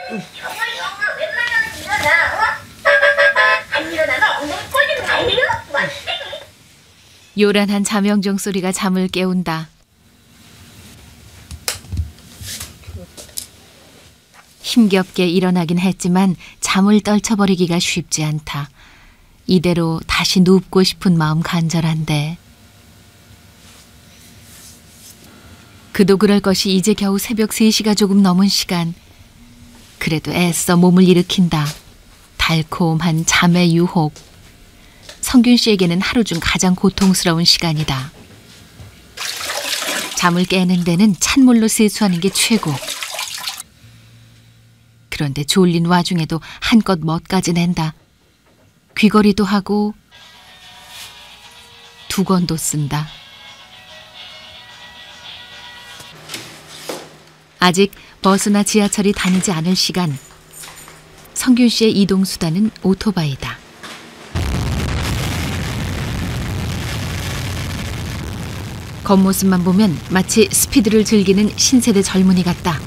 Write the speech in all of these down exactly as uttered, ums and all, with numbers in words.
정말 영화 웬만하면 일어나, 어? 안 일어나면 엉덩이 꼴좀 날려. 요란한 자명종 소리가 잠을 깨운다. 힘겹게 일어나긴 했지만 잠을 떨쳐버리기가 쉽지 않다. 이대로 다시 눕고 싶은 마음 간절한데. 그도 그럴 것이 이제 겨우 새벽 세 시가 조금 넘은 시간. 그래도 애써 몸을 일으킨다. 달콤한 잠의 유혹. 성균 씨에게는 하루 중 가장 고통스러운 시간이다. 잠을 깨는 데는 찬물로 세수하는 게 최고. 그런데 졸린 와중에도 한껏 멋까지 낸다. 귀걸이도 하고 두건도 쓴다. 아직 버스나 지하철이 다니지 않을 시간. 성균 씨의 이동 수단은 오토바이다. 겉모습만 보면 마치 스피드를 즐기는 신세대 젊은이 같다.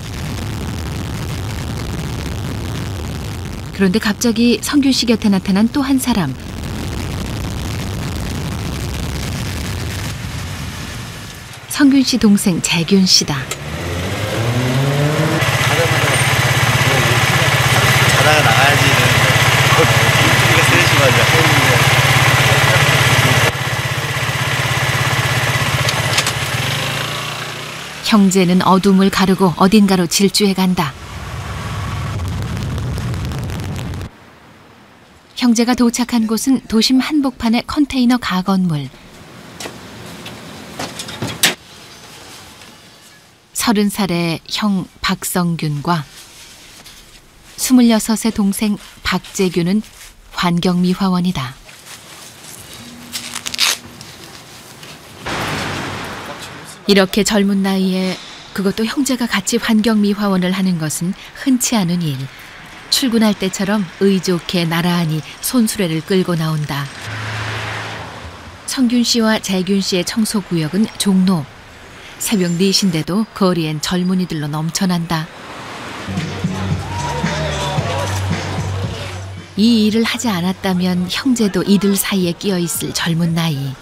그런데 갑자기 성균 씨 곁에 나타난 또 한 사람. 성균 씨 동생 재균 씨다. 자다가 나가야지 이러는데 일주일에 세 시간이야. 형제는 어둠을 가르고 어딘가로 질주해 간다. 형제가 도착한 곳은 도심 한복판의 컨테이너 가건물. 서른 살의 형 박성균과 스물여섯의 동생 박재균은 환경미화원이다. 이렇게 젊은 나이에 그것도 형제가 같이 환경미화원을 하는 것은 흔치 않은 일. 출근할 때처럼 의좋게 나란히 손수레를 끌고 나온다. 성균 씨와 재균 씨의 청소구역은 종로. 새벽 네 시인데도 거리엔 젊은이들로 넘쳐난다. 이 일을 하지 않았다면 형제도 이들 사이에 끼어 있을 젊은 나이.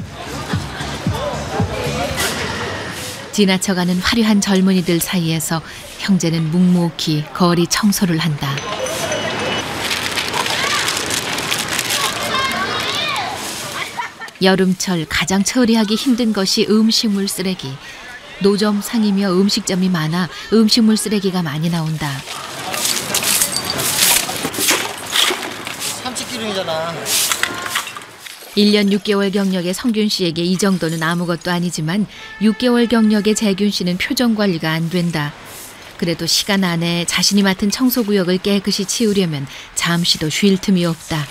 지나쳐가는 화려한 젊은이들 사이에서 형제는 묵묵히 거리 청소를 한다. 여름철 가장 처리하기 힘든 것이 음식물 쓰레기. 노점상이며 음식점이 많아 음식물 쓰레기가 많이 나온다. 삼십킬로이잖아. 일 년 육 개월 경력의 성균 씨에게 이 정도는 아무것도 아니지만 육 개월 경력의 재균 씨는 표정 관리가 안 된다. 그래도 시간 안에 자신이 맡은 청소구역을 깨끗이 치우려면 잠시도 쉴 틈이 없다.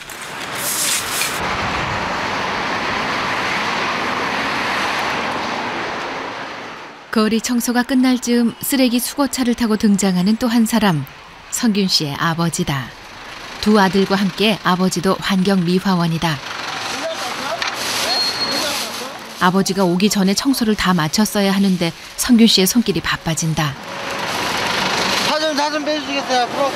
거리 청소가 끝날 즈음 쓰레기 수거차를 타고 등장하는 또 한 사람, 성균 씨의 아버지다. 두 아들과 함께 아버지도 환경미화원이다. 아버지가 오기 전에 청소를 다 마쳤어야 하는데 성균 씨의 손길이 바빠진다. 사좀 사좀 빼주시겠어요 앞으로?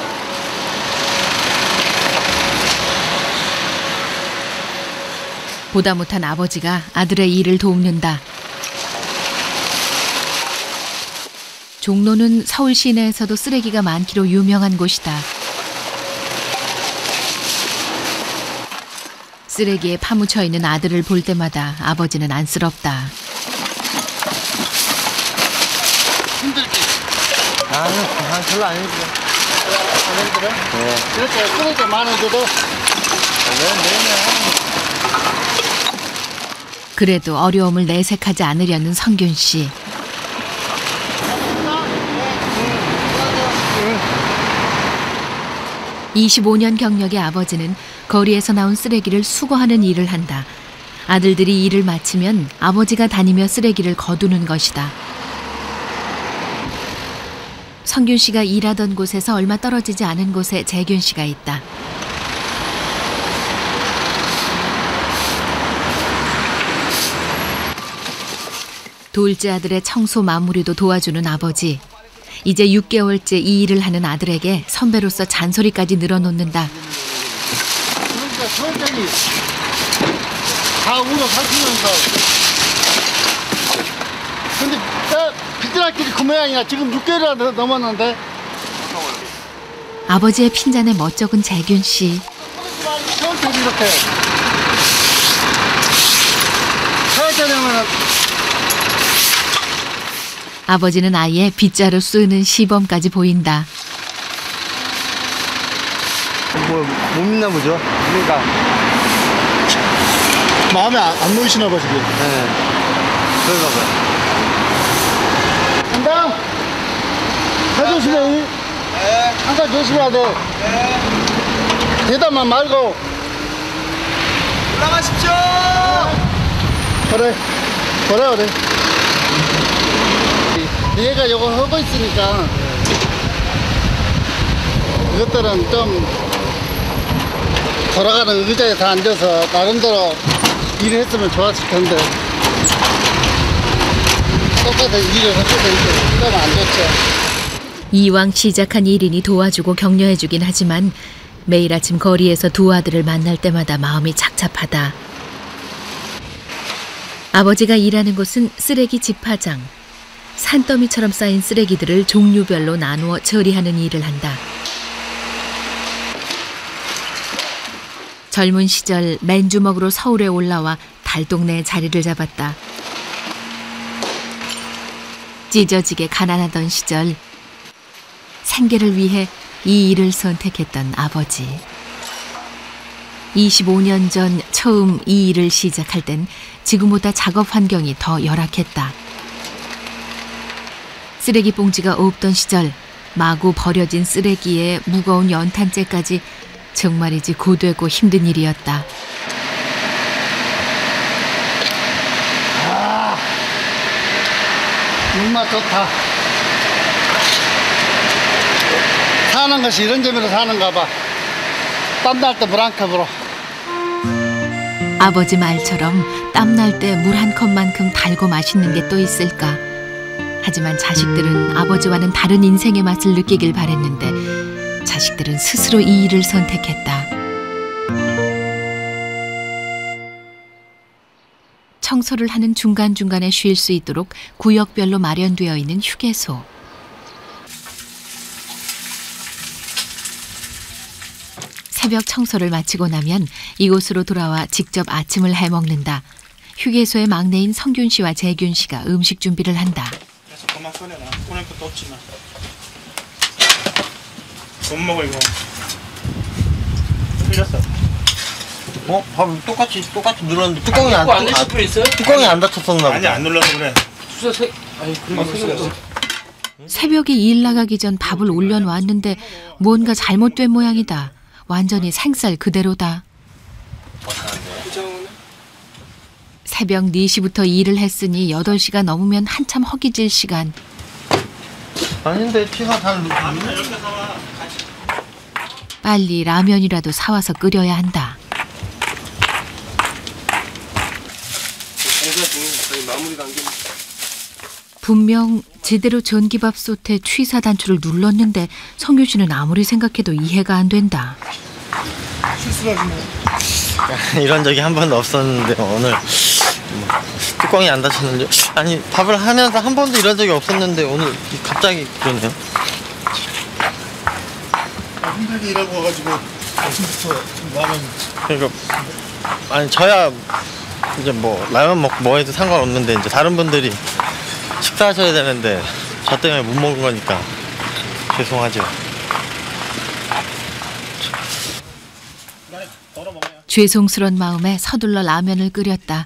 보다 못한 아버지가 아들의 일을 돕는다. 종로는 서울 시내에서도 쓰레기가 많기로 유명한 곳이다. 쓰레기에 파묻혀 있는 아들을 볼 때마다 아버지는 안쓰럽다. 힘들지? 아, 난 별로 안 힘들어. 안 힘들어? 네. 그렇죠. 쓰레기 많아져도 그래도 어려움을 내색하지 않으려는 성균 씨. 이십오 년 경력의 아버지는 거리에서 나온 쓰레기를 수거하는 일을 한다. 아들들이 일을 마치면 아버지가 다니며 쓰레기를 거두는 것이다. 성균 씨가 일하던 곳에서 얼마 떨어지지 않은 곳에 재균 씨가 있다. 둘째 아들의 청소 마무리도 도와주는 아버지. 이제 육 개월째 이 일을 하는 아들에게 선배로서 잔소리까지 늘어놓는다. 그러니까 천천히 다 우러 살피면서. 근데 나 비트라길이 그 모양이야. 지금 육 개월이나 넘었는데. 아버지의 핀잔에 멋쩍은 재균 씨. 천천히 이렇게. 천천히 하면은. 아버지는 아예 빗자루 쓰는 시범까지 보인다. 뭐, 못 믿나 보죠? 그러니까. 마음에 안, 안 놓이시나 봐, 지금. 네. 그런가 봐요. 간다! 차 조심해. 네. 항상 조심해야 돼. 네. 대답만 말고. 올라가십시오! 그래. 그래, 그래. 얘가 이거 하고 있으니까. 이것들은 좀 돌아가는 의자에 다 앉아서 나름대로 일을 했으면 좋았을 텐데. 똑같은 일을 하게 되니까 그러면 안 좋죠. 이왕 시작한 일이니 도와주고 격려해주긴 하지만 매일 아침 거리에서 두 아들을 만날 때마다 마음이 착잡하다. 아버지가 일하는 곳은 쓰레기 집화장. 산더미처럼 쌓인 쓰레기들을 종류별로 나누어 처리하는 일을 한다. 젊은 시절 맨주먹으로 서울에 올라와 달동네에 자리를 잡았다. 찢어지게 가난하던 시절 생계를 위해 이 일을 선택했던 아버지. 이십오 년 전 처음 이 일을 시작할 땐 지금보다 작업 환경이 더 열악했다. 쓰레기 봉지가 없던 시절 마구 버려진 쓰레기에 무거운 연탄재까지 정말이지 고되고 힘든 일이었다. 아, 눈맛 좋다. 사는 것이 이런 재미로 사는가 봐. 땀날 때 물 한 컵으로. 아버지 말처럼 땀날 때 물 한 컵만큼 달고 맛있는 게 또 있을까. 하지만 자식들은 아버지와는 다른 인생의 맛을 느끼길 바랬는데 자식들은 스스로 이 일을 선택했다. 청소를 하는 중간중간에 쉴 수 있도록 구역별로 마련되어 있는 휴게소. 새벽 청소를 마치고 나면 이곳으로 돌아와 직접 아침을 해먹는다. 휴게소의 막내인 성균 씨와 재균 씨가 음식 준비를 한다. 그만 꺼내놔. 꺼낼 것도 없지만. 못 먹어 이거. 흘렸어. 어? 밥 똑같이, 똑같이 눌렀는데 뚜껑이 안, 안 뚜- 되실 분 있어요? 뚜껑이 안 닫혔었나 보다. 아니 안 눌러서 그래. 수저 세, 아니 그런 거 생겼어. 새벽에 일 나가기 전 밥을 올려놓았는데 뭔가 잘못된 모양이다. 완전히 생쌀 그대로다. 새벽 네 시부터 일을 했으니 여덟 시가 넘으면 한참 허기질 시간. 아닌데 피가 잘 누르네. 빨리 라면이라도 사와서 끓여야 한다. 분명 제대로 전기밥솥에 취사 단추를 눌렀는데 성균 씨는 아무리 생각해도 이해가 안 된다. 이런 적이 한 번도 없었는데 오늘 뭐, 뚜껑이 안 닫혔는데 아니 밥을 하면서 한 번도 이런 적이 없었는데 오늘 갑자기 그러네요. 힘들게 일하고 와가지고 아침부터 라면. 그러니까 아니 저야 이제 뭐 라면 먹고 뭐 해도 상관없는데 이제 다른 분들이 식사하셔야 되는데 저 때문에 못 먹은 거니까 죄송하죠. 죄송스런 마음에 서둘러 라면을 끓였다.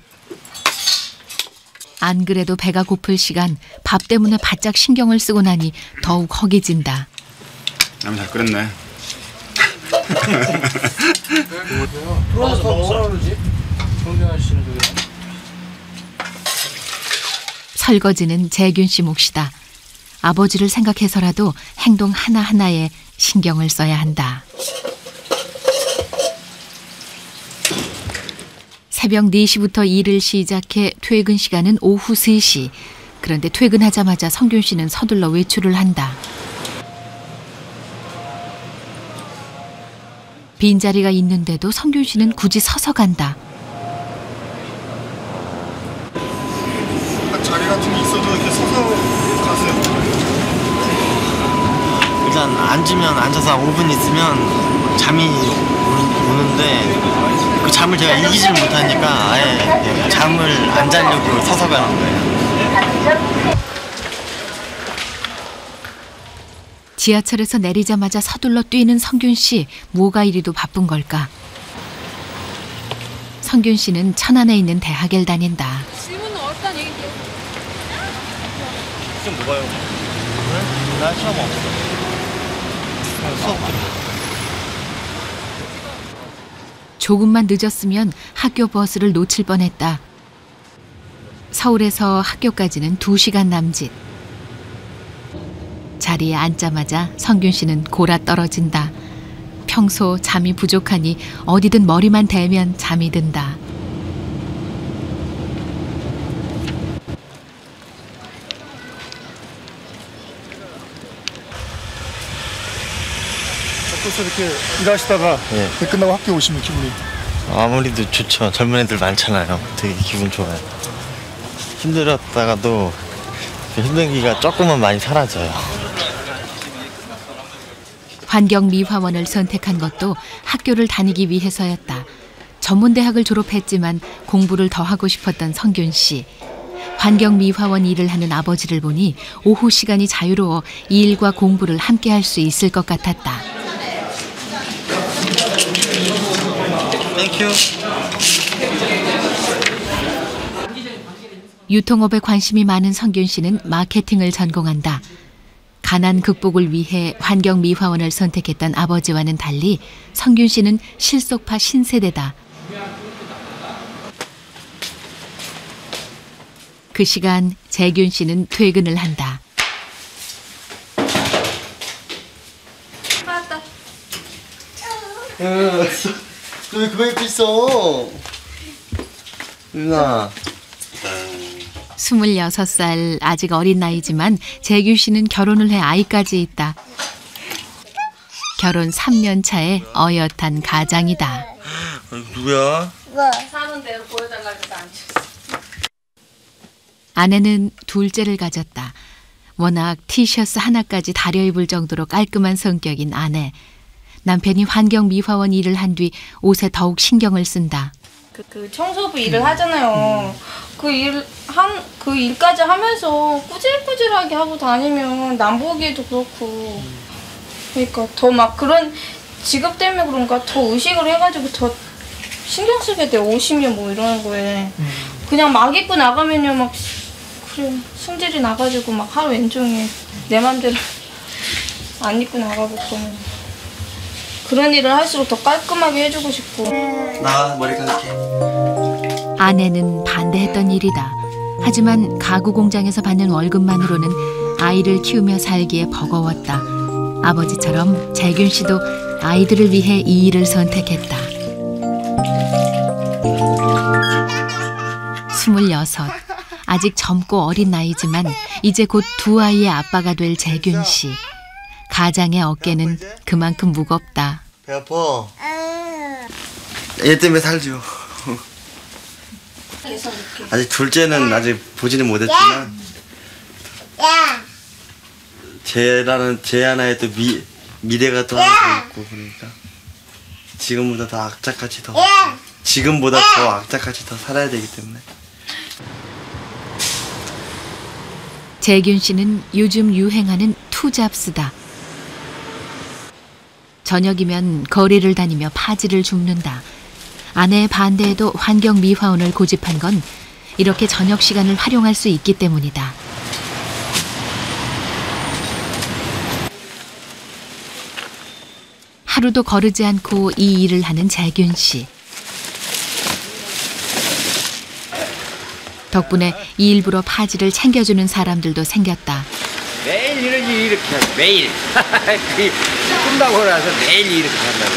안 그래도 배가 고플 시간 밥 때문에 바짝 신경을 쓰고 나니 더욱 허기진다. 라면 잘 끓였네. 들어와서 더 먹으라 그러지? 정경 아저씨는 저기. 설거지는 재균 씨 몫이다. 아버지를 생각해서라도 행동 하나하나에 신경을 써야 한다. 새벽 네 시부터 일을 시작해 퇴근 시간은 오후 세 시. 그런데 퇴근하자마자 성균 씨는 서둘러 외출을 한다. 빈자리가 있는데도 성균 씨는 굳이 서서 간다. 자리 같은 게 있어도 이렇게 서서 가세요. 일단 앉으면 앉아서 한 오 분 있으면 잠이 오는데 그 잠을 제가 이기지를 못하니까 아예 잠을 안 자려고 서서 가는 거예요. 지하철에서 내리자마자 서둘러 뛰는 성균 씨, 뭐가 이리도 바쁜 걸까? 성균 씨는 천안에 있는 대학을 다닌다. 질문은 어떤 얘기인데요? 지금 뭐가요? 네? 나 시험 없어. 수업. 조금만 늦었으면 학교 버스를 놓칠 뻔했다. 서울에서 학교까지는 두 시간 남짓. 자리에 앉자마자 성균 씨는 골아 떨어진다. 평소 잠이 부족하니 어디든 머리만 대면 잠이 든다. 그래서 이렇게 일하시다가 예. 끝나고 학교 오시면 기분이 아무리도 좋죠. 젊은 애들 많잖아요. 되게 기분 좋아요. 힘들었다가도 그 힘들기가 조금은 많이 사라져요. 환경미화원을 선택한 것도 학교를 다니기 위해서였다. 전문대학을 졸업했지만 공부를 더 하고 싶었던 성균 씨. 환경미화원 일을 하는 아버지를 보니 오후 시간이 자유로워 이 일과 공부를 함께 할 수 있을 것 같았다. 땡큐. 유통업에 관심이 많은 성균 씨는 마케팅을 전공한다. 가난 극복을 위해 환경미화원을 선택했던 아버지와는 달리 성균 씨는 실속파 신세대다. 그 시간 재균 씨는 퇴근을 한다. 맞다. 왜 그거 입고 있어? 누나. 스물여섯 살 아직 어린 나이지만 재균 씨는 결혼을 해 아이까지 있다. 결혼 삼 년 차에 어엿한 가장이다. 누구야? 사는 대로 보여달라고 해서 안 줬어. 아내는 둘째를 가졌다. 워낙 티셔츠 하나까지 다려 입을 정도로 깔끔한 성격인 아내. 남편이 환경미화원 일을 한 뒤 옷에 더욱 신경을 쓴다. 그, 그 청소부 일을 하잖아요. 그 일, 한, 그 일까지 하면서 꾸질꾸질하게 하고 다니면 남 보기에도 그렇고. 그러니까 더 막 그런 직업 때문에 그런가 더 의식을 해가지고 더 신경 쓰게 돼. 옷이면 뭐 이러는 거에. 그냥 막 입고 나가면요 막 그래 승질이 나가지고 막 하루 왼종일 내 맘대로 안 입고 나가고 그러면 그런 일을 할수록 더 깔끔하게 해주고 싶고. 나 머리 감을게. 아내는 반대했던 일이다. 하지만 가구 공장에서 받는 월급만으로는 아이를 키우며 살기에 버거웠다. 아버지처럼 재균 씨도 아이들을 위해 이 일을 선택했다. 스물여섯. 아직 젊고 어린 나이지만 이제 곧 두 아이의 아빠가 될 재균 씨. 가장의 어깨는 그만큼 무겁다. 배 아파. 얘 때문에 살죠. 아직 둘째는 아직 보지는 못했지만 쟤라는 쟤 하나에 또 미, 미래가 또 하나 더 있고 그러니까 지금보다 더 악착같이 더 지금보다 더 악착같이 더 살아야 되기 때문에. 재균 씨는 요즘 유행하는 투잡스다. 저녁이면 거리를 다니며 파지를 줍는다. 아내의 반대에도 환경미화원을 고집한 건 이렇게 저녁 시간을 활용할 수 있기 때문이다. 하루도 거르지 않고 이 일을 하는 재균 씨. 덕분에 일부러 파지를 챙겨주는 사람들도 생겼다. 매일 이러지 이렇게 하죠. 매일. 끝나고 나서 매일 이렇게 한다고.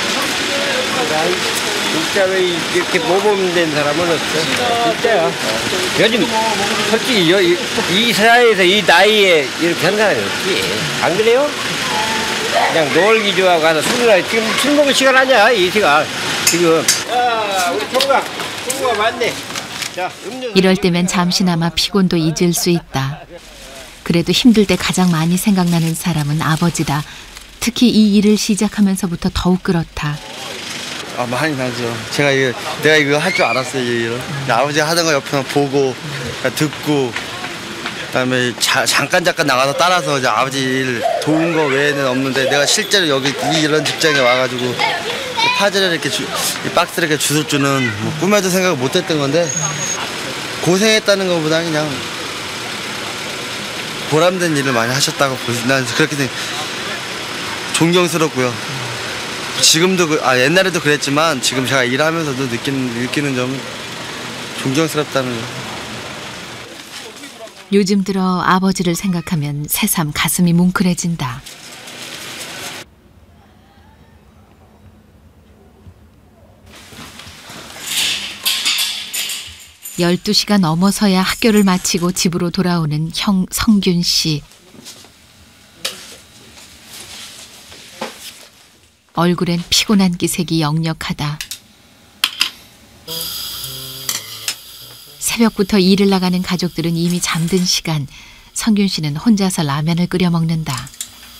진짜 왜 이렇게 모범된 사람은 없어. 진짜야. 요즘 솔직히 이, 이 사회에서 이 나이에 이렇게 한 사람이 없지. 안 그래요? 그냥 놀기 좋아하고 가서 술을 지금 술 먹을 시간 아니야 이 시간 지금. 야 우리 총각 친구가 많네. 자 음료. 이럴 때면 잠시나마 피곤도 잊을 수 있다. 그래도 힘들 때 가장 많이 생각나는 사람은 아버지다. 특히 이 일을 시작하면서부터 더욱 그렇다. 아 많이 나죠. 제가 이거 내가 이거 할 줄 알았어요. 이 일을. 아버지가 하던 거 옆에서 보고 듣고 그다음에 자, 잠깐 잠깐 나가서 따라서 이제 아버지 일 도운 거 외에는 없는데 내가 실제로 여기 이 이런 직장에 와가지고 파지를 이렇게 주, 이 박스를 이렇게 주술 줄은 뭐 꿈에도 생각을 못했던 건데 고생했다는 것보다 그냥 보람된 일을 많이 하셨다고 보시. 난 그렇게 생각. 존경스럽고요. 지금도 그, 아 옛날에도 그랬지만 지금 제가 일하면서도 느끼는 느끼는 점은 존경스럽다는 거. 요즘 들어 아버지를 생각하면 새삼 가슴이 뭉클해진다. 열두 시가 넘어서야 학교를 마치고 집으로 돌아오는 형 성균 씨. 얼굴엔 피곤한 기색이 역력하다. 새벽부터 일을 나가는 가족들은 이미 잠든 시간. 성균 씨는 혼자서 라면을 끓여 먹는다.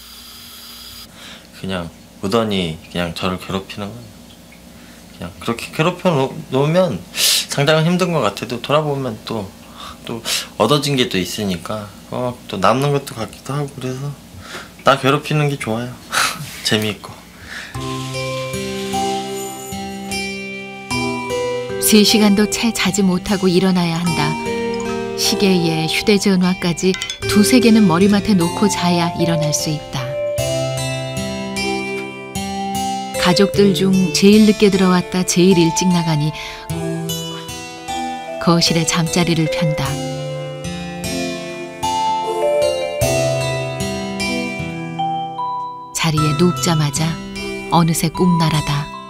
그냥 무던히 그냥 저를 괴롭히는 거예요. 그냥 그렇게 괴롭혀 놓, 놓으면 상당히 힘든 것 같아도 돌아보면 또, 또 얻어진 게 또 있으니까 어, 또 남는 것도 같기도 하고 그래서 나 괴롭히는 게 좋아요. 재미있고. 세 시간도 채 자지 못하고 일어나야 한다. 시계에 휴대전화까지 두세 개는 머리맡에 놓고 자야 일어날 수 있다. 가족들 중 제일 늦게 들어왔다 제일 일찍 나가니 거실에 잠자리를 편다. 자리에 눕자마자 어느새 꿈나라다.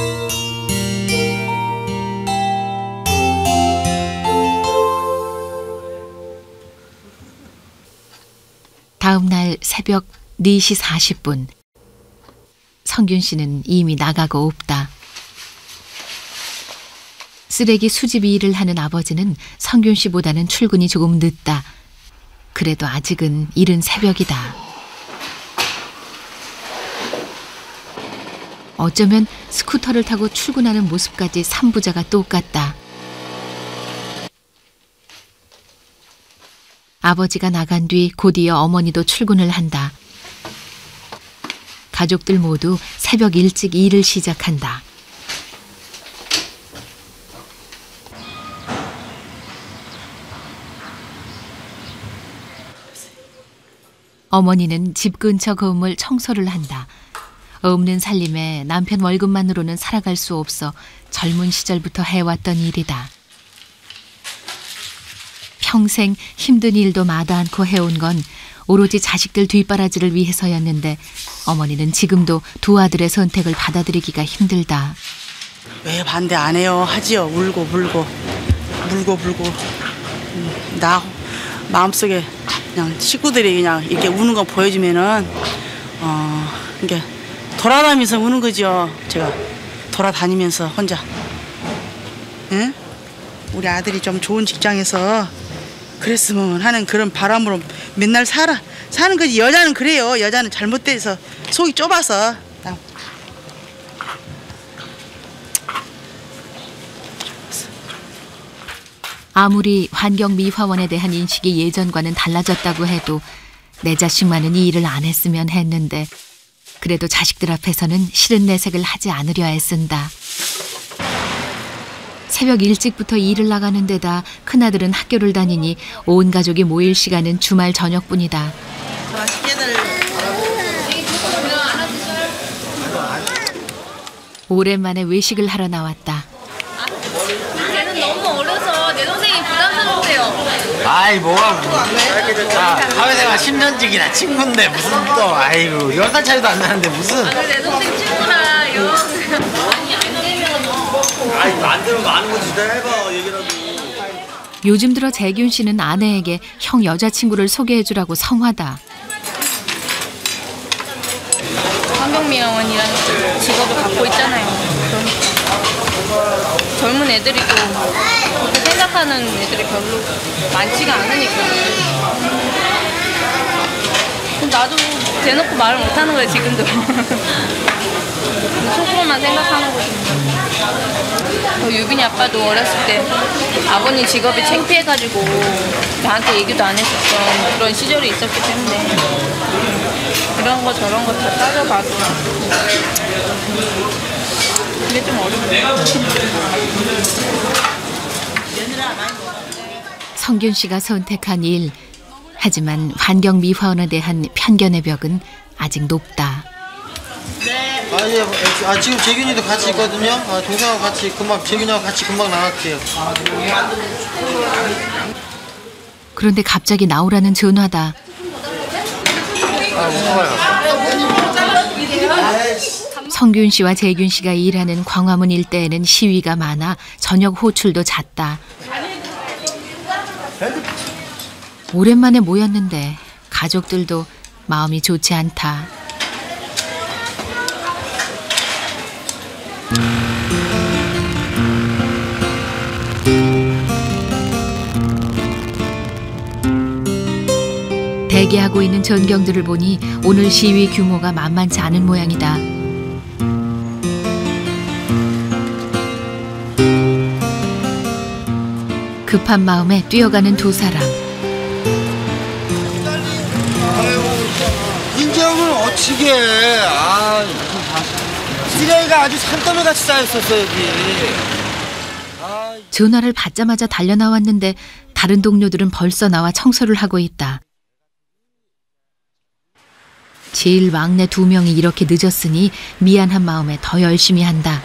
다음 날 새벽 네 시 사십 분. 성균 씨는 이미 나가고 없다. 쓰레기 수집 일을 하는 아버지는 성균 씨보다는 출근이 조금 늦다. 그래도 아직은 이른 새벽이다. 어쩌면 스쿠터를 타고 출근하는 모습까지 삼부자가 똑같다. 아버지가 나간 뒤 곧이어 어머니도 출근을 한다. 가족들 모두 새벽 일찍 일을 시작한다. 어머니는 집 근처 건물 청소를 한다. 없는 살림에 남편 월급만으로는 살아갈 수 없어 젊은 시절부터 해왔던 일이다. 평생 힘든 일도 마다 않고 해온 건 오로지 자식들 뒷바라지를 위해서였는데 어머니는 지금도 두 아들의 선택을 받아들이기가 힘들다. 왜 반대 안 해요? 하지요. 울고 불고 물고 불고. 음, 나 마음속에 그냥 식구들이 그냥 이렇게 우는 거 보여주면은 어 이게 돌아다니면서 우는 거죠. 제가 돌아다니면서 혼자. 응? 우리 아들이 좀 좋은 직장에서 그랬으면 하는 그런 바람으로 맨날 살아 사는 거지. 여자는 그래요. 여자는 잘못돼서 속이 좁아서. 아무리 환경미화원에 대한 인식이 예전과는 달라졌다고 해도 내 자식만은 이 일을 안 했으면 했는데 그래도 자식들 앞에서는 싫은 내색을 하지 않으려 애쓴다. 새벽 일찍부터 일을 나가는 데다 큰아들은 학교를 다니니 온 가족이 모일 시간은 주말 저녁뿐이다. 오랜만에 외식을 하러 나왔다. 걔는 너무 어려서 내 동생이 부담스럽대요. 아이 뭐가 자 사회생활 십 년직이나 친구인데 무슨 또 아이고 열 살 차이도 안 나는데 무슨. 아니 내 동생 친구라요. 아이 안 되는 거 아는 거지. 해봐 얘기라도. 요즘 들어 재균 씨는 아내에게 형 여자친구를 소개해주라고 성화다. 환경미화원이라는 직업을 갖고 있잖아요. 그러니까 젊은 애들이고 그렇게 생각하는 애들이 별로 많지가 않으니까. 나도 대놓고 말을 못하는 거야 지금도. 속으로만 생각하는 거지. 유빈이 아빠도 어렸을 때 아버님 직업이 창피해가지고 나한테 얘기도 안 했었던 그런 시절이 있었기 때문에 이런 거 저런 거 다 따져봐도 그게 좀 어렵네요. 성균 씨가 선택한 일, 하지만 환경미화원에 대한 편견의 벽은 아직 높다. 아, 예, 아, 지금 재균이도 같이 있거든요. 아, 동생하고 같이 금방, 재균이하고 같이 금방 나갈게요. 그런데 갑자기 나오라는 전화다. 아, 무서워요. 성균 씨와 재균 씨가 일하는 광화문 일대에는 시위가 많아 저녁 호출도 잦다. 오랜만에 모였는데 가족들도 마음이 좋지 않다. 대기하고 있는 전경들을 보니 오늘 시위 규모가 만만치 않은 모양이다. 급한 마음에 뛰어가는 두 사람. 인정을 어찌게 해. 아, 쓰레기가 아주 산더미같이 쌓였었어 여기. 전화를 받자마자 달려 나왔는데 다른 동료들은 벌써 나와 청소를 하고 있다. 제일 막내 두 명이 이렇게 늦었으니 미안한 마음에 더 열심히 한다.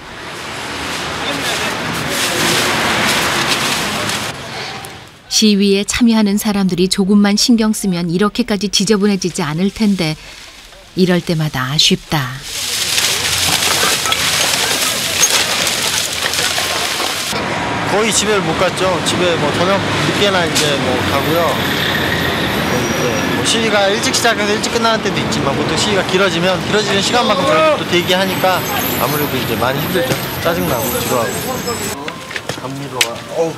시위에 참여하는 사람들이 조금만 신경 쓰면 이렇게까지 지저분해지지 않을 텐데 이럴 때마다 아쉽다. 거의 집에 못 갔죠. 집에 뭐 저녁 늦게나 이제 뭐 가고요. 이제 뭐 시위가 일찍 시작해서 일찍 끝나는 때도 있지만 보통 시위가 길어지면 길어지는 시간만큼 저희 또 대기하니까 아무래도 이제 많이 힘들죠. 짜증나고 지루하고. 감미로가. 어우.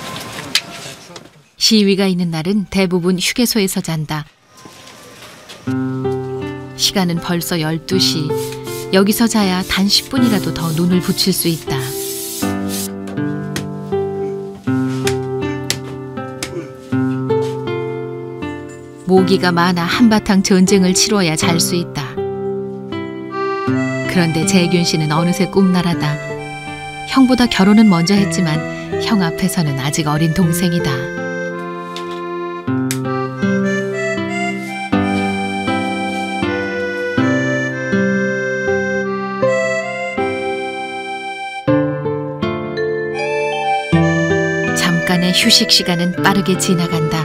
시위가 있는 날은 대부분 휴게소에서 잔다. 시간은 벌써 열두 시. 여기서 자야 단 십 분이라도 더 눈을 붙일 수 있다. 모기가 많아 한바탕 전쟁을 치러야 잘 수 있다. 그런데 재균 씨는 어느새 꿈나라다. 형보다 결혼은 먼저 했지만 형 앞에서는 아직 어린 동생이다. 잠깐의 휴식 시간은 빠르게 지나간다.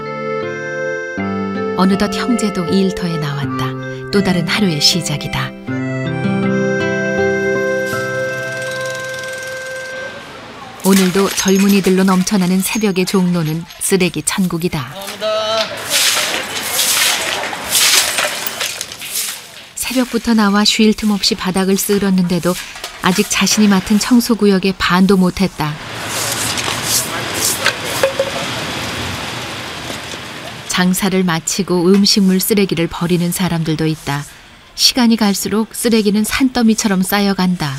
어느덧 형제도 이 일터에 나왔다. 또 다른 하루의 시작이다. 오늘도 젊은이들로 넘쳐나는 새벽의 종로는 쓰레기 천국이다. 감사합니다. 새벽부터 나와 쉴 틈 없이 바닥을 쓸었는데도 아직 자신이 맡은 청소구역에 반도 못했다. 장사를 마치고 음식물 쓰레기를 버리는 사람들도 있다. 시간이 갈수록 쓰레기는 산더미처럼 쌓여간다.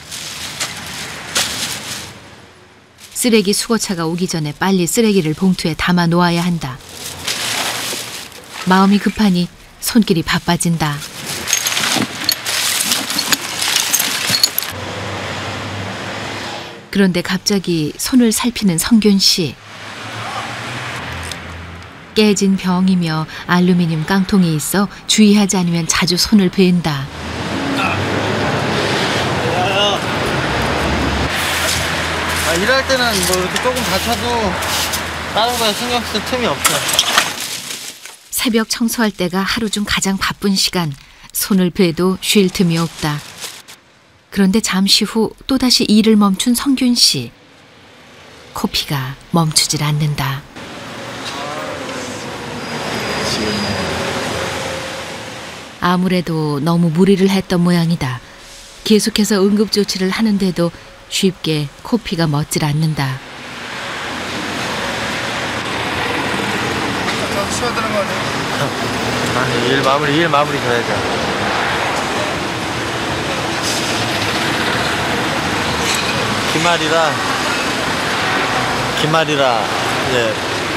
쓰레기 수거차가 오기 전에 빨리 쓰레기를 봉투에 담아 놓아야 한다. 마음이 급하니 손길이 바빠진다. 그런데 갑자기 손을 살피는 성균 씨. 깨진 병이며 알루미늄 깡통이 있어 주의하지 않으면 자주 손을 베인다. 아, 일할 때는 뭐 이렇게 조금 다쳐도 다른 거에 신경 쓸 틈이 없어요. 새벽 청소할 때가 하루 중 가장 바쁜 시간. 손을 베도 쉴 틈이 없다. 그런데 잠시 후 또다시 일을 멈춘 성균 씨. 코피가 멈추질 않는다. 아무래도 너무 무리를 했던 모양이다. 계속해서 응급조치를 하는데도 쉽게 코피가 멎질 않는다. 쉬어야 되는 거 아니야? 아니, 일 마무리, 일 마무리 줘야죠. 기말이라, 기말이라, 이제,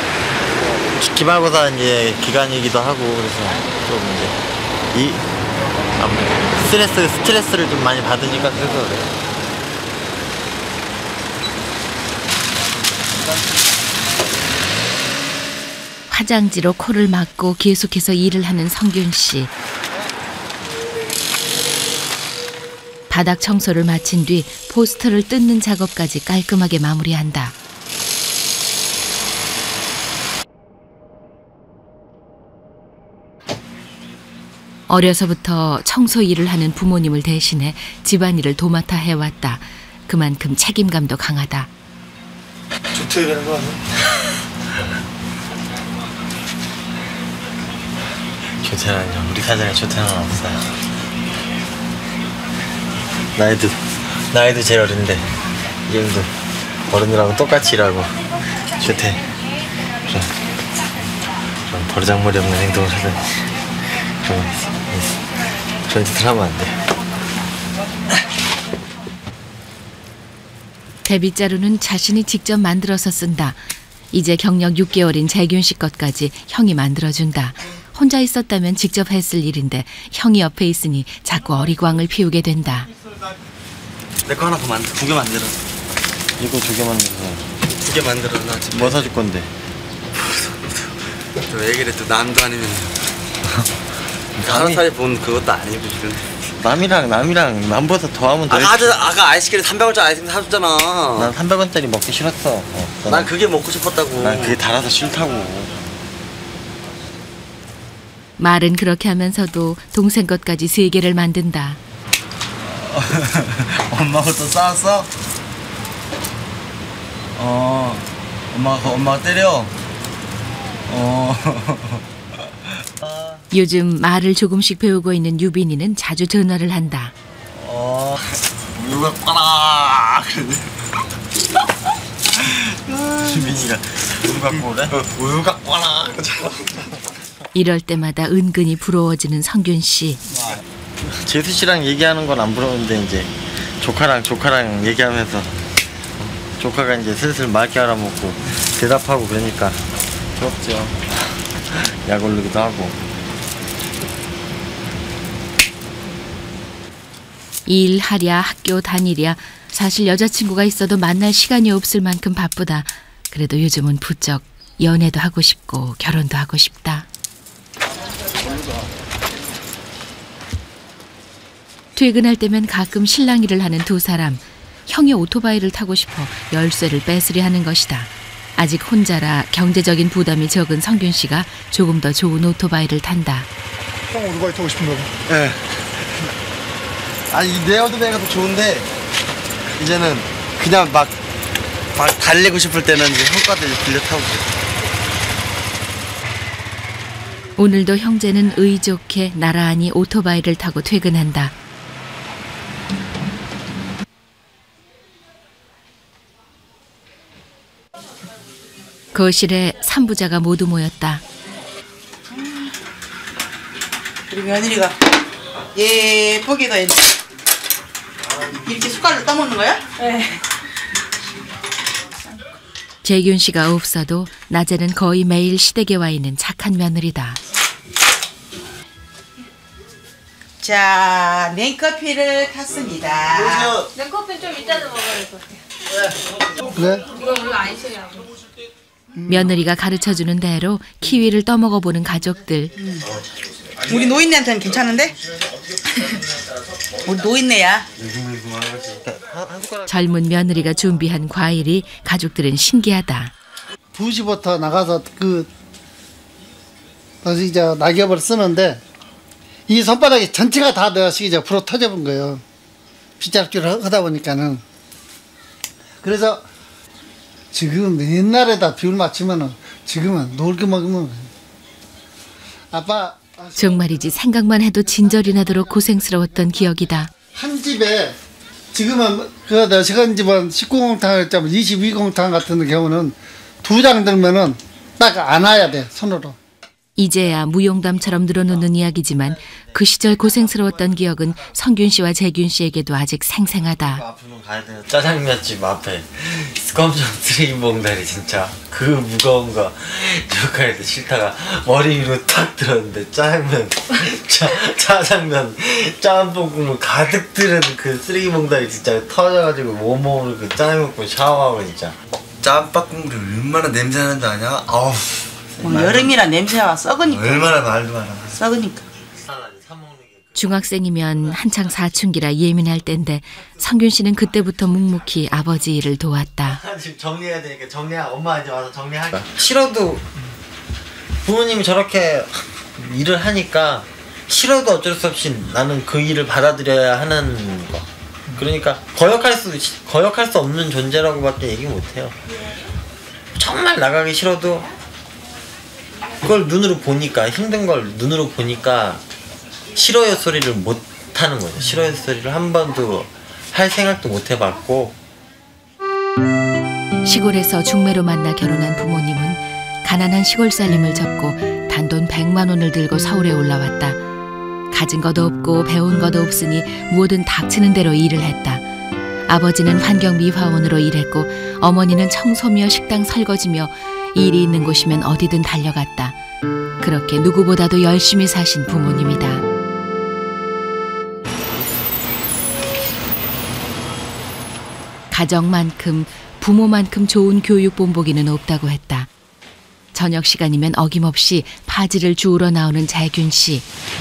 기말고사 이제 기간이기도 하고, 그래서 좀 이제, 이, 아무래도 스트레스, 스트레스를 좀 많이 받으니까 그래서 그래요. 화장지로 코를 막고 계속해서 일을 하는 성균 씨. 바닥 청소를 마친 뒤 포스터를 뜯는 작업까지 깔끔하게 마무리한다. 어려서부터 청소 일을 하는 부모님을 대신해 집안일을 도맡아 해왔다. 그만큼 책임감도 강하다. 주택이 되는 거 아니야? 조퇴는요, 우리 사장에 조퇴는 없어요. 나이도 나이도 제일 어린데 이 형도 어른들하고 똑같이 일하고 조퇴 좀, 좀 버르장머리 없는 행동을 하더니 그런 그런 짓을 하면 안 돼. 데뷔자루는 자신이 직접 만들어서 쓴다. 이제 경력 육 개월인 재균 씨 것까지 형이 만들어준다. 혼자 있었다면 직접 했을 일인데 형이 옆에 있으니 자꾸 어리광을 피우게 된다. 내 거 하나 더 만들, 두 개 만들어. 이거 두 개 만들어서. 두 개 만들어. 나 지금 뭐 사줄 건데? 왜 그래 또 남도 아니면 다른 사람이 본 그것도 아니고 지금. 남이랑 남이랑 남보다 더 하면 돼. 아까 아주 아까 아이스크림 삼백 원짜리 아이스크림 사줬잖아. 난 삼백 원짜리 먹기 싫었어. 어, 난 그게 먹고 싶었다고. 난 그게 달아서 싫다고. 말은 그렇게 하면서도 동생 것까지 세 개를 만든다. 엄마가 또 싸웠어? 어, 엄마가 엄마가 때려. 어. 요즘 말을 조금씩 배우고 있는 유빈이는 자주 전화를 한다. 어, 우유 갖고 와라. 유빈이가 우유 갖고 오래? 우유 갖고 와라. 이럴 때마다 은근히 부러워지는 성균 씨. 재수 씨랑 얘기하는 건 안 부러운데 이제 조카랑 조카랑 얘기하면서 조카가 이제 슬슬 말귀 알아먹고 대답하고 그러니까 부럽죠. 약 올리기도 하고. 일하랴 학교 다니랴 사실 여자친구가 있어도 만날 시간이 없을 만큼 바쁘다. 그래도 요즘은 부쩍 연애도 하고 싶고 결혼도 하고 싶다. 퇴근할 때면 가끔 실랑 일을 하는 두 사람. 형이 오토바이를 타고 싶어 열쇠를 뺏으려 하는 것이다. 아직 혼자라 경제적인 부담이 적은 성균 씨가 조금 더 좋은 오토바이를 탄다. 형 오토바이 타고 싶은가 봐. 예. 아니 내 오토바이가 더 좋은데 이제는 그냥 막 막 달리고 싶을 때는 이제 형 거를 빌려 타고 그래. 오늘도 형제는 의좋게 나란히 오토바이를 타고 퇴근한다. 거실에 삼부자가 모두 모였다. 우리 며느리가 예쁘게 다 이렇게 숟갈로 떠먹는 거야? 네. 재균 씨가 없어도 낮에는 거의 매일 시댁에 와 있는 착한 며느리다. 자, 냉커피를 탔습니다. 냉커피 좀 이따가 먹어야 될 것 같아요. 그래? 이거 원래 아이스야. 며느리가 가르쳐주는 대로 키위를 떠먹어보는 가족들. 우리 노인네한테는 괜찮은데? 우리 노인네야. 젊은 며느리가 준비한 과일이 가족들은 신기하다. 두 시부터 나가서 그 다시 이제 낙엽을 쓰는데 이 손바닥이 전체가 다 넣어서 이제 불어 터져본 거예요. 빗자루질을 하다 보니까는. 그래서 지금 옛날에다 비율 맞추면은 지금은 놀게 먹으면 아빠 정말이지 생각만 해도 진절이 나도록 고생스러웠던 기억이다. 한 집에 지금은 그 시간 집은 십구 공탕 했자면 이십이 공탕 같은 경우는 두 장 들면은 딱 안아야 돼, 손으로. 이제야 무용담처럼 늘어놓는 이야기지만 그 시절 고생스러웠던 기억은 성균 씨와 재균 씨에게도 아직 생생하다. 앞으로 가야 되는 짜장면집 앞에 검정 쓰레기 봉다리 진짜 그 무거운 거 기억할 때 싫다가 머리 위로 탁 들었는데 짜장면 짜, 짜장면 짬뽕 국물 가득 들은 그 쓰레기 봉다리 진짜 터져가지고 몸몸으로 그 짜장면 먹고 샤워하고 진짜 짬뽕 국물이 얼마나 냄새 나는 줄 아냐? 아우. 뭐 여름이라 냄새가 썩으니까. 얼마나 말도 많아. 썩으니까. 중학생이면 한창 사춘기라 예민할 때인데 성균 씨는 그때부터 묵묵히 아버지 일을 도왔다. 지금 정리해야 되니까 정리하 엄마 이제 와서 정리할까? 싫어도 부모님이 저렇게 일을 하니까 싫어도 어쩔 수 없이 나는 그 일을 받아들여야 하는 거. 그러니까 거역할 수 거역할 수 없는 존재라고밖에 얘기 못해요. 정말 나가기 싫어도 그걸 눈으로 보니까 힘든 걸 눈으로 보니까 싫어요 소리를 못 하는 거죠. 싫어요 소리를 한 번도 할 생각도 못 해봤고. 시골에서 중매로 만나 결혼한 부모님은 가난한 시골 살림을 접고 단돈 백만 원을 들고 서울에 올라왔다. 가진 것도 없고 배운 것도 없으니 무엇든 닥치는 대로 일을 했다. 아버지는 환경미화원으로 일했고 어머니는 청소며 식당 설거지며 일이 있는 곳이면 어디든 달려갔다. 그렇게 누구보다도 열심히 사신 부모님이다. 가정만큼 부모만큼 좋은 교육 본보기는 없다고 했다. 저녁 시간이면 어김없이 파지를 주우러 나오는 재균 씨.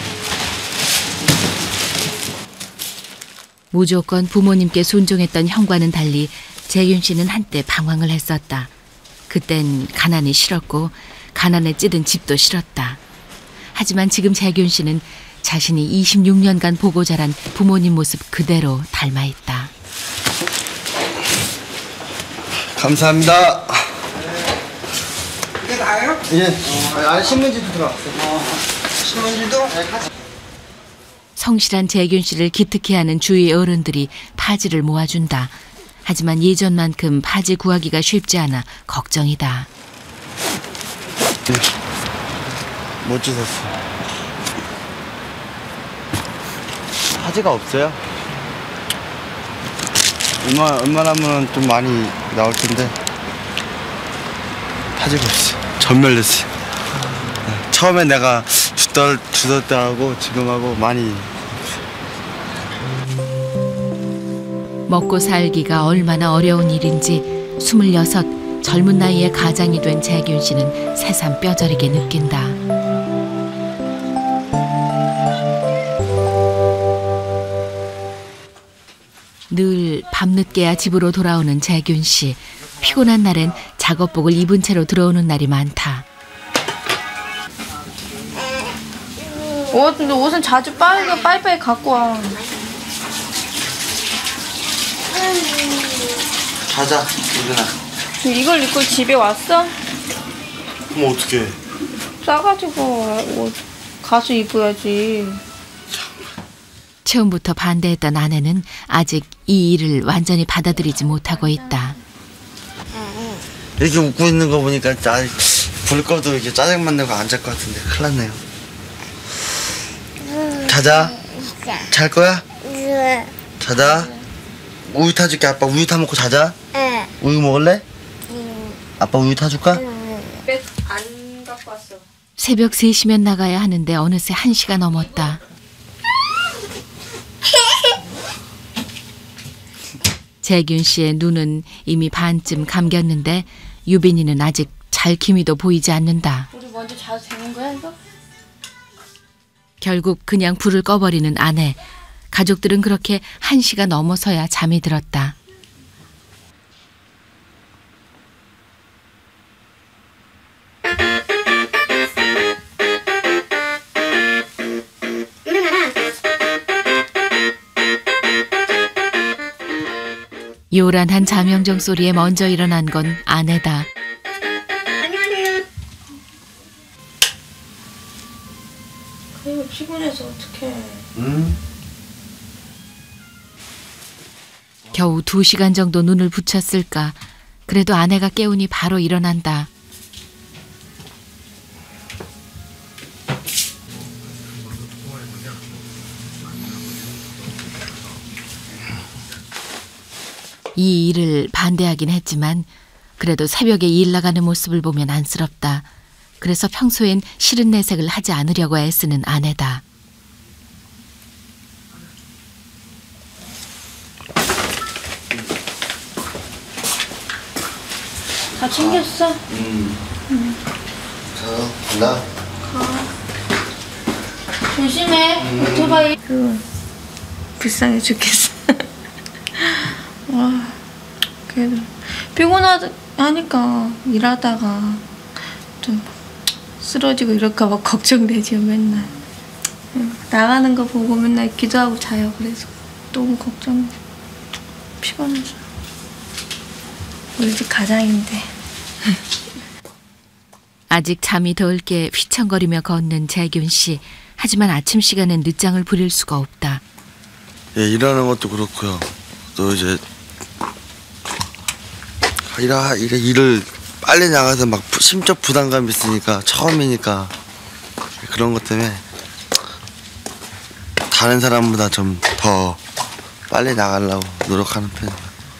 무조건 부모님께 순종했던 형과는 달리 재균 씨는 한때 방황을 했었다. 그땐 가난이 싫었고 가난에 찌든 집도 싫었다. 하지만 지금 재균 씨는 자신이 이십육 년간 보고 자란 부모님 모습 그대로 닮아있다. 감사합니다. 이게 다예요? 예. 어, 아, 신문지도 들어왔어요. 어, 신문지도? 성실한 재균 씨를 기특해하는 주위 어른들이 파지를 모아준다. 하지만 예전만큼 파지 구하기가 쉽지 않아 걱정이다. 네. 못 주웠어. 파지가 없어요. 얼마, 얼마나면 좀 많이 나올 텐데 파지가 없어. 전멸됐어. 네. 처음에 내가 주덜, 주덜 때하고 지금하고 많이. 먹고 살기가 얼마나 어려운 일인지 스물여섯 젊은 나이에 가장이 된 재균 씨는 새삼 뼈저리게 느낀다. 늘 밤늦게야 집으로 돌아오는 재균 씨. 피곤한 날엔 작업복을 입은 채로 들어오는 날이 많다. 옷, 근데 옷은 자주 빨리 빨리빨리 갖고 와. 자자, 일어나. 이걸 입고 집에 왔어? 그럼 어떡해. 싸가지고 옷 가서 입어야지. 처음부터 반대했던 아내는 아직 이 일을 완전히 받아들이지 못하고 있다. 이렇게 웃고 있는 거 보니까 짜, 불 꺼도 이렇게 짜증만 내고 안 잘 것 같은데 큰일 났네요. 자자. 잘 거야? 자자. 우유 타줄게. 아빠 우유 타 먹고 자자. 응. 우유 먹을래? 응. 아빠 우유 타줄까? 안 갖고 왔어. 새벽 세 시면 나가야 하는데 어느새 한 시가 넘었다. 재균 씨의 눈은 이미 반쯤 감겼는데 유빈이는 아직 잘 기미도 보이지 않는다. 우리 먼저 자도 되는 거야 이거? 결국 그냥 불을 꺼버리는 아내. 가족들은 그렇게 한 시가 넘어서야 잠이 들었다. 요란한 자명정 소리에 먼저 일어난 건 아내다. 안녕하세요. 어떡해. 응? 겨우 두 시간 정도 눈을 붙였을까. 그래도 아내가 깨우니 바로 일어난다. 이 일을 반대하긴 했지만 그래도 새벽에 일 나가는 모습을 보면 안쓰럽다. 그래서 평소엔 싫은 내색을 하지 않으려고 애쓰는 아내다. 다 챙겼어? 응. 응. 자, 간다. 가. 조심해. 음. 오토바이. 그 불쌍해 죽겠어. 와, 그래도 피곤하니까 일하다가 좀 쓰러지고 이럴까 봐 걱정되지요 맨날. 나가는 거 보고 맨날 기도하고 자요. 그래서 너무 걱정. 피곤해서. 우리 집 가장인데. 아직 잠이 덜 깨 휘청거리며 걷는 재균 씨. 하지만 아침 시간엔 늦장을 부릴 수가 없다. 예, 일하는 것도 그렇고요. 또 이제 일하, 일에 일을 빨리 나가서 막 심적 부담감이 있으니까 처음이니까 그런 것 때문에 다른 사람보다 좀 더 빨리 나가려고 노력하는 편이에요.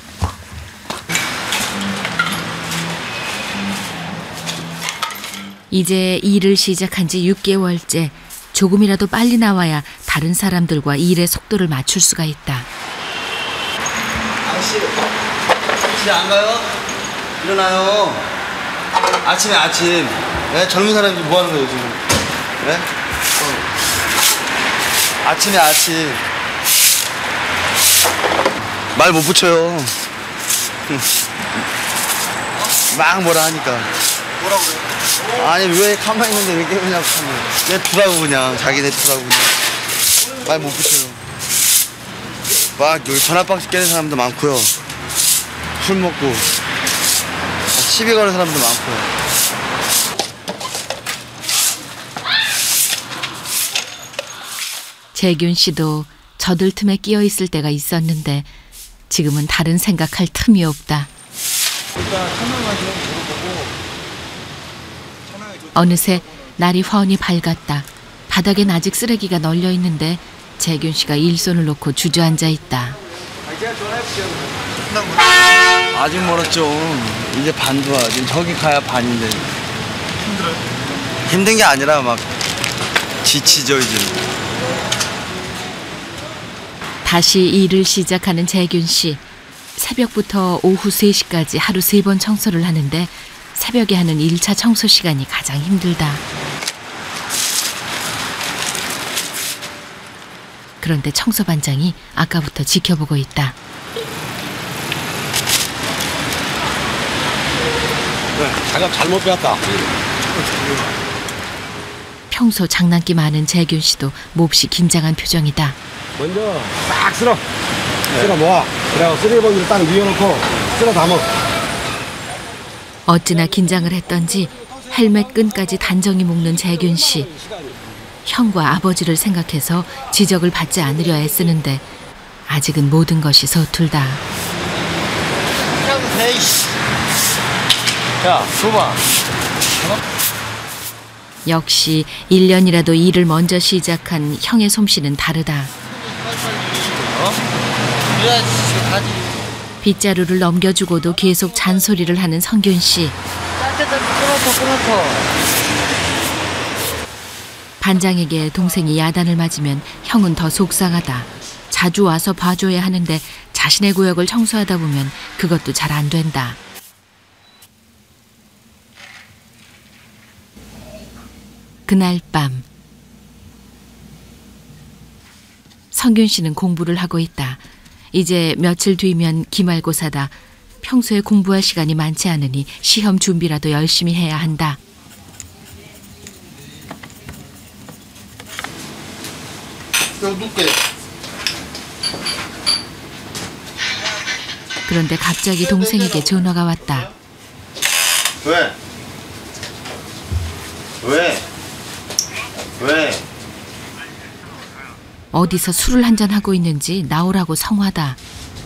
이제 일을 시작한 지 육 개월째. 조금이라도 빨리 나와야 다른 사람들과 일의 속도를 맞출 수가 있다. 아저씨, 집에 안 가요? 일어나요. 아침에 아침. 네? 젊은 사람이 뭐 하는 거예요, 지금? 네? 어. 아침에 아침. 말 못 붙여요. 막 뭐라 하니까. 뭐라고 그래요? 아니, 왜 가만히 있는데 왜 깨우냐고 하면. 내 두라고 그냥. 자기네 두라고 그냥. 말 못 붙여요. 막 여기 전화방식 깨는 사람도 많고요. 술 먹고 시비 거는 사람도 많고요. 재균 씨도 저들 틈에 끼어 있을 때가 있었는데 지금은 다른 생각할 틈이 없다. 어느새 날이 훤히 밝았다. 바닥엔 아직 쓰레기가 널려 있는데 재균 씨가 일손을 놓고 주저앉아 있다. 아직 멀었죠. 이제 반도 와야지. 저기 가야 반인데. 힘들어요? 힘든 게 아니라 막 지치죠 이제. 다시 일을 시작하는 재균 씨. 새벽부터 오후 세 시까지 하루 세 번 청소를 하는데 새벽에 하는 일 차 청소 시간이 가장 힘들다. 그런데 청소반장이 아까부터 지켜보고 있다. 네, 작업 잘못 배웠다. 평소 장난기 많은 재균 씨도 몹시 긴장한 표정이다. 먼저 딱 쓸어. 쓸어 모아. 그리고 쓰레기봉지를 딱 뉘어놓고 쓸어 담아. 어찌나 긴장을 했던지 헬멧 끈까지 단정히 묶는 재균 씨. 형과 아버지를 생각해서 지적을 받지 않으려 애쓰는데 아직은 모든 것이 서툴다. 야, 줘봐. 역시 일 년이라도 일을 먼저 시작한 형의 솜씨는 다르다. 빗자루를 넘겨주고도 계속 잔소리를 하는 성균 씨. 반장에게 동생이 야단을 맞으면 형은 더 속상하다. 자주 와서 봐줘야 하는데 자신의 구역을 청소하다 보면 그것도 잘 안 된다. 그날 밤 성균 씨는 공부를 하고 있다. 이제 며칠 뒤면 기말고사다. 평소에 공부할 시간이 많지 않으니 시험 준비라도 열심히 해야 한다. 그런데 갑자기 동생에게 전화가 왔다. 왜? 왜? 왜? 어디서 술을 한잔하고 있는지 나오라고 성화다.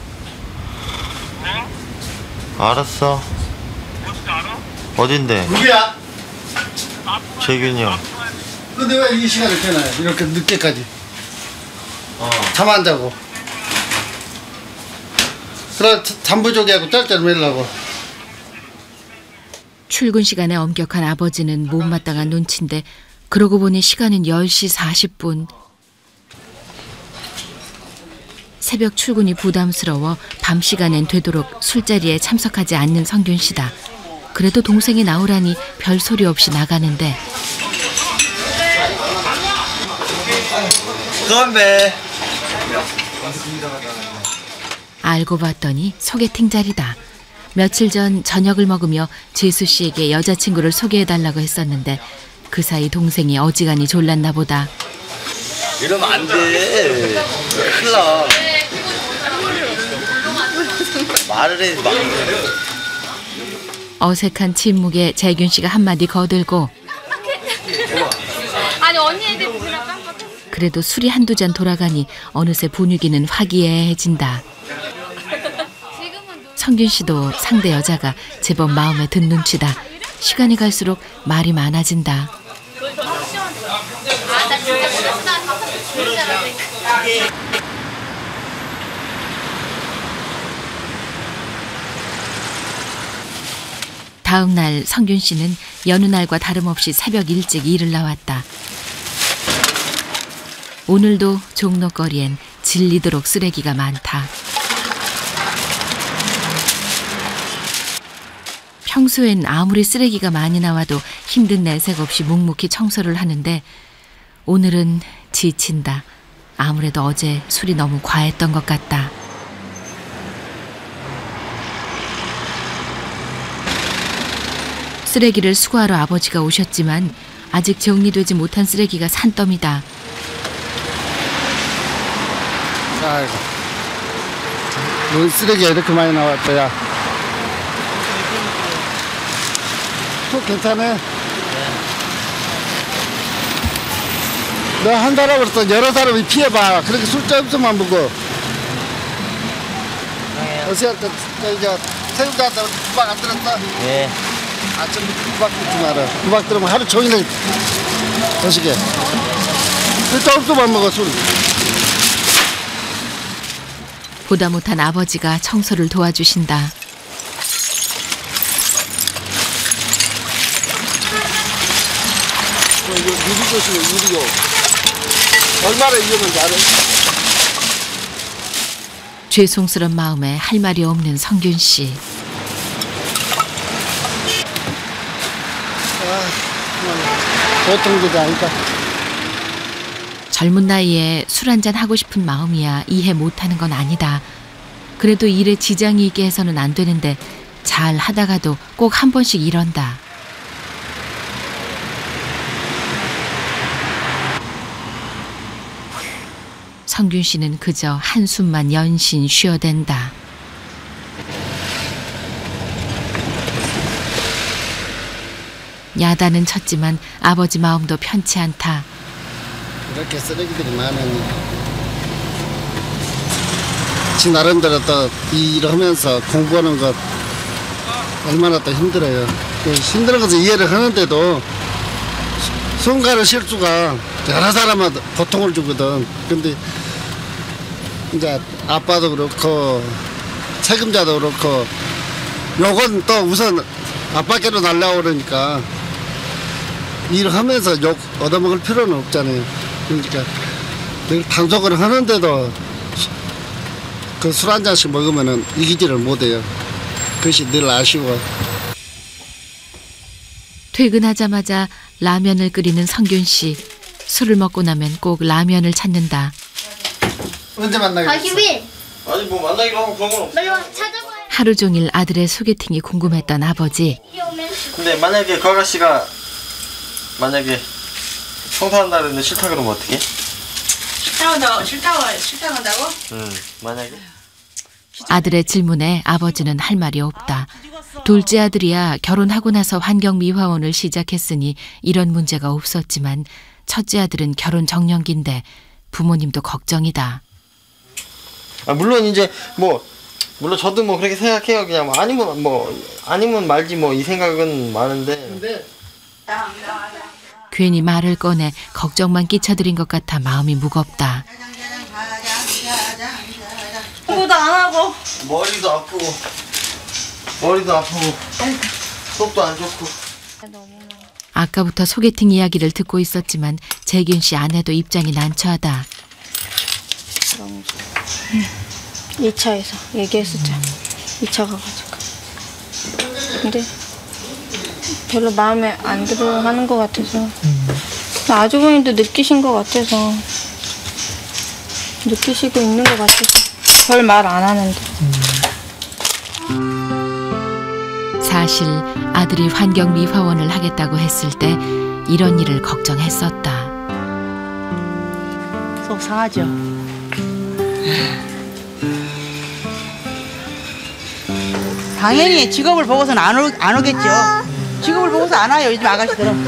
알았어. 어딘데? 누구야? 재균이 형. 근데 왜 이 시간에 깨나요? 이렇게 늦게까지. 어. 잠 안 자고. 그래 잠부족이하고 짤짤 매려고. 출근 시간에 엄격한 아버지는 못마땅한 눈치인데 그러고 보니 시간은 열 시 사십 분. 새벽 출근이 부담스러워 밤 시간엔 되도록 술자리에 참석하지 않는 성균 씨다. 그래도 동생이 나오라니 별소리 없이 나가는데 건배. 알고 봤더니 소개팅 자리다. 며칠 전 저녁을 먹으며 재수 씨에게 여자친구를 소개해달라고 했었는데 그 사이 동생이 어지간히 졸랐나 보다. 이러면 안 돼. 큰일 나. 말을 해. 말. 어색한 침묵에 재균 씨가 한마디 거들고 아니 언니애들 보느라 깜빡했어. 그래도 술이 한두 잔 돌아가니 어느새 분위기는 화기애애해진다. 성균 씨도 상대 여자가 제법 마음에 든 눈치다. 시간이 갈수록 말이 많아진다. 다음 날 성균 씨는 여느 날과 다름없이 새벽 일찍 일을 나왔다. 오늘도 종로거리엔 질리도록 쓰레기가 많다. 평소엔 아무리 쓰레기가 많이 나와도 힘든 내색 없이 묵묵히 청소를 하는데 오늘은 지친다. 아무래도 어제 술이 너무 과했던 것 같다. 쓰레기를 수거하러 아버지가 오셨지만 아직 정리되지 못한 쓰레기가 산더미다. 아이고. 뭔 쓰레기가 이렇게 많이 나왔더야. 또 괜찮아. 너 한 사람으로서 여러 사람이 피해봐. 그렇게 술점수만 보고. 어제 저 이제 세우자한테 구박 안 들었어? 예. 아침부터 구박 듣지 마라. 구박 들으면 하루 종일 거시게. 술점수만 먹어 술. 보다 못한 아버지가 청소를 도와주신다. 이거 유리교시네 유리교. 얼마나 이겼는지 알아? 죄송스런 마음에 할 말이 없는 성균 씨. 아, 보통 일이 아니다. 젊은 나이에 술 한잔 하고 싶은 마음이야 이해 못하는 건 아니다. 그래도 일에 지장이 있게 해서는 안 되는데 잘 하다가도 꼭 한 번씩 이런다. 성균 씨는 그저 한숨만 연신 쉬어댄다. 야단은 쳤지만 아버지 마음도 편치 않다. 이렇게 쓰레기들이 많으니 지 나름대로 또 일을 하면서 공부하는 것 얼마나 또 힘들어요. 그 힘든 것을 이해를 하는데도 손가락 실수가 여러 사람한테 고통을 주거든. 근데 이제 아빠도 그렇고 책임자도 그렇고 욕은 또 우선 아빠께로 날라오고 그러니까 일을 하면서 욕 얻어먹을 필요는 없잖아요. 그러니까 늘 방송을 하는데도 그 술 한 잔씩 먹으면은 이기지를 못해요. 그것이 늘 아쉬워. 퇴근하자마자 라면을 끓이는 성균 씨. 술을 먹고 나면 꼭 라면을 찾는다. 언제 만나겠어? 박유빈 아니 뭐 만나기로 하고 그런 건 없어. 빨리 와 찾아봐야 하루 종일 아들의 소개팅이 궁금했던 아버지. 이리 오면 근데 만약에 그 아가씨가 만약에 청소한다 그러는데 싫다 그러면 어떡해? 싫다고 싫다고 싫다고 한다고? 응. 만약에? 아들의 질문에 아버지는 할 말이 없다. 둘째 아들이야 결혼하고 나서 환경미화원을 시작했으니 이런 문제가 없었지만 첫째 아들은 결혼 정년기인데 부모님도 걱정이다. 아, 물론 이제 뭐 물론 저도 뭐 그렇게 생각해요. 그냥 뭐 아니면 뭐 아니면 말지 뭐 이 생각은 많은데. 괜히 말을 꺼내 걱정만 끼쳐드린 것 같아 마음이 무겁다. 공부도 안 하고 머리도 아프고 머리도 아프고 속도 안 좋고. 아까부터 소개팅 이야기를 듣고 있었지만 재균 씨 아내도 입장이 난처하다. 이 차에서 얘기했었잖아. 이 차 가가지고. 근데 별로 마음에 안 들어 하는 것 같아서. 아주버님도 느끼신 것 같아서. 느끼시고 있는 것 같아서. 별 말 안 하는데. 사실 아들이 환경미화원을 하겠다고 했을 때 이런 일을 걱정했었다. 속 상하죠. 당연히 직업을 보고서는 안, 오, 안 오겠죠. 직업을 보고서 안 와요, 요즘 아가씨들은.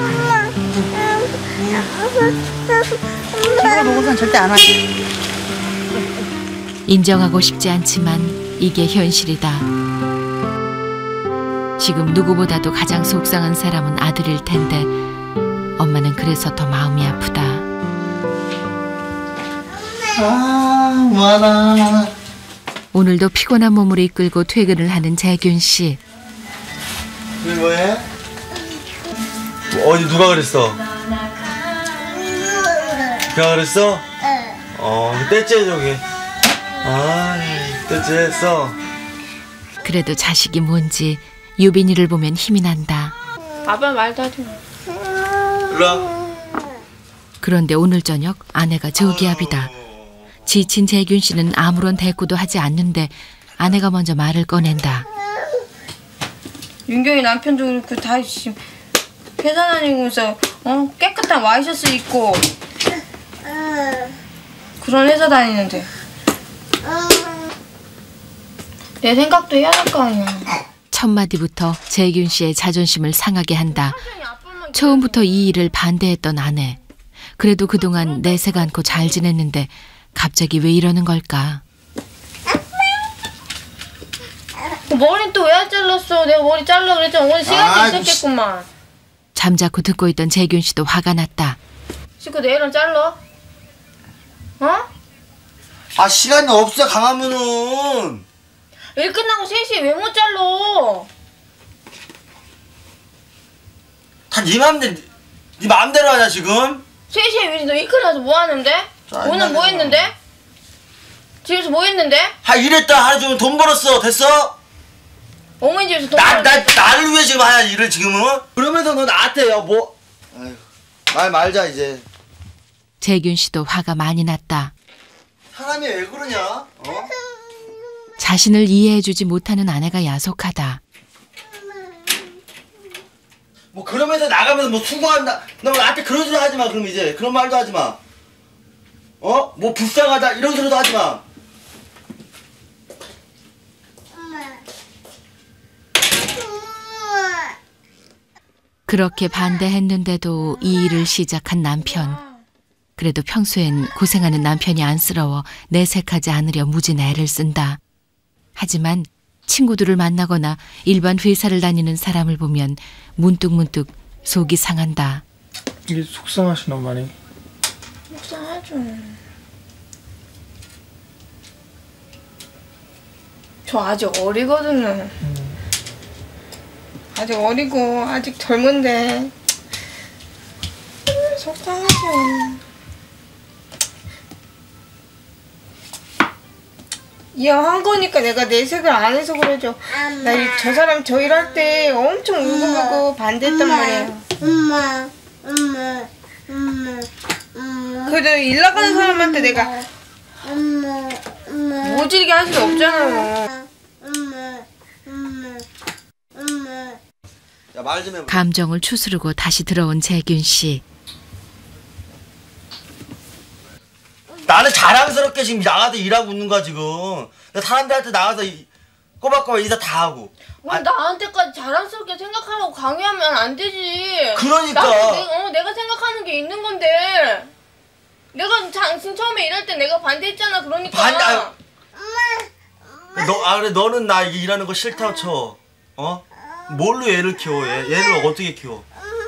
직업을 보고서는 절대 안 와요. 인정하고 싶지 않지만 이게 현실이다. 지금 누구보다도 가장 속상한 사람은 아들일 텐데 엄마는 그래서 더 마음이 아프다. 아, 많아. 오늘도 피곤한 몸을 이끌고 퇴근을 하는 재균 씨. 이게 뭐해? 어디 누가 그랬어? 걔가 그랬어? 어, 떼째 저기. 아, 떼째 했어. 그래도 자식이 뭔지 유빈이를 보면 힘이 난다. 아빠 말도 하지 마. 일로 와. 그런데 오늘 저녁 아내가 저기압이다. 지친 재균 씨는 아무런 대꾸도 하지 않는데 아내가 먼저 말을 꺼낸다. 윤경이 남편도 그렇고 다 지금 회사 다니면서 어? 깨끗한 와이셔츠 입고 그런 회사 다니는데 내 생각도 해야 할 거 아니야. 첫 마디부터 재균 씨의 자존심을 상하게 한다. 처음부터 이 일을 반대했던 아내. 그래도 그동안 내색 않고 잘 지냈는데 갑자기 왜 이러는 걸까? 머리 또 왜 안 잘랐어? 내가 머리 잘라 그랬잖아. 오늘 시간도 아, 있었겠구만. 잠자코 듣고 있던 재균 씨도 화가 났다. 씻고 내일은 잘라? 어? 아 시간이 없어 강하면은. 일 끝나고 세 시에 왜 못 잘라? 다 네 맘대로 네 마음대로 하냐 지금? 세 시에 왜 너 일 끝나서 뭐 하는데? 오늘 뭐 했는데? 집에서 뭐 했는데? 아 일했다 하루 종일 돈 벌었어 됐어? 어머니 집에서 돈 나, 나, 벌었는데? 나를 위해 지금 하냐 일을 지금은? 그러면서 너 나한테 야 뭐 아휴, 말 말자 이제. 재균 씨도 화가 많이 났다. 사람이 왜 그러냐? 어? 자신을 이해해주지 못하는 아내가 야속하다. 뭐 그러면서 나가면서 뭐 수고한다. 너 나한테 그런 소리 하지 마. 그럼 이제 그런 말도 하지 마. 어? 뭐 불쌍하다 이런 소리도 하지 마. 그렇게 반대했는데도 이 일을 시작한 남편. 그래도 평소엔 고생하는 남편이 안쓰러워 내색하지 않으려 무진 애를 쓴다. 하지만 친구들을 만나거나 일반 회사를 다니는 사람을 보면 문득문득 속이 상한다. 이게 속상하시나 많이? 속상하죠. 저 아직 어리거든요. 음. 아직 어리고 아직 젊은데 속상하죠. 이왕한 거니까 내가 내색을 안 해서 그러죠. 나 저 사람 저 일할 때 엄청 울고불고 반대했단 말이에요. 엄마, 엄마, 엄마, 엄마. 그래도 일 나가는 사람한테 내가 엄마, 엄마. 모질게 할 수 없잖아요. 엄마, 엄마, 엄마. 야, 말 좀 해봐. 감정을 추스르고 다시 들어온 재균 씨. 나는 자랑스럽게 지금 나가서 일하고 있는 거야 지금. 나 사람들한테 나가서 이- 꼬박꼬박 인사 다 하고. 뭐 나한테까지 자랑스럽게 생각하라고 강요하면 안 되지. 그러니까. 나도 내, 어, 내가 생각하는 게 있는 건데. 내가 당신 처음에 일할 때 내가 반대했잖아. 그러니까. 반대. 아유. 너, 아 그래 너는 나 이게 일하는 거 싫다고 쳐. 어? 뭘로 얘를 키워? 얘 얘를 어떻게 키워?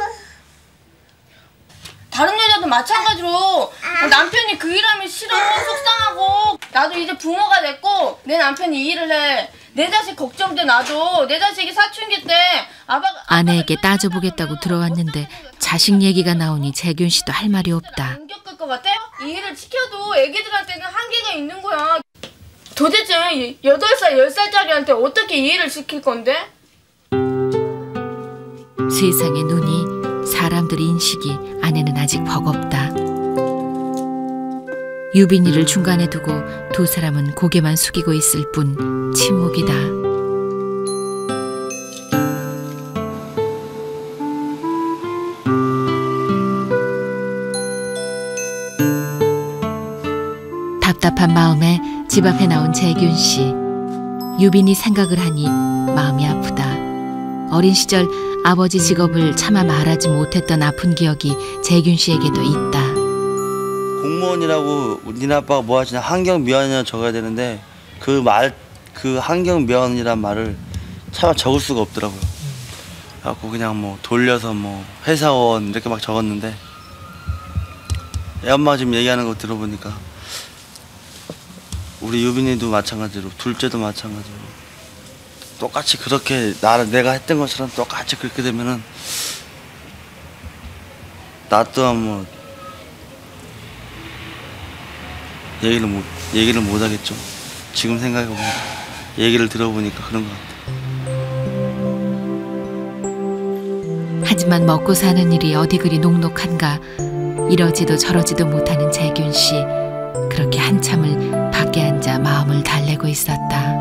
다른 여자도 마찬가지로 남편이 그 일하면 싫어 속상하고 나도 이제 부모가 됐고 내 남편이 이 일을 해. 내 자식 걱정돼 나도. 내 자식이 사춘기 때 아빠가 아내에게 따져보겠다고 들어왔는데 자식 얘기가 나오니 재균 씨도 할 말이 없다. 안 겪을 것 같아? 이 일을 시켜도 애기들한테는 한계가 있는 거야. 도대체 여덟 살, 열 살짜리한테 어떻게 이 일을 시킬 건데? 세상의 눈이 사람들의 인식이 아내는 아직 버겁다. 유빈이를 중간에 두고 두 사람은 고개만 숙이고 있을 뿐 침묵이다. 답답한 마음에 집 앞에 나온 재균 씨. 유빈이 생각을 하니 마음이 아프다. 어린 시절 아버지 직업을 차마 말하지 못했던 아픈 기억이 재균 씨에게도 있다. 공무원이라고 니네 아빠가 뭐 하시냐 환경미화원이라 적어야 되는데 그 말 그 환경미화원이란 말을 차마 적을 수가 없더라고요. 그래갖고 그냥 뭐 돌려서 뭐 회사원 이렇게 막 적었는데 애 엄마가 지금 얘기하는 거 들어보니까 우리 유빈이도 마찬가지로 둘째도 마찬가지로 똑같이 그렇게 나를 내가 했던 것처럼 똑같이 그렇게 되면은 나 또한 뭐 얘기를 못 얘기를 못 하겠죠. 지금 생각해 보면 얘기를 들어보니까 그런 것 같아요. 하지만 먹고 사는 일이 어디 그리 녹록한가. 이러지도 저러지도 못하는 재균 씨. 그렇게 한참을 밖에 앉아 마음을 달래고 있었다.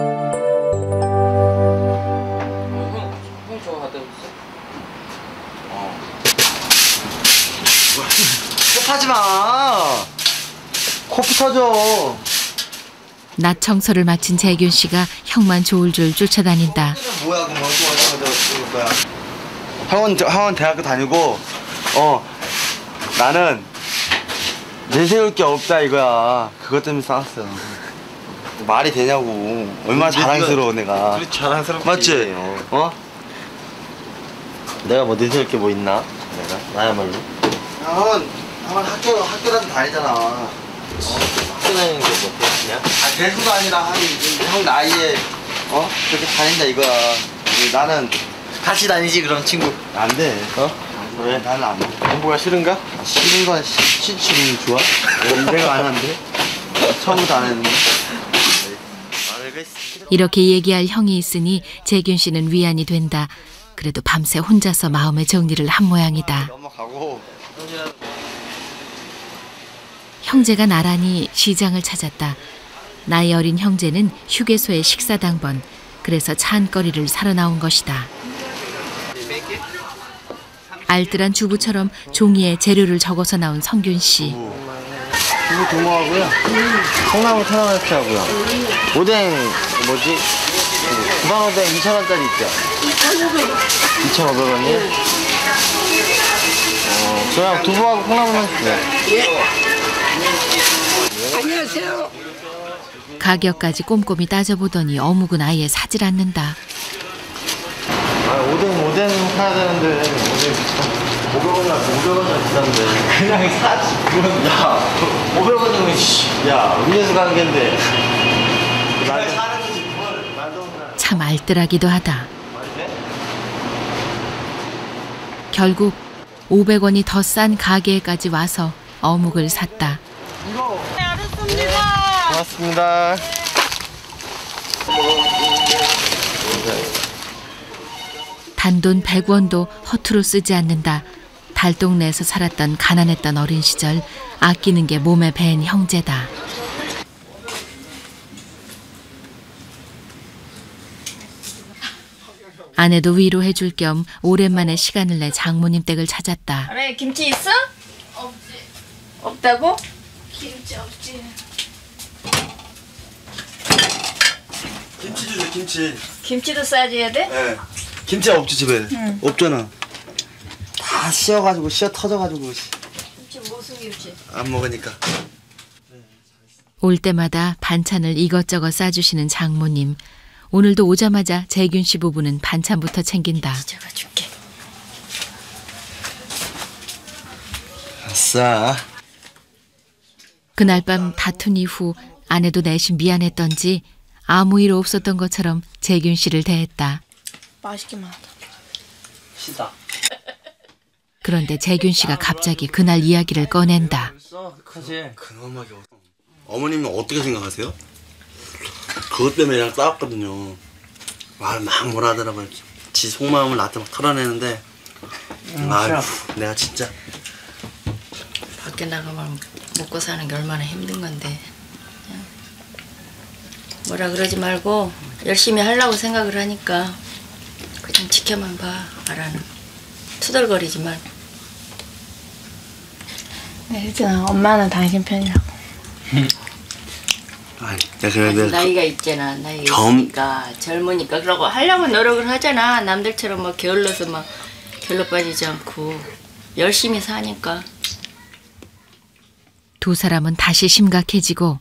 코파지 마. 코피 터져. 낮 청소를 마친 재균 씨가 형만 졸졸 쫓아다닌다. 뭐야 그럼 뭐야? 학원 학원 대학교 다니고 어 나는 내세울 게 없다 이거야. 그것 때문에 싸웠어요. 말이 되냐고. 얼마나 자랑스러워 내가. 그래 자랑스럽지. 맞지? 어? 내가 뭐 내세울 게 뭐 있나? 내가 나야말로. 형은 형은 학교 학교라도 다니잖아. 어? 학교 다니는 게 뭐 대수냐? 아 대수가 아니라 한 형 나이에 어 그렇게 다닌다 이거야. 나는 같이 다니지 그럼 친구. 안 돼. 어? 왜? 나는 안 돼. 공부가 싫은가? 싫은 건 싫지 좋아? 내가 안 하는데? 처음부터 안 했는데. 이렇게 얘기할 형이 있으니 재균 씨는 위안이 된다. 그래도 밤새 혼자서 마음의 정리를 한 모양이다. 넘어가고. 형제가 나란히 시장을 찾았다. 나이 어린 형제는 휴게소에 식사 당번. 그래서 찬거리를 사러 나온 것이다. 알뜰한 주부처럼 종이에 재료를 적어서 나온 성균 씨. 두부 도모하고요. 콩나물 천 원어치 하고요. 오뎅 뭐지? 구방 오뎅 이천 원짜리 있죠? 이천오백 원이요? 어, 저랑 두부하고 콩나물만 주세요. 안녕하세요. 가격까지 꼼꼼히 따져보더니 어묵은 아예 사질 않는다. 아, 오뎅, 오뎅 사야 되는데, 오뎅 오백 원이나 오백 원이나 비싼데. 그냥 사지, 그건. 야, 오백 원이면, 야, 음료수 가는 겐데. 참 알뜰하기도 하다. 결국 오백 원이 더 싼 가게에까지 와서 어묵을 샀다. 네, 알았습니다. 고맙습니다. 단돈 백 원도 허투루 쓰지 않는다. 달동네에서 살았던 가난했던 어린 시절 아끼는 게 몸에 밴 형제다. 아내도 위로해줄 겸 오랜만에 시간을 내 장모님 댁을 찾았다. 그래, 김치 있어? 없지. 없다고? 김치 없지. 김치 주세요 김치. 김치도 싸줘야 돼? 네. 김치 없지 집에? 응. 없잖아. 다 씌어가지고 씌어 터져가지고. 김치 무슨 안 먹으니까. 올 때마다 반찬을 이것저것 싸주시는 장모님. 오늘도 오자마자 재균 씨 부부는 반찬부터 챙긴다. 제가 줄게. 아싸. 그날 밤 다툰 이후 아내도 내심 미안했던지 아무 일 없었던 것처럼 재균 씨를 대했다. 맛있기만 하다. 시다. 그런데 재균 씨가 갑자기 그날 이야기를 꺼낸다. 그지. 그놈하게. 어머님은 어떻게 생각하세요? 그것 때문에 그냥 싸웠거든요. 말 막 뭐라 하더라고요. 지 속마음을 나한테 막 털어내는데 아유, 내가 진짜 밖에 나가면 먹고 사는 게 얼마나 힘든 건데 그냥 뭐라 그러지 말고 열심히 하려고 생각을 하니까 그냥 지켜만 봐. 알아는 투덜거리지 말고. 네, 혜진아, 엄마는 당신 편이라고. 아니, 내가 그래, 나이가 있잖아. 나이가 점... 있으니까 젊으니까 그러고 하려고 노력을 하잖아. 남들처럼 뭐 게을러서 막 결로 빠지지 않고 열심히 사니까. 두 사람은 다시 심각해지고.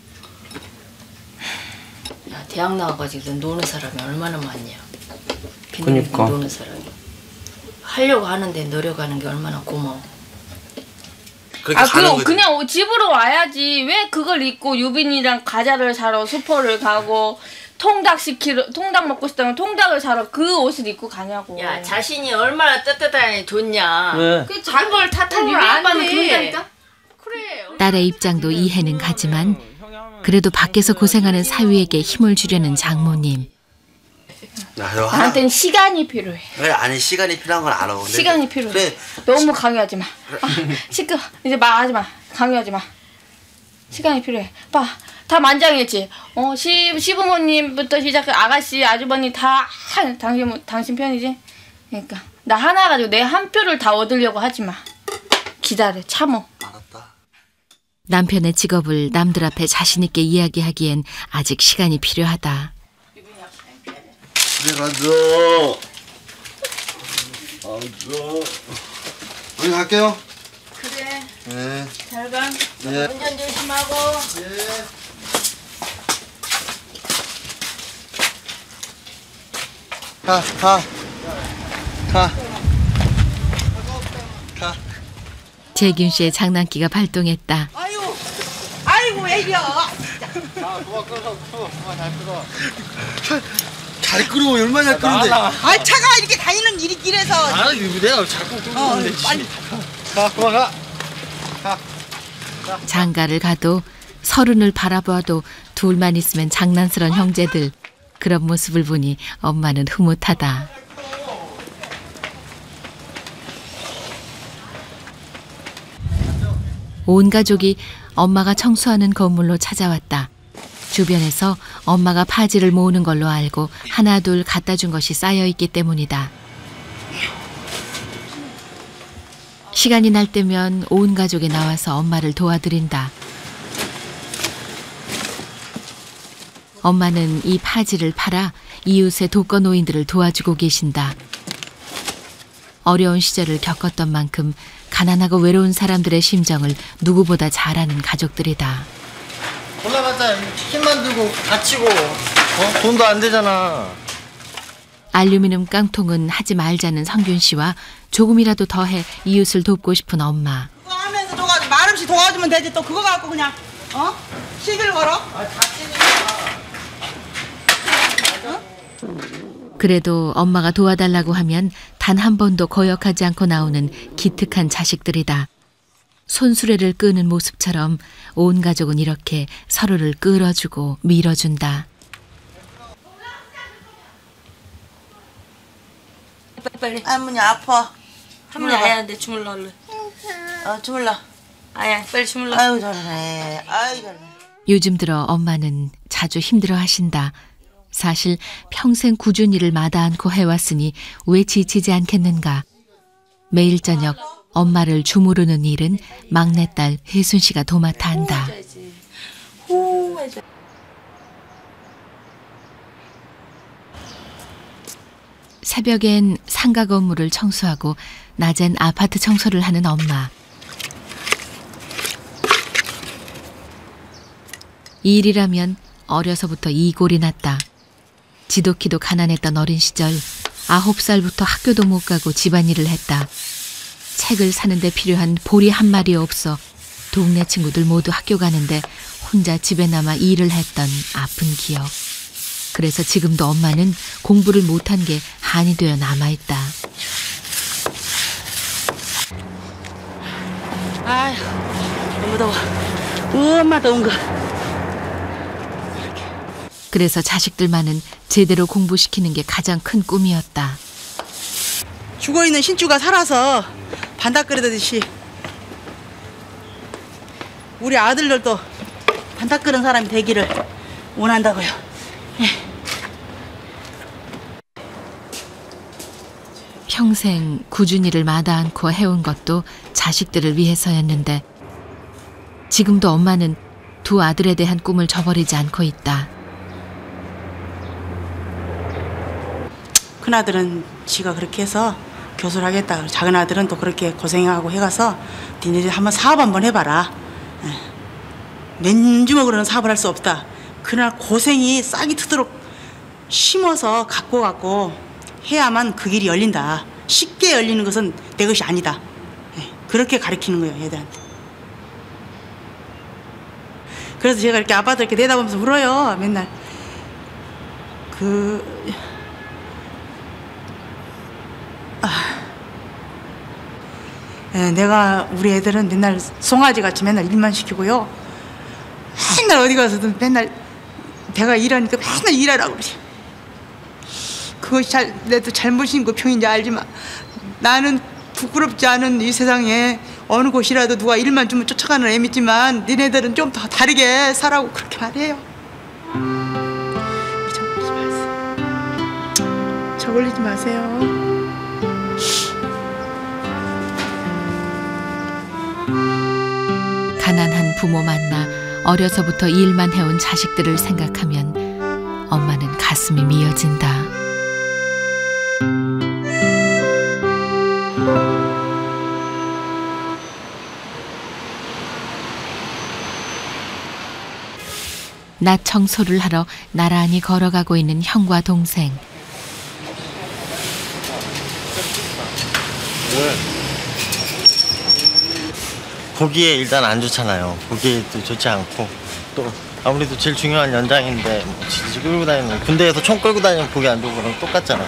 야, 대학 나와가지고 노는 사람이 얼마나 많냐. 그러니까. 노는 사람이. 하려고 하는데 노력하는 게 얼마나 고마워. 아, 그 그냥 집으로 와야지. 왜 그걸 입고 유빈이랑 과자를 사러 슈퍼를 가고 통닭 시키러 통닭 먹고 싶다면 통닭을 사러 그 옷을 입고 가냐고. 야, 자신이 얼마나 떳떳하니 좋냐. 왜? 그 작은 탓하면 안 돼. 그래. 딸의 입장도 이해는 가지만 그래도 밖에서 고생하는 사위에게 힘을 주려는 장모님. 나한테는 시간이 필요해. 그래, 아니 시간이 필요한 건 알아. 시간이 필요해. 그래. 너무 강요하지 마. 아, 시끄 이제 말하지 마. 강요하지 마. 시간이 필요해. 봐, 다 만장일치. 어, 시 시부모님부터 시작해 아가씨, 아주버니 다 한, 당신 당신 편이지. 그러니까 나 하나 가지고 내 한 표를 다 얻으려고 하지 마. 기다려, 참어. 알았다. 남편의 직업을 남들 앞에 자신 있게 이야기하기엔 아직 시간이 필요하다. 그래 가자. 가자. 우리 갈게요. 그래. 네. 잘 가. 네. 운전 조심하고. 네. 가, 가. 가. 가. 재균 씨의 장난기가 발동했다. 아이고, 아이고 애기야. 아, 도와 끌어, 도와 잘 끌어. 잘 끌어. 얼마나 잘 끄는데. 아, 차가 이렇게 다니는 일이 길에서. 아, 내가 자꾸 끌고 어, 있는데. 빨리. 가, 도와가. 장가를 가도 서른을 바라봐도 둘만 있으면 장난스런 형제들. 그런 모습을 보니 엄마는 흐뭇하다. 온 가족이 엄마가 청소하는 건물로 찾아왔다. 주변에서 엄마가 파지를 모으는 걸로 알고 하나둘 갖다 준 것이 쌓여있기 때문이다. 시간이 날 때면 온 가족이 나와서 엄마를 도와드린다. 엄마는 이 파지를 팔아 이웃의 독거노인들을 도와주고 계신다. 어려운 시절을 겪었던 만큼 가난하고 외로운 사람들의 심정을 누구보다 잘 아는 가족들이다. 올라가자. 힘만 들고 다치고. 어? 돈도 안 되잖아. 알루미늄 깡통은 하지 말자는 성균 씨와 조금이라도 더해 이웃을 돕고 싶은 엄마. 그거 하면서 도와주, 말없이 도와주면 되지. 또 그거 갖고 그냥 어? 시비를 걸어? 아, 그래도 엄마가 도와달라고 하면 단 한 번도 거역하지 않고 나오는 기특한 자식들이다. 손수레를 끄는 모습처럼 온 가족은 이렇게 서로를 끌어주고 밀어준다. 빨리. 할머니 아파. 할머니 아야한테 주물러 얼른. 어, 주물러. 아야, 빨리 주물러. 아유 잘하네. 아유 잘하네. 요즘 들어 엄마는 자주 힘들어 하신다. 사실 평생 꾸준히 일을 마다 않고 해왔으니 왜 지치지 않겠는가. 매일 저녁 엄마를 주무르는 일은 막내딸 혜순 씨가 도맡아 한다. 새벽엔 상가 건물을 청소하고 낮엔 아파트 청소를 하는 엄마. 이 일이라면 어려서부터 이골이 났다. 지독히도 가난했던 어린 시절 아홉 살부터 학교도 못 가고 집안일을 했다. 책을 사는데 필요한 보리 한 마리 없어 동네 친구들 모두 학교 가는데 혼자 집에 남아 일을 했던 아픈 기억. 그래서 지금도 엄마는 공부를 못한 게 한이 되어 남아있다. 아휴, 너무 더워. 엄마 더운 거. 그래서 자식들만은 제대로 공부시키는 게 가장 큰 꿈이었다. 죽어있는 신주가 살아서 반닥거리듯이 우리 아들들도 반닥거리는 사람이 되기를 원한다고요. 예. 평생 꾸준히를 마다 않고 해온 것도 자식들을 위해서였는데 지금도 엄마는 두 아들에 대한 꿈을 저버리지 않고 있다. 큰아들은 지가 그렇게 해서 교수를 하겠다. 작은 아들은 또 그렇게 고생하고 해가서 니네들 한번 사업 한번 해봐라. 맨주먹으로는 사업을 할 수 없다. 그날 고생이 싹이 트도록 심어서 갖고 갖고 해야만 그 길이 열린다. 쉽게 열리는 것은 내 것이 아니다. 그렇게 가르치는 거예요, 애들한테. 그래서 제가 이렇게 아빠들 이렇게 내다보면서 울어요, 맨날. 그... 아... 예, 내가 우리 애들은 맨날 송아지같이 맨날 일만 시키고요. 맨날 어디 가서든 맨날 내가 일하니까 맨날 일하라고 그러지. 그것이 잘, 내도 잘못인 거 평인지 알지만 나는 부끄럽지 않은 이 세상에 어느 곳이라도 누가 일만 주면 쫓아가는 애미지만 니네들은 좀 더 다르게 살라고 그렇게 말해요. 저걸리지 마세요. 저걸리지 마세요. 가난한 부모 만나 어려서부터 일만 해온 자식들을 생각하면 엄마는 가슴이 미어진다. 낮 청소를 하러 나란히 걸어가고 있는 형과 동생. 보기에 일단 안 좋잖아요. 보기에도 좋지 않고 또 아무래도 제일 중요한 연장인데 뭐 지지 끌고 다니는 군대에서 총 끌고 다니면 보기 안 좋고 그럼 똑같잖아요.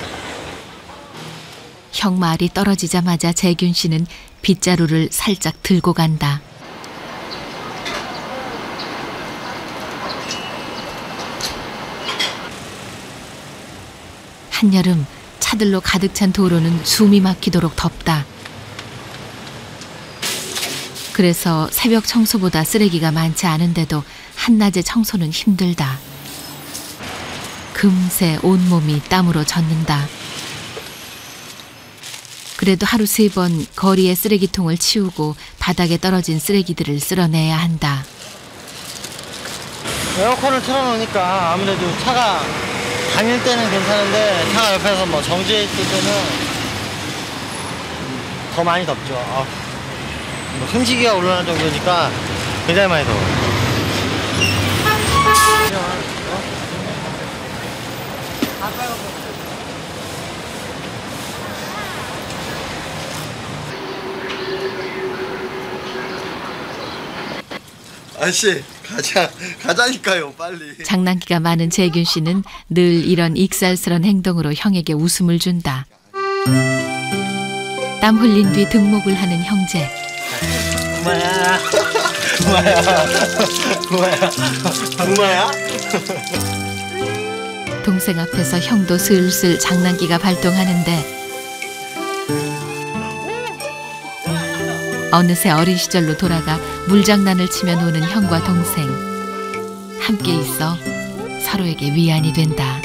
형 말이 떨어지자마자 재균 씨는 빗자루를 살짝 들고 간다. 한여름 차들로 가득 찬 도로는 숨이 막히도록 덥다. 그래서 새벽 청소보다 쓰레기가 많지 않은데도 한낮의 청소는 힘들다. 금세 온몸이 땀으로 젖는다. 그래도 하루 세 번 거리의 쓰레기통을 치우고 바닥에 떨어진 쓰레기들을 쓸어내야 한다. 에어컨을 틀어놓으니까 아무래도 차가 다닐 때는 괜찮은데 차가 옆에서 뭐 정지해 있을 때는 더 많이 덥죠. 아, 뭐 숨쉬기가 올라갈 정도니까 굉장히 많이 더워요. 아저씨 가자 가자니까요 빨리. 장난기가 많은 재균 씨는 늘 이런 익살스런 행동으로 형에게 웃음을 준다. 땀 흘린 뒤 등목을 하는 형제. 엄마야 엄마야 엄마야 엄마야. 동생 앞에서 형도 슬슬 장난기가 발동하는데 어느새 어린 시절로 돌아가 물장난을 치며 노는 형과 동생. 함께 있어 서로에게 위안이 된다.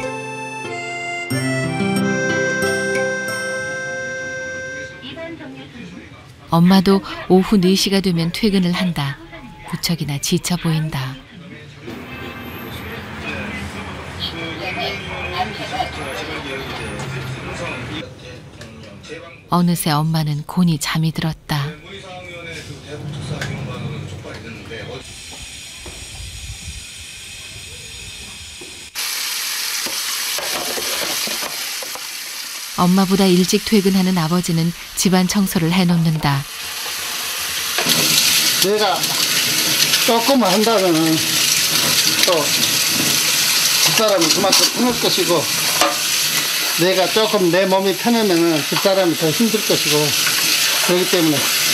엄마도 오후 네 시가 되면 퇴근을 한다. 무척이나 지쳐 보인다. 어느새 엄마는 곤히 잠이 들었다. 엄마보다 일찍 퇴근하는 아버지는 집안 청소를 해놓는다. 내가 조금 한다면은 또 집사람은 그만큼 편할 것이고, 내가 조금 내 몸이 편하면은 집사람이 더 힘들 것이고, 그렇기 때문에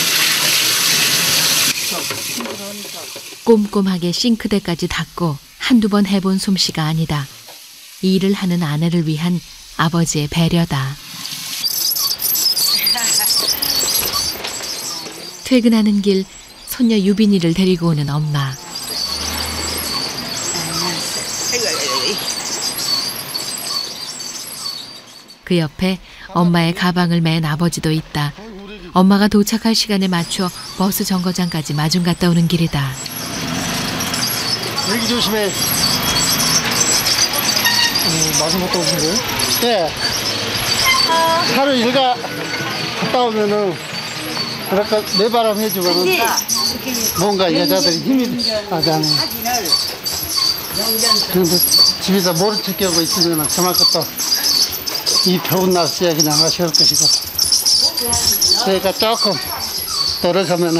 꼼꼼하게 싱크대까지 닦고 한두 번 해본 솜씨가 아니다. 일을 하는 아내를 위한 아버지의 배려다. 퇴근하는 길 손녀 유빈이를 데리고 오는 엄마. 그 옆에 엄마의 가방을 맨 아버지도 있다. 엄마가 도착할 시간에 맞춰 버스 정거장까지 마중 갔다 오는 길이다. 여기 조심해. 어, 마중 갔다 오신 거예요? 네. 하루 일가 갔다 오면은 그러니까 내 바람 해주면은 뭔가 여자들이 힘이 나잖아요. 그런데 집에서 모른 척 하고 있으면 그만큼 또 이 더운 날씨에 그냥 아쉬울 것이고, 그러니까 조금 떨어가면은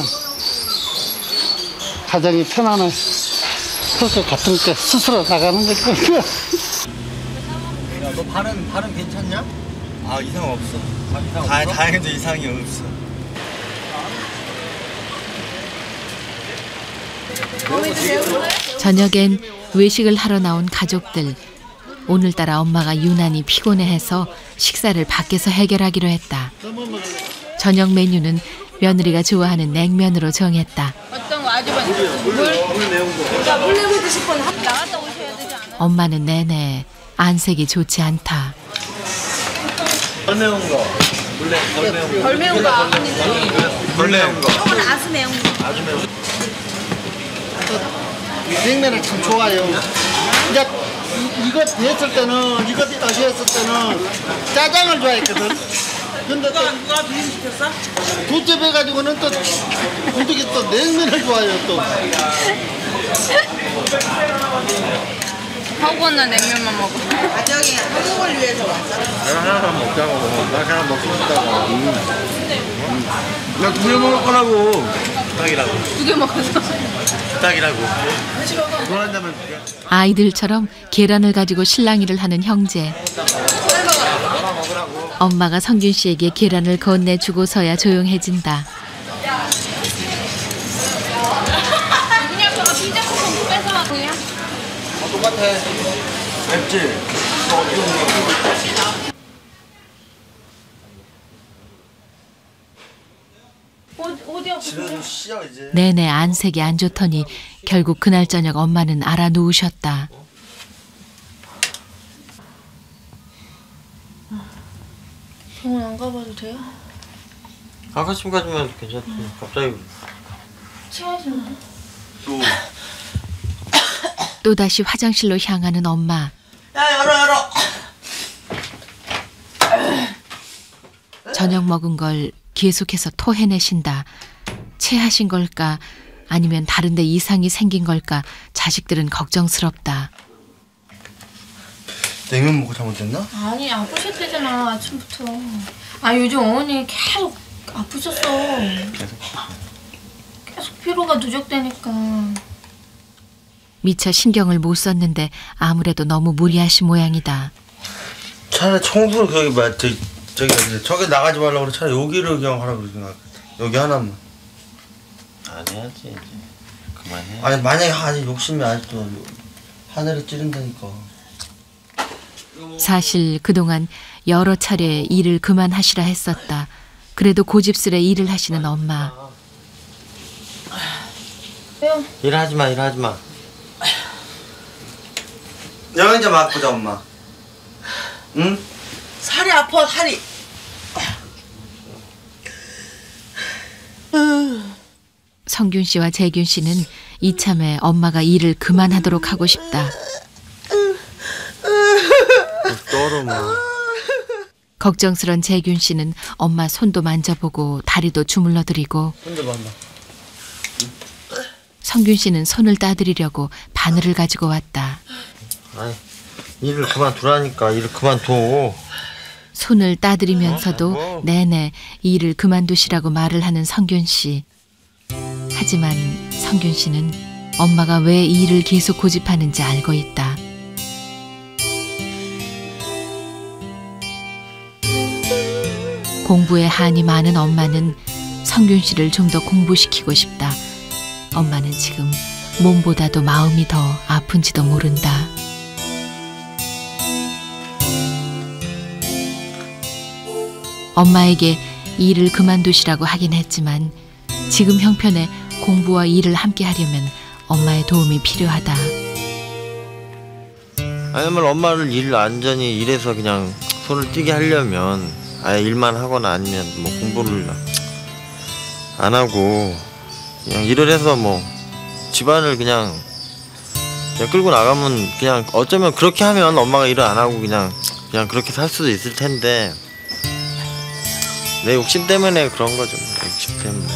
가정이 편안해 할 것 같은 게 스스로 나가는 거니까. 야, 너 발은 발은 괜찮냐? 아 이상 없어. 아, 이상 다, 없어? 다행히도 이상이 없어. 저녁엔 외식을 하러 나온 가족들. 오늘따라 엄마가 유난히 피곤해해서 식사를 밖에서 해결하기로 했다. 저녁 메뉴는 며느리가 좋아하는 냉면으로 정했다. 어떤 거 아주머니 물? 물 매운 거. 물 내고 드실 건 나갔다 오셔야 되지 않아요? 엄마는 내내 안색이 좋지 않다. 덜 매운 거. 물레 덜 매운 거. 덜 매운 거 아버님. 덜 매운 거. 이건 아주 매운 거. 아주 매운 거. 냉면을 참 좋아해요. 이제 이거 했을 때는, 이거 다시 했을 때는 짜장을 좋아했거든. 근데 또 누가 비빔 시켰어? 두째 해가지고는 또 어떻게 또 냉면을 좋아해요 또. 하고는 냉면만 먹어. 가정이 한국을 위해서 왔어. 내가 하나만 먹자고. 나 그냥 먹고 싶다고. 음. 나 두 개 먹을 거라고. 부탁이라고. 두 개 먹었어. 부탁이라고. 원한다면 두 개. 아이들처럼 계란을 가지고 실랑이를 하는 형제. 엄마가 성균 씨에게 계란을 건네주고서야 조용해진다. 그냥 저거 피자 쿠폰 뺏어와 그냥. 아, 똑같아. 맵지? 너 어디 오는 거야? 어디 아프세요? 집에 좀 쉬어 이제. 내내 안색이 안 좋더니 결국 그날 저녁 엄마는 알아 누우셨다. 병원 안 가봐도 돼요? 아가씨 가지면 괜찮지. 갑자기 취하지 마. 또. 또다시 화장실로 향하는 엄마. 야 열어 열어. 저녁 먹은 걸 계속해서 토해내신다. 체하신 걸까? 아니면 다른 데 이상이 생긴 걸까? 자식들은 걱정스럽다. 냉면 먹고 잘못됐나? 아니 아프셨대잖아 아침부터. 아 요즘 어머니 계속 아프셨어. 계속. 계속 피로가 누적되니까. 미처 신경을 못 썼는데 아무래도 너무 무리하신 모양이다. 차라리 청소를 거기 말 저기 저기 이제 저기 나가지 말라고 그래. 차라리 여기를 그냥 하라 그러지. 여기 하나만. 안 해야지 이제. 그만해. 아니 만약에 아직 욕심이 아직도 하늘을 찌른다니까. 사실 그동안 여러 차례 일을 그만하시라 했었다. 그래도 고집스레 일을 하시는 엄마. 일하지 마, 일하지 마. 여기 이제 맞보자 엄마. 응? 살이 아파 살이. 성균 씨와 재균 씨는 이참에 엄마가 일을 그만하도록 하고 싶다. 떨어마. 걱정스런 재균 씨는 엄마 손도 만져보고 다리도 주물러드리고, 손 봐, 엄마. 성균 씨는 손을 따드리려고 바늘을 가지고 왔다. 아니, 일을 그만두라니까. 일을 그만둬. 손을 따드리면서도 내내 일을 그만두시라고 말을 하는 성균 씨. 하지만 성균 씨는 엄마가 왜 일을 계속 고집하는지 알고 있다. 공부에 한이 많은 엄마는 성균 씨를 좀 더 공부시키고 싶다. 엄마는 지금 몸보다도 마음이 더 아픈지도 모른다. 엄마에게 일을 그만두시라고 하긴 했지만 지금 형편에 공부와 일을 함께 하려면 엄마의 도움이 필요하다. 아니면 엄마를 일 완전히 일해서 그냥 손을 띄게 하려면 아예 일만 하거나 아니면 뭐 공부를 안 하고 그냥 일을 해서 뭐 집안을 그냥 그냥 끌고 나가면 그냥 어쩌면 그렇게 하면 엄마가 일을 안 하고 그냥 그냥 그렇게 살 수도 있을 텐데 내 욕심 때문에 그런 거죠. 내 욕심 때문에.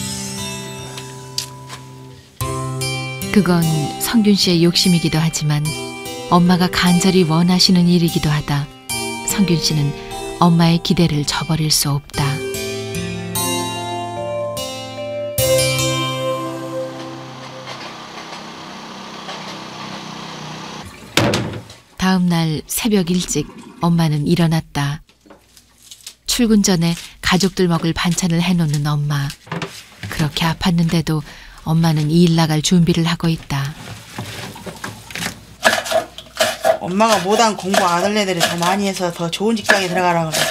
그건 성균 씨의 욕심이기도 하지만 엄마가 간절히 원하시는 일이기도 하다. 성균 씨는 엄마의 기대를 저버릴 수 없다. 다음 날 새벽 일찍 엄마는 일어났다. 출근 전에 가족들 먹을 반찬을 해놓는 엄마. 그렇게 아팠는데도 엄마는 일 나갈 준비를 하고 있다. 엄마가 못한 공부 아들네들이 더 많이 해서 더 좋은 직장에 들어가라 그래.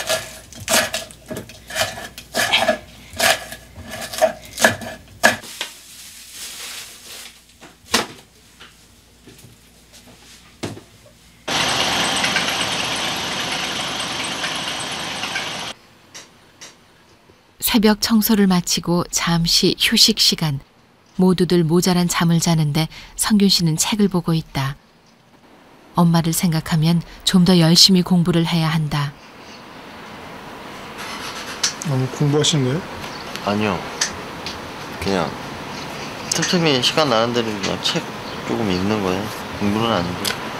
새벽 청소를 마치고 잠시 휴식 시간. 모두들 모자란 잠을 자는데 성균 씨는 책을 보고 있다. 엄마를 생각하면 좀 더 열심히 공부를 해야 한다. 너무 공부하시는 거예요? 아니요. 그냥 틈틈이 시간 나는 대로 그냥 책 조금 읽는 거예요. 공부는 아니고.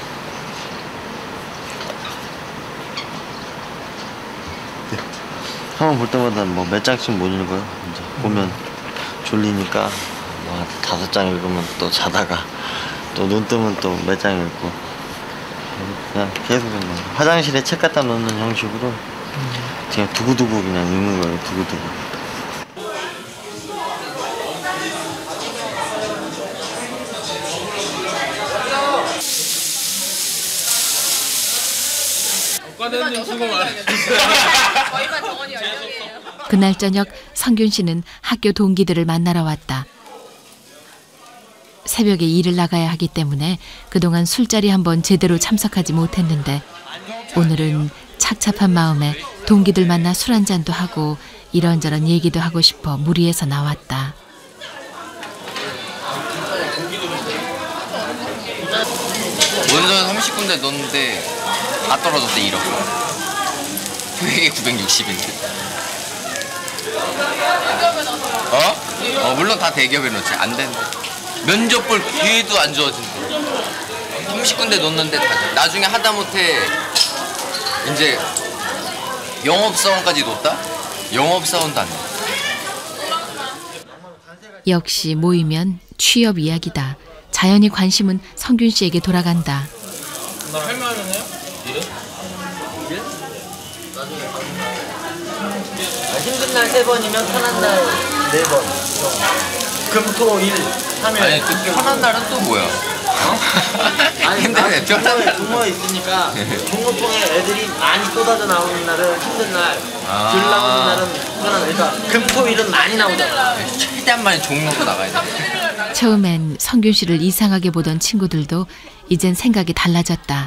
한번 볼 때마다 뭐 몇 장씩 못 읽어요. 이제 보면 졸리니까 뭐 다섯 장 읽으면 또 자다가 또 눈 뜨면 또 몇 장 읽고. 그냥 계속 그냥 화장실에 책 갖다 놓는 형식으로 그냥 두고두고 그냥 읽는 거예요. 두고두고. 그날 저녁 성균 씨는 학교 동기들을 만나러 왔다. 새벽에 일을 나가야 하기 때문에 그동안 술자리 한번 제대로 참석하지 못했는데 오늘은 착잡한 마음에 동기들 만나 술 한잔도 하고 이런저런 얘기도 하고 싶어 무리해서 나왔다. 원서 삼십 군데 넣었는데 다 떨어졌대. 일억. 그게 구백육십인데. 어? 어 물론 다 대기업에 넣지. 안 된대. 면접 볼 기회도 안 주어진대. 삼십 군데 넣었는데 다, 나중에 하다못해 이제 영업사원까지 넣었다? 영업사원도 안 돼. 역시 모이면 취업 이야기다. 자연히 관심은 성균 씨에게 돌아간다. 나 할만은 해요? 일은? 일? 나중에 아, 힘든 날 세 번이면 편한 날 네 번. 금토일 삼 일. 아니 또 편한 날은 또 뭐야? 어? 아니 힘든 편한 날 동호회 있으니까 종로통에 애들이 많이 쏟아져 나오는 날은 힘든 날, 아 덜 나오는 날은 편한 날. 그러니까 금토일은 많이 나오잖아. 최대한 많이 종로로 나가야 돼. 처음엔 성균 씨를 이상하게 보던 친구들도 이젠 생각이 달라졌다.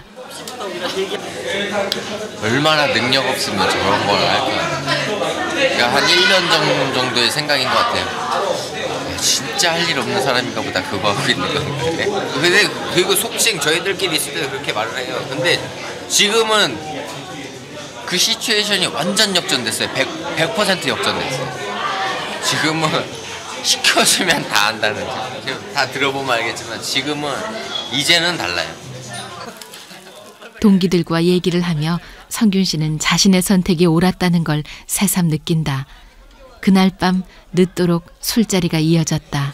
얼마나 능력 없으면 저런 걸 할까. 그러니까 한 일 년 정도의 생각인 것 같아요. 진짜 할 일 없는 사람인가 보다 그거 하고 있는 건데. 근데 그리고 속칭 저희들끼리 있을 때 그렇게 말을 해요. 근데 지금은 그 시츄에이션이 완전 역전됐어요. 백 퍼센트 역전됐어요. 지금은 시켜주면 다 한다는 거. 다 들어보면 알겠지만 지금은 이제는 달라요. 동기들과 얘기를 하며 성균 씨는 자신의 선택이 옳았다는 걸 새삼 느낀다. 그날 밤 늦도록 술자리가 이어졌다.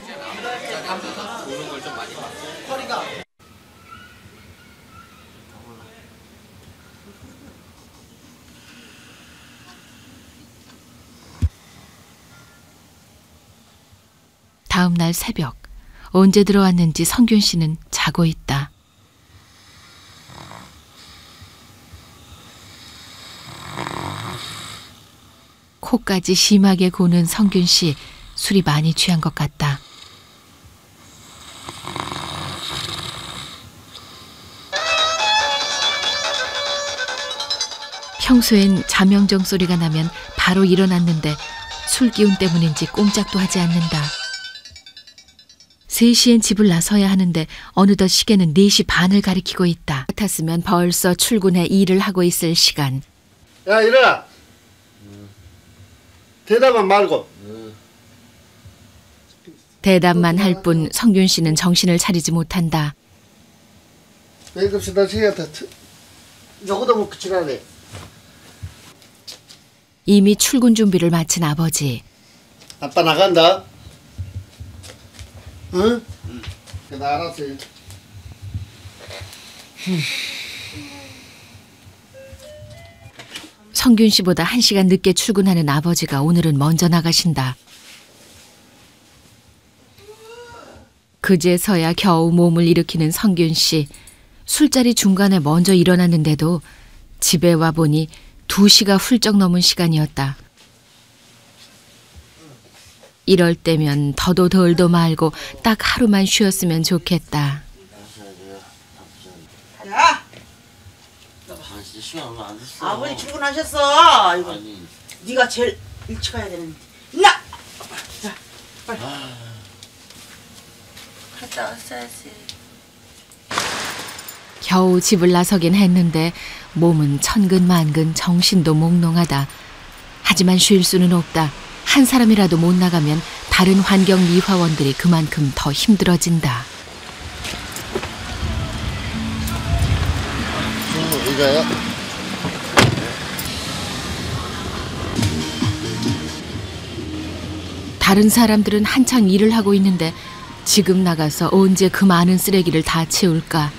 다음 날 새벽, 언제 들어왔는지 성균 씨는 자고 있다. 코까지 심하게 고는 성균 씨, 술이 많이 취한 것 같다. 평소엔 자명정 소리가 나면 바로 일어났는데 술 기운 때문인지 꼼짝도 하지 않는다. 세 시엔 집을 나서야 하는데 어느덧 시계는 네 시 반을 가리키고 있다. 같았으면 벌써 출근해 일을 하고 있을 시간. 야, 일어나. 대답만 말고. 대답만 할 뿐 성균 씨는 정신을 차리지 못한다. 왜 그렇게 나 지금 저거도 못 그치라네. 이미 출근 준비를 마친 아버지. 아빠 나간다. 응? 응. 나 알았어. 성균 씨보다 한 시간 늦게 출근하는 아버지가 오늘은 먼저 나가신다. 그제서야 겨우 몸을 일으키는 성균 씨. 술자리 중간에 먼저 일어났는데도 집에 와보니 두 시가 훌쩍 넘은 시간이었다. 이럴 때면 더도 덜도 말고 딱 하루만 쉬었으면 좋겠다. 야! 아버지 출근하셨어. 이거 네가 제일 일찍 가야 되는데. 나! 자, 빨리. 갔다 왔어야지. 겨우 집을 나서긴 했는데 몸은 천근만근 정신도 몽롱하다. 하지만 쉴 수는 없다. 한 사람이라도 못 나가면 다른 환경 미화원들이 그만큼 더 힘들어진다. 이거요? 다른 사람들은 한창 일을 하고 있는데 지금 나가서 언제 그 많은 쓰레기를 다 채울까?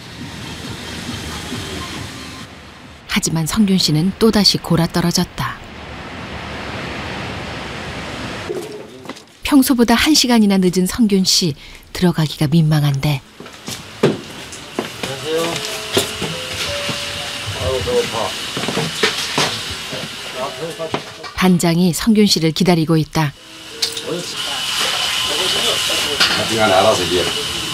하지만 성균 씨는 또다시 골아떨어졌다. 평소보다 한 시간이나 늦은 성균 씨, 들어가기가 민망한데. 안녕하세요. 아유, 배고파. 반장이 성균 씨를 기다리고 있다. 나중에 알아서 해.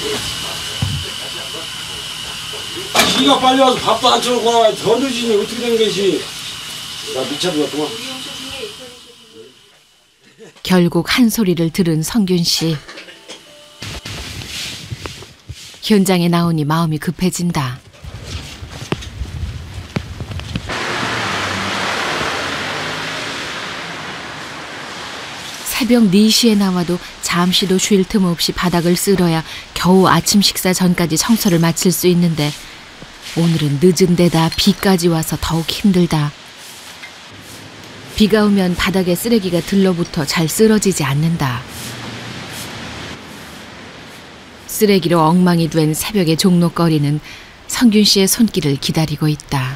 지가 빨리 와서 밥도 안 쳐놓고 나와. 더 늦으니 어떻게 된 것이. 나 미쳐버렸구만. 결국 한 소리를 들은 성균 씨. 현장에 나오니 마음이 급해진다. 새벽 네 시에 나와도 잠시도 쉴 틈 없이 바닥을 쓸어야 겨우 아침 식사 전까지 청소를 마칠 수 있는데 오늘은 늦은 데다 비까지 와서 더욱 힘들다. 비가 오면 바닥에 쓰레기가 들러붙어 잘 쓸어지지 않는다. 쓰레기로 엉망이 된 새벽의 종로거리는 성균 씨의 손길을 기다리고 있다.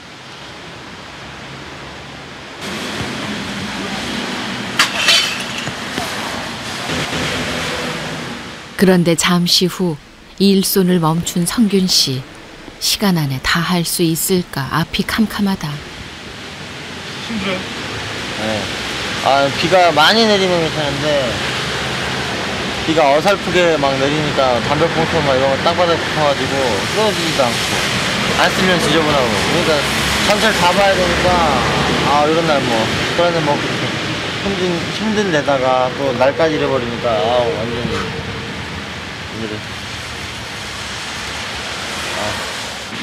그런데 잠시 후 일손을 멈춘 성균 씨. 시간 안에 다 할 수 있을까 앞이 캄캄하다. 힘들어요? 네. 아, 비가 많이 내리면 괜찮은데 비가 어설프게 막 내리니까 담배꽁초 막 이런 거 땅바닥에 붙어가지고 쓰러지지도 않고 안 쓰면 지저분하고 그러니까 전체를 다 봐야 되니까 아 이런 날 뭐 그러는 뭐 힘든 힘든 데다가 또 날까지 잃어버리니까 아 완전히 힘들어. 아.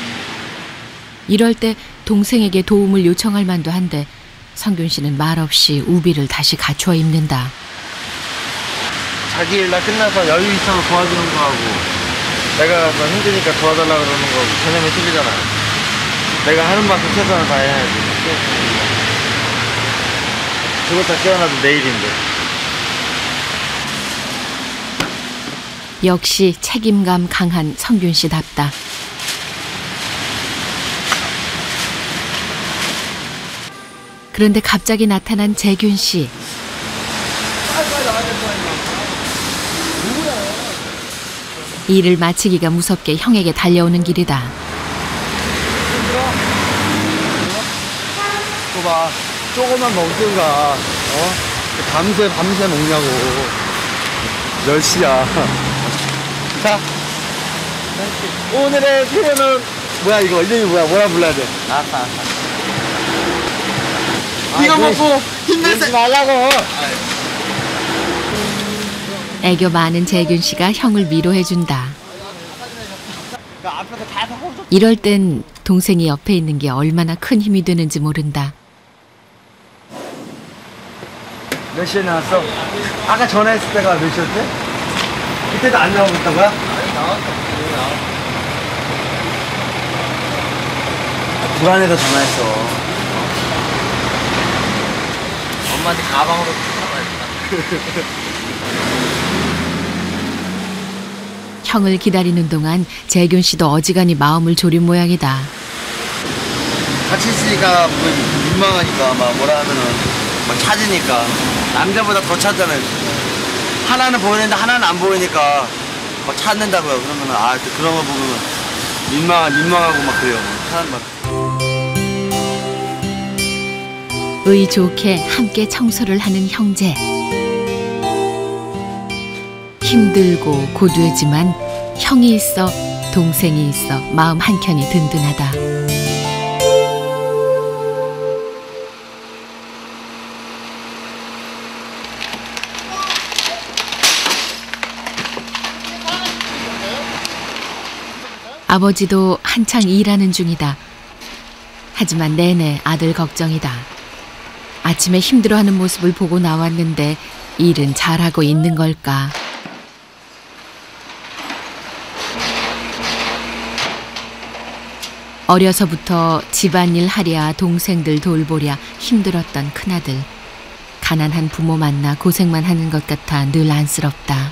이럴 때 동생에게 도움을 요청할 만도 한데 성균 씨는 말없이 우비를 다시 갖춰 입는다. 자기 일 날 끝나서 여유 있어서 도와주는 거하고 내가 뭐 힘드니까 도와달라고 그러는 거고 개념이 틀리잖아. 내가 하는 만큼 최선을 다해야지. 죽었다 깨어나도 내일인데. 역시 책임감 강한 성균 씨답다. 그런데 갑자기 나타난 재균 씨. 일을 마치기가 무섭게 형에게 달려오는 길이다. 봐, 조금만 먹든가. 어? 밤새 밤새 먹냐고. 열 시야. 자, 오늘의 표현은 뭐야 이거 이름이 뭐야? 뭐라 불러야 돼? 아싸 아싸. 이거 아, 먹고 힘내지 말라고. 애교 많은 재균 씨가 형을 위로해준다. 이럴 땐 동생이 옆에 있는 게 얼마나 큰 힘이 되는지 모른다. 몇 시에 나왔어? 아까 전화했을 때가 몇 시였대? 그때도 안 나오고 있던 거야? 아니 나왔어. 불안해서 전화했어. 엄마한테 가방으로 전화했다. 형을 기다리는 동안 재균 씨도 어지간히 마음을 졸인 모양이다. 같이 있으니까 뭐 민망하니까 막 뭐라 하면은 막 찾으니까 남자보다 더 찾잖아요. 하나는 보이는데 하나는 안 보이니까 막 찾는다고요. 그러면은 아 그런 거 보면 민망 민망하고 막 그래요. 사람 막. 의 좋게 함께 청소를 하는 형제. 힘들고 고되지만 형이 있어 동생이 있어 마음 한켠이 든든하다. 아버지도 한창 일하는 중이다. 하지만 내내 아들 걱정이다. 아침에 힘들어하는 모습을 보고 나왔는데 일은 잘하고 있는 걸까? 어려서부터 집안일 하랴 동생들 돌보랴 힘들었던 큰아들. 가난한 부모 만나 고생만 하는 것 같아 늘 안쓰럽다.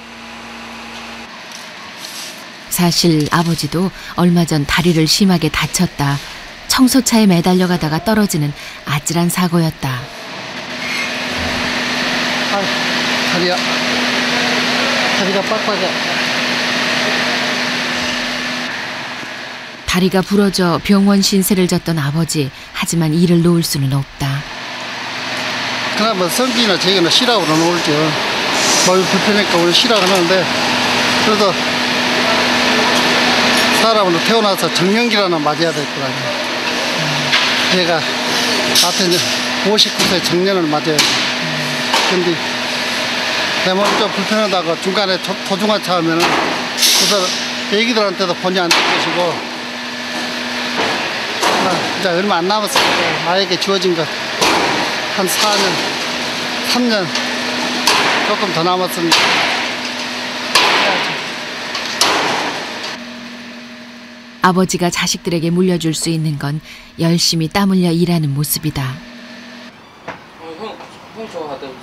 사실 아버지도 얼마 전 다리를 심하게 다쳤다. 청소차에 매달려 가다가 떨어지는 아찔한 사고였다. 아, 다리야. 다리가 빡빡해. 다리가 부러져 병원 신세를 졌던 아버지. 하지만 일을 놓을 수는 없다. 그나마 성기나 저기나 쉬라고 놓을게요. 몸이 불편하니까 오늘 쉬라고 하는데 그래도 사람으로 태어나서 정년기라는 맞아야 될 거 아니에요. 얘가 하여튼 오십구 세 정년을 맞아야 돼. 근데 내 몸이 좀 불편하다고 중간에 도중한 차 하면은 그래서 애기들한테도 본의 안 될 것이고 이제 얼마 안 남았을 때 나에게 주어진 것 한 사 년, 삼 년 조금 더 남았습니다. 아버지가 자식들에게 물려줄 수 있는 건 열심히 땀 흘려 일하는 모습이다. 어, 형, 형 저거 갖다 줬어?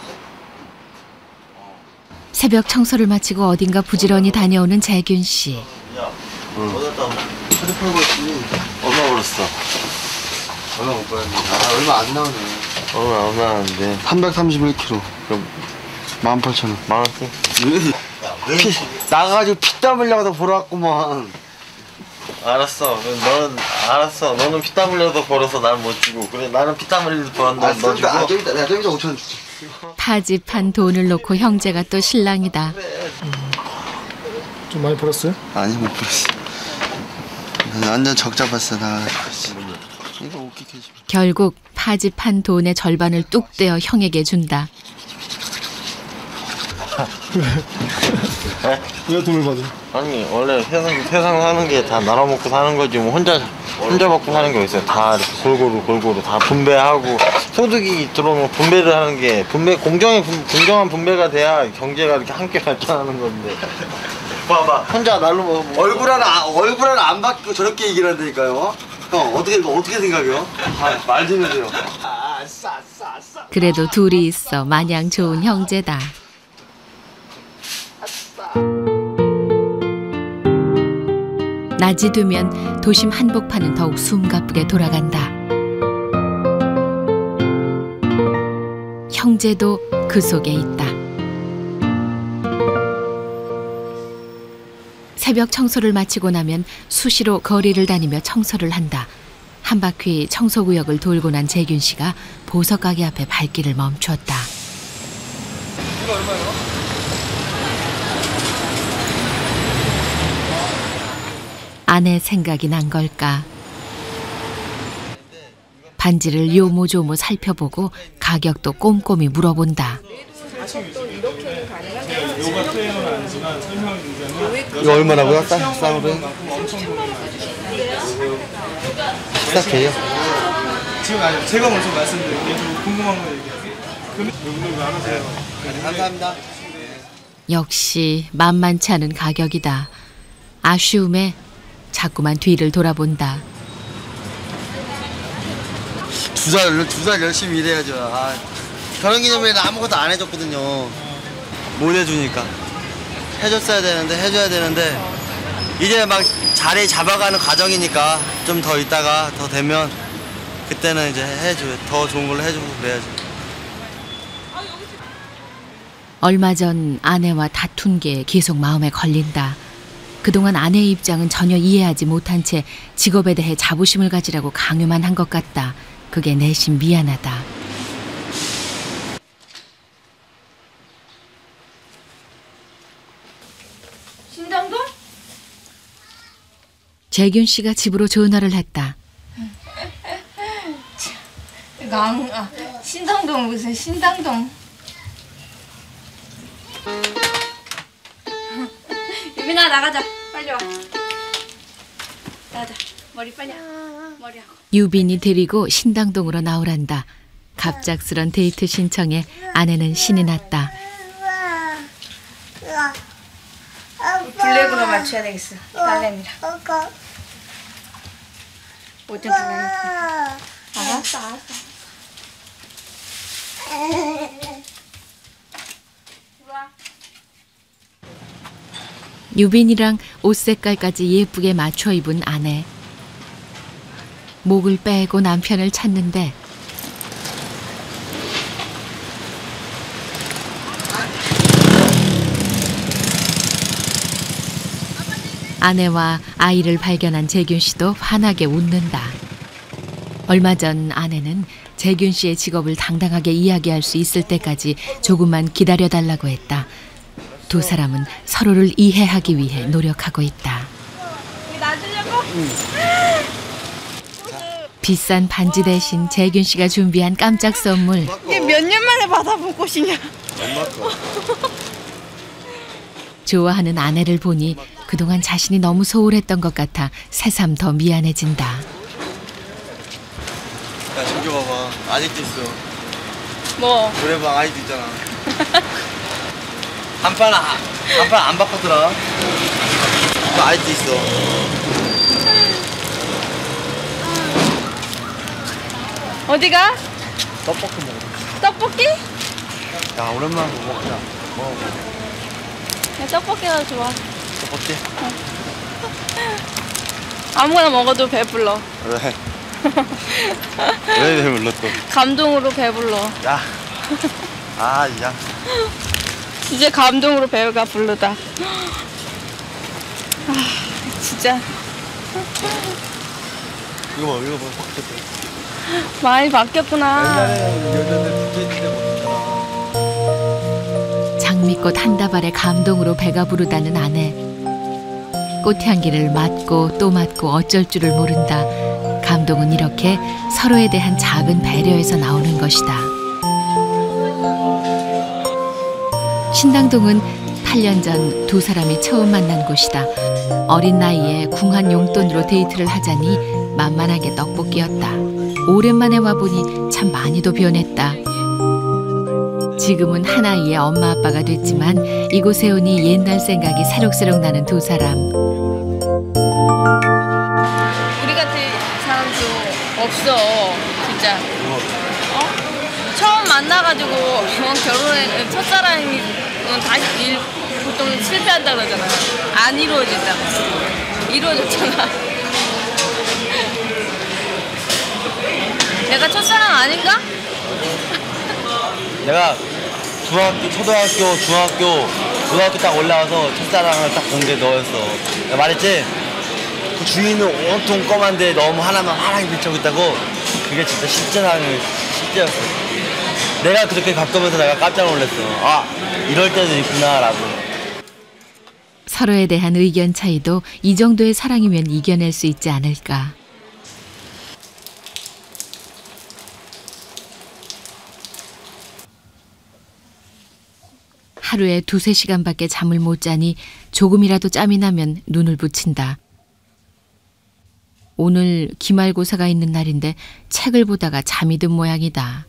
새벽 청소를 마치고 어딘가 부지런히 다녀오는 재균 씨. 야, 응. 어디다 카드 팔고 있지? 얼마 벌었어? 얼마 못 벌었네. 아, 얼마 안 나오네. 얼마 안 나왔는데. 삼백삼십일 킬로그램. 그럼 만 팔천 원. 만 원씩? 왜? 피, 나가가지고 피땀 흘려서 보러 왔구만. 알았어. 그럼 너는 알았어. 너는 피땀 흘려서 벌어서 나는 못 주고. 그래 나는 피땀 흘려서 벌었는데 아, 너 주고. 아, 좀 이따, 내가 좀 이따 오천 원 줄게. 파집한 돈을 놓고 형제가 또 실랑이다. 음, 좀 많이 벌었어요? 아니 못 벌었어. 완전 적자 봤어 나. 이거 웃기게. 결국 파집한 돈의 절반을 뚝 떼어 형에게 준다. 왜 돈을 받아? 아니 원래 세상 세상 사는 게 다 나눠 먹고 사는 거지 뭐 혼자 혼자 먹고 사는 게 있어요. 다 이렇게 골고루 골고루 다 분배하고 소득이 들어오면 분배를 하는 게 분배 공정의 분, 공정한 분배가 돼야 경제가 이렇게 함께 발전하는 건데. 봐봐. 혼자 날로 먹어. 얼굴 하나 얼굴 하나 안 바뀌고 저렇게 얘기를 한다니까요. 형 어떻게 어떻게 생각해요? 아, 말 좀 해줘요. 그래도 둘이 있어 마냥 좋은 형제다. 낮이 되면 도심 한복판은 더욱 숨가쁘게 돌아간다. 형제도 그 속에 있다. 새벽 청소를 마치고 나면 수시로 거리를 다니며 청소를 한다. 한 바퀴 청소구역을 돌고 난 재균 씨가 보석 가게 앞에 발길을 멈추었다. 이거 얼마요? 아내 생각이 난 걸까? 반지를 요모조모 살펴보고 가격도 꼼꼼히 물어본다. 이거 얼마라고요? 싸, 싸우면? 싸게요? 지금 아니요. 제가 먼저 말씀드릴게요. 좀 궁금한 거 얘기하세요. 금액 안 하세요. 감사합니다. 역시 만만치 않은 가격이다. 아쉬움에 자꾸만 뒤를 돌아본다. 두 살, 두 살 열심히 일해야죠. 아, 결혼기념일에는 아무것도 안 해줬거든요. 못 해주니까. 해줬어야 되는데, 해줘야 되는데, 이제 막 자리 잡아가는 과정이니까 좀 더 있다가 더 되면 그때는 이제 해줘요. 더 좋은 걸로 해주고 그래야죠. 얼마 전 아내와 다툰 게 계속 마음에 걸린다. 그동안 아내의 입장은 전혀 이해하지 못한 채 직업에 대해 자부심을 가지라고 강요만 한 것 같다. 그게 내심 미안하다. 신당동? 재균 씨가 집으로 전화를 했다. 강, 아, 신당동 무슨 신당동? 유빈아 나가자. 빨리 와. 나가자. 머리 빨리 머리하고. 유빈이 데리고 신당동으로 나오란다. 갑작스런 데이트 신청에 아내는 신이 났다. 블랙으로 맞춰야 되겠어. 딸내미랑. 옷좀 블랙. 알았어, 알았어. 유빈이랑 옷 색깔까지 예쁘게 맞춰 입은 아내. 목을 빼고 남편을 찾는데 아내와 아이를 발견한 재균 씨도 환하게 웃는다. 얼마 전 아내는 재균 씨의 직업을 당당하게 이야기할 수 있을 때까지 조금만 기다려달라고 했다. 두 사람은 서로를 이해하기 위해 노력하고 있다. 놔주려고? 응. 비싼 반지 대신 재균 씨가 준비한 깜짝 선물. 이게 몇 년 만에 받아본 꽃이냐? 좋아하는 아내를 보니 그동안 자신이 너무 소홀했던 것 같아 새삼 더 미안해진다. 야, 저기 봐봐. 아직도 있어. 뭐? 노래방 아직도 있잖아. 한판 한판 안 바꿨더라. 또 아직도 있어. 어디가? 떡볶이 먹어. 떡볶이? 야, 오랜만에 먹자. 먹어. 야, 떡볶이가 좋아. 떡볶이? 어. 아무거나 먹어도 배불러. 왜? 왜 배불러 또? 감동으로 배불러. 야. 아, 야. 이제 감동으로 배가 부르다. 아, 진짜. 이거 봐, 이거 봐. 바뀌었다. 많이 바뀌었구나. 옛날에는 여자들 붙어있는데 못했잖아. 장미꽃 한 다발에 감동으로 배가 부르다는 아내. 꽃향기를 맡고 또 맡고 어쩔 줄을 모른다. 감동은 이렇게 서로에 대한 작은 배려에서 나오는 것이다. 신당동은 팔 년 전 두 사람이 처음 만난 곳이다. 어린 나이에 궁한 용돈으로 데이트를 하자니 만만하게 떡볶이였다. 오랜만에 와보니 참 많이도 변했다. 지금은 한 아이의 엄마 아빠가 됐지만 이곳에 오니 옛날 생각이 새록새록 나는 두 사람. 우리 같은 사람 없어 진짜. 어? 처음 만나가지고 어, 결혼해 첫사랑이 어, 다시 일 보통 실패한다 그러잖아. 안 이루어진다. 이루어졌잖아. 내가 첫사랑 아닌가? 내가 중학교, 초등학교, 중학교, 고등학교 딱 올라와서 첫사랑을 딱 본 게 너였어. 내가 말했지? 그 주인은 온통 검은데 너무 하나만 환하게 비치고 있다고. 그게 진짜 실제라는 실제였어. 내가 그렇게 가까우면서 내가 깜짝 놀랐어. 아, 이럴 때도 있구나 라고. 서로에 대한 의견 차이도 이 정도의 사랑이면 이겨낼 수 있지 않을까. 하루에 두세 시간밖에 잠을 못 자니 조금이라도 짬이 나면 눈을 붙인다. 오늘 기말고사가 있는 날인데 책을 보다가 잠이 든 모양이다.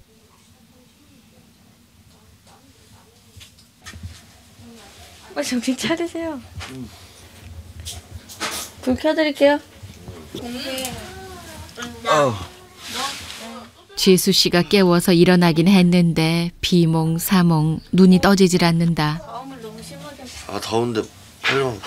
어, 정신 차리세요. 불 켜드릴게요. 어. 지수 씨가 깨워서 일어나긴 했는데 비몽사몽 눈이 떠지질 않는다. 아, 더운데 빨리 와.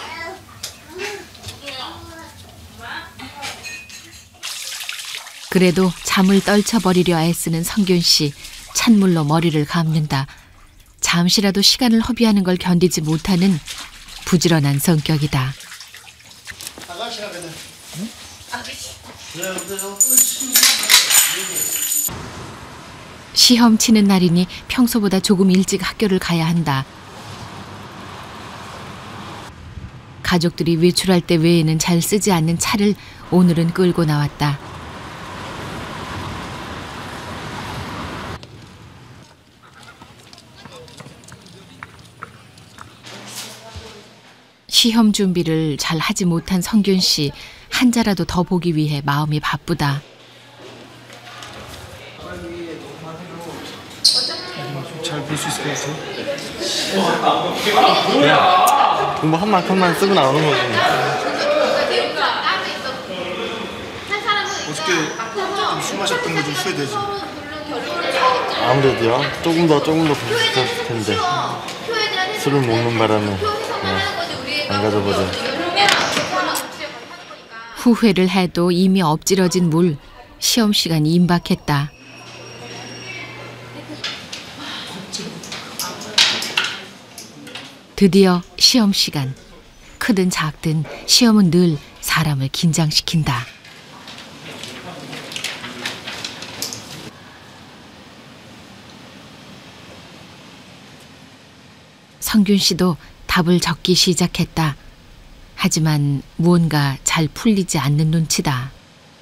그래도 잠을 떨쳐버리려 애쓰는 성균 씨. 찬물로 머리를 감는다. 잠시라도 시간을 허비하는 걸 견디지 못하는 부지런한 성격이다. 아가씨가 그냥. 응? 아가씨. 네, 여보세요? 시험 치는 날이니 평소보다 조금 일찍 학교를 가야 한다. 가족들이 외출할 때 외에는 잘 쓰지 않는 차를 오늘은 끌고 나왔다. 시험 준비를 잘 하지 못한 성균 씨, 한자라도 더 보기 위해 마음이 바쁘다. 잘 볼 수 있을 것 같아. 그냥 공부 한 만큼만 쓰고 나오는 거지. 어저께 좀 술 마셨던 거 좀 후회되지? 아무래도요. 조금 더 조금 더 보고 싶었을 텐데 술을 먹는 바람에 그냥 안 가져버려. 후회를 해도 이미 엎질러진 물. 시험 시간이 임박했다. 드디어 시험 시간. 크든 작든 시험은 늘 사람을 긴장시킨다. 성균 씨도 답을 적기 시작했다. 하지만 무언가 잘 풀리지 않는 눈치다.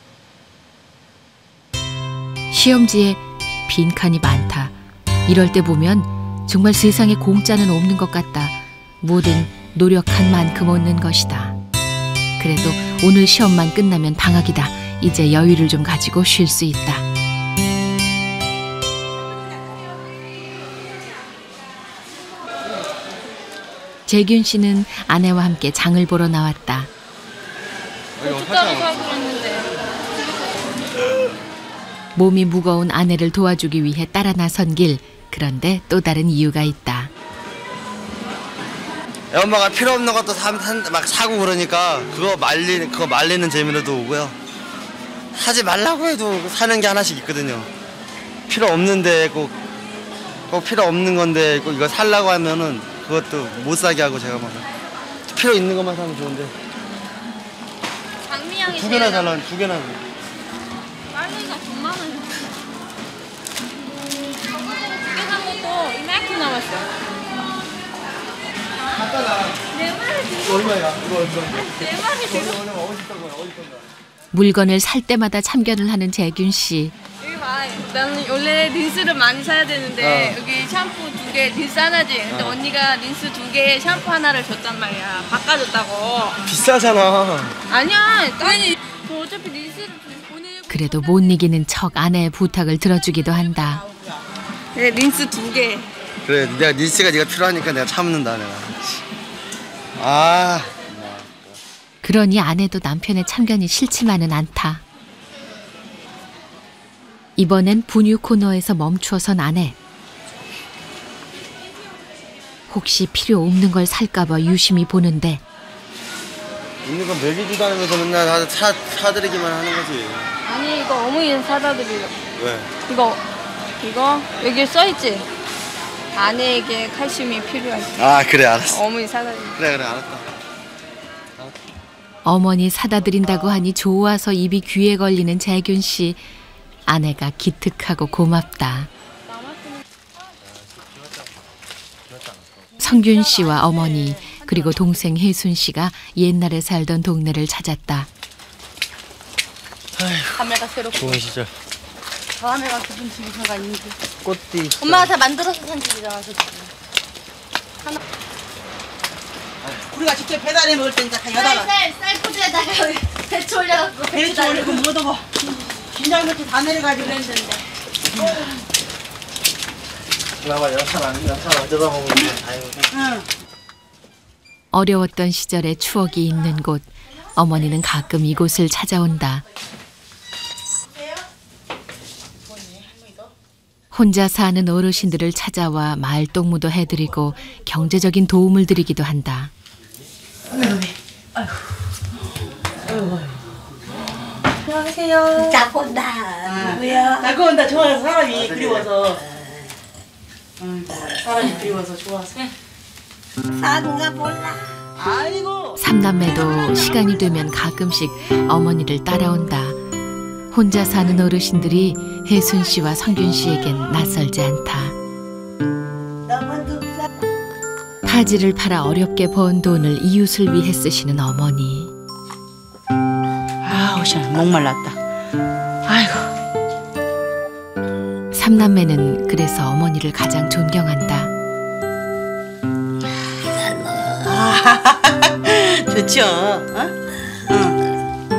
시험지에 빈칸이 많다. 이럴 때 보면 정말 세상에 공짜는 없는 것 같다. 뭐든 노력한 만큼 얻는 것이다. 그래도 오늘 시험만 끝나면 방학이다. 이제 여유를 좀 가지고 쉴 수 있다. 재균 씨는 아내와 함께 장을 보러 나왔다. 고춧가루 사기로 했는데. 몸이 무거운 아내를 도와주기 위해 따라 나선 길. 그런데 또 다른 이유가 있다. 엄마가 필요 없는 것도 사, 막 사고 그러니까 그거 말리 그거 말리는 재미로도 오고요. 사지 말라고 해도 사는 게 하나씩 있거든요. 필요 없는데 꼭, 꼭 필요 없는 건데 꼭 이거 살라고 하면은 그것도 못 사게 하고 제가 막 필요 있는 것만 사면 좋은데. 장미향이 두 개나 살라 두 개나. 빨래가 돈 많아요. 두개 산 것도 이만큼 남았어. 네 마리 들고. 얼마야? 이거 얼마? 네 마리 들고. 물건을 살 때마다 참견을 하는 재균 씨. 여기 봐. 나는 원래 린스를 많이 사야 되는데 어. 여기 샴푸 두 개, 린스 하나지. 근데 어. 언니가 린스 두 개에 샴푸 하나를 줬단 말이야. 바꿔줬다고. 비싸잖아. 아니야. 아니. 저 어차피 린스를 보내고. 그래도 못 이기는 척 아내의 부탁을 들어주기도 한다. 네, 린스 두 개. 그래, 내가 린스가 네가 필요하니까 내가 참는다 내가. 아. 그러니 아내도 남편의 참견이 싫지만은 않다. 이번엔 분유 코너에서 멈추어선 아내. 혹시 필요 없는 걸 살까봐 유심히 보는데 있는 건 먹이지도 않으면서 맨날 사, 사드리기만 하는 거지. 아니 이거 어머니 사다 드리려고. 왜? 이거 이거 여기 써있지? 아내에게 칼슘이 필요하지. 아 그래 알았어. 어머니 사다 드리려고. 그래 그래 알았다. 어머니 사다 드린다고 하니 좋아서 입이 귀에 걸리는 재균 씨. 아내가 기특하고 고맙다. 성균 씨와 어머니 그리고 동생 혜순 씨가 옛날에 살던 동네를 찾았다. 감회가 새롭고. 좋은 시절. 감회가 기분 지기가 있는데. 꽃띠. 엄마가 다 만들어서 산 집이잖아. 저 집은. 하나. 우리가 직접 배달해 먹을 테니까 다 여다가. 쌀, 쌀뿌리에다가 배추 올려갖고. 배추 올리고 뭐도 뭐. 김장배추 다 내려가지고 그랬는데. 봐봐 연탄 안 연탄 안 들어 먹으면 아이고. 응. 어려웠던 시절의 추억이 있는 곳. 어머니는 가끔 이곳을 찾아온다. 혼자 사는 어르신들을 찾아와 말동무도 해드리고 경제적인 도움을 드리기도 한다. 안녕하세요. 자꾸 온다. 뭐야? 자꾸 온다. 좋아서 사람이 그리워서. 응, 사람이 그리워서 좋아서. 사는가 몰라. 아이고. 삼남매도 시간이 되면 가끔씩 어머니를 따라온다. 혼자 사는 어르신들이 혜순 씨와 성균 씨에겐 낯설지 않다. 타지를 팔아 어렵게 번 돈을 이웃을 위해 쓰시는 어머니. 아우, 시원 목말랐다. 아이고. 삼남매는 그래서 어머니를 가장 존경한다. 아, 좋죠. 어? 응.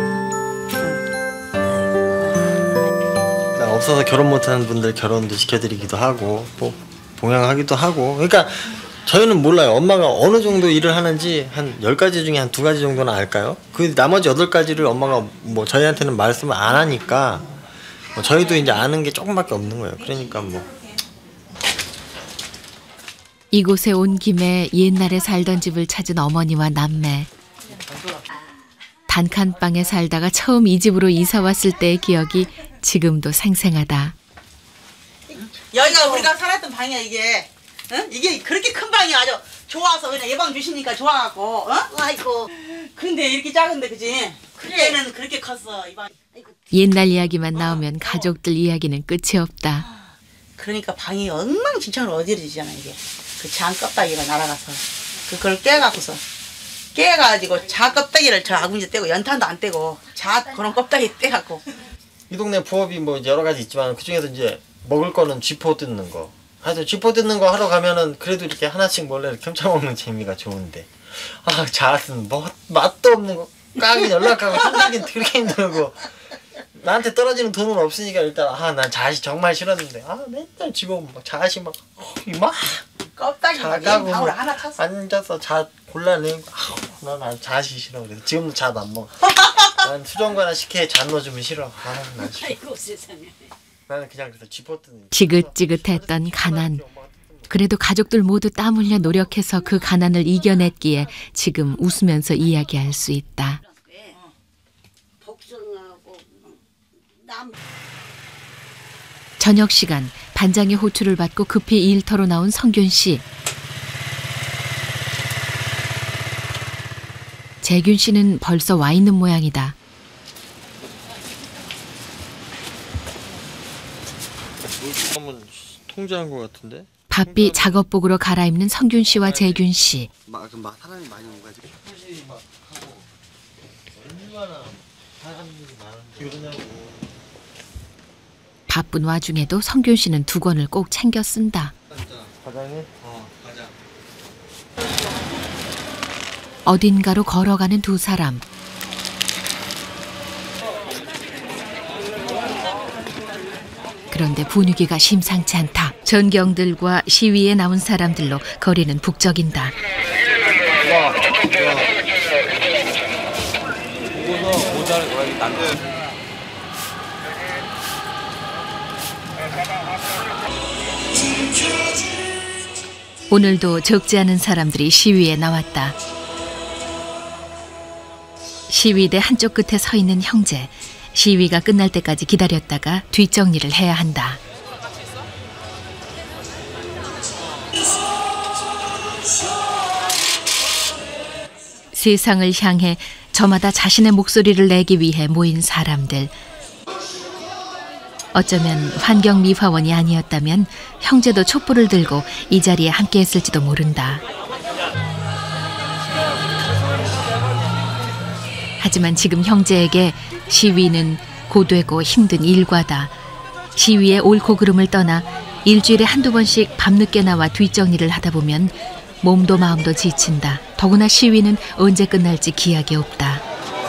없어서 결혼 못하는 분들 결혼도 시켜드리기도 하고 뭐 봉양하기도 하고. 그러니까 저희는 몰라요. 엄마가 어느 정도 일을 하는지 한 열 가지 중에 한 두 가지 정도는 알까요? 그 나머지 여덟 가지를 엄마가 뭐 저희한테는 말씀을 안 하니까 뭐 저희도 이제 아는 게 조금밖에 없는 거예요. 그러니까 뭐 이곳에 온 김에 옛날에 살던 집을 찾은 어머니와 남매. 단칸방에 살다가 처음 이 집으로 이사 왔을 때의 기억이 지금도 생생하다. 여기가 우리가 살았던 방이야 이게. 응? 이게 그렇게 큰 방이 아주 좋아서 그냥 예방 주시니까 좋아갖고. 어? 아이고. 근데 이렇게 작은데 그지? 그때는 그렇게 컸어 이 방. 옛날 이야기만 나오면 가족들 이야기는 끝이 없다. 그러니까 방이 엉망진창으로 어지러지잖아 이게. 그 장 껍데기가 날아가서 그걸 깨갖고서 깨가지고 자 껍데기를 저 아궁이에 떼고 연탄도 안 떼고 자 그런 껍데기 떼갖고. 이 동네 부업이 뭐 여러 가지 있지만 그 중에서 이제 먹을 거는 쥐포 뜯는 거. 하여튼 쥐포 뜯는 거 하러 가면은 그래도 이렇게 하나씩 몰래 이렇게 훔쳐 먹는 재미가 좋은데. 아, 잣은 뭐 맛도 없는 거 까기 연락하고 힘들긴 되게 힘들고. 나한테 떨어지는 돈은 없으니까 일단 아, 난 잣이 정말 싫었는데 아, 맨날 집어오면 막 잣이 막 막 껍데기 자가고 방울 하나 찼어. 앉아서 잣 골라내고 아우, 난 잣이 싫어. 그래서 지금도 잣 안 먹어. 난 수정과나 식혜에 잣 넣어주면 싫어. 아, 난 싫어. 아이고 세상에. 나는 그냥 그래서 쥐포 뜯는. 지긋지긋했던 가난. 그래도 가족들 모두 땀 흘려 노력해서 그 가난을 이겨냈기에 지금 웃으면서 이야기할 수 있다. 저녁 시간 반장의 호출을 받고 급히 일터로 나온 성균 씨. 재균 씨는 벌써 와 있는 모양이다. 한번 통제한 것 같은데? 바삐 작업복으로 갈아입는 성균 씨와 재균 씨. 막, 막 사람이 많이 오가지고. 얼마나 사람들이 많은데 그러냐고. 바쁜 와중에도 성균 씨는 두 권을 꼭 챙겨 쓴다. 과장님? 어, 과장. 어딘가로 걸어가는 두 사람. 그런데 분위기가 심상치 않다. 전경들과 시위에 나온 사람들로 거리는 북적인다. 오늘도 적지 않은 사람들이 시위에 나왔다. 시위대 한쪽 끝에 서 있는 형제. 시위가 끝날 때까지 기다렸다가 뒷정리를 해야 한다. 세상을 향해 저마다 자신의 목소리를 내기 위해 모인 사람들. 어쩌면 환경미화원이 아니었다면 형제도 촛불을 들고 이 자리에 함께했을지도 모른다. 하지만 지금 형제에게 시위는 고되고 힘든 일과다. 시위의 옳고 그름을 떠나 일주일에 한두 번씩 밤늦게 나와 뒷정리를 하다 보면 몸도 마음도 지친다. 더구나 시위는 언제 끝날지 기약이 없다.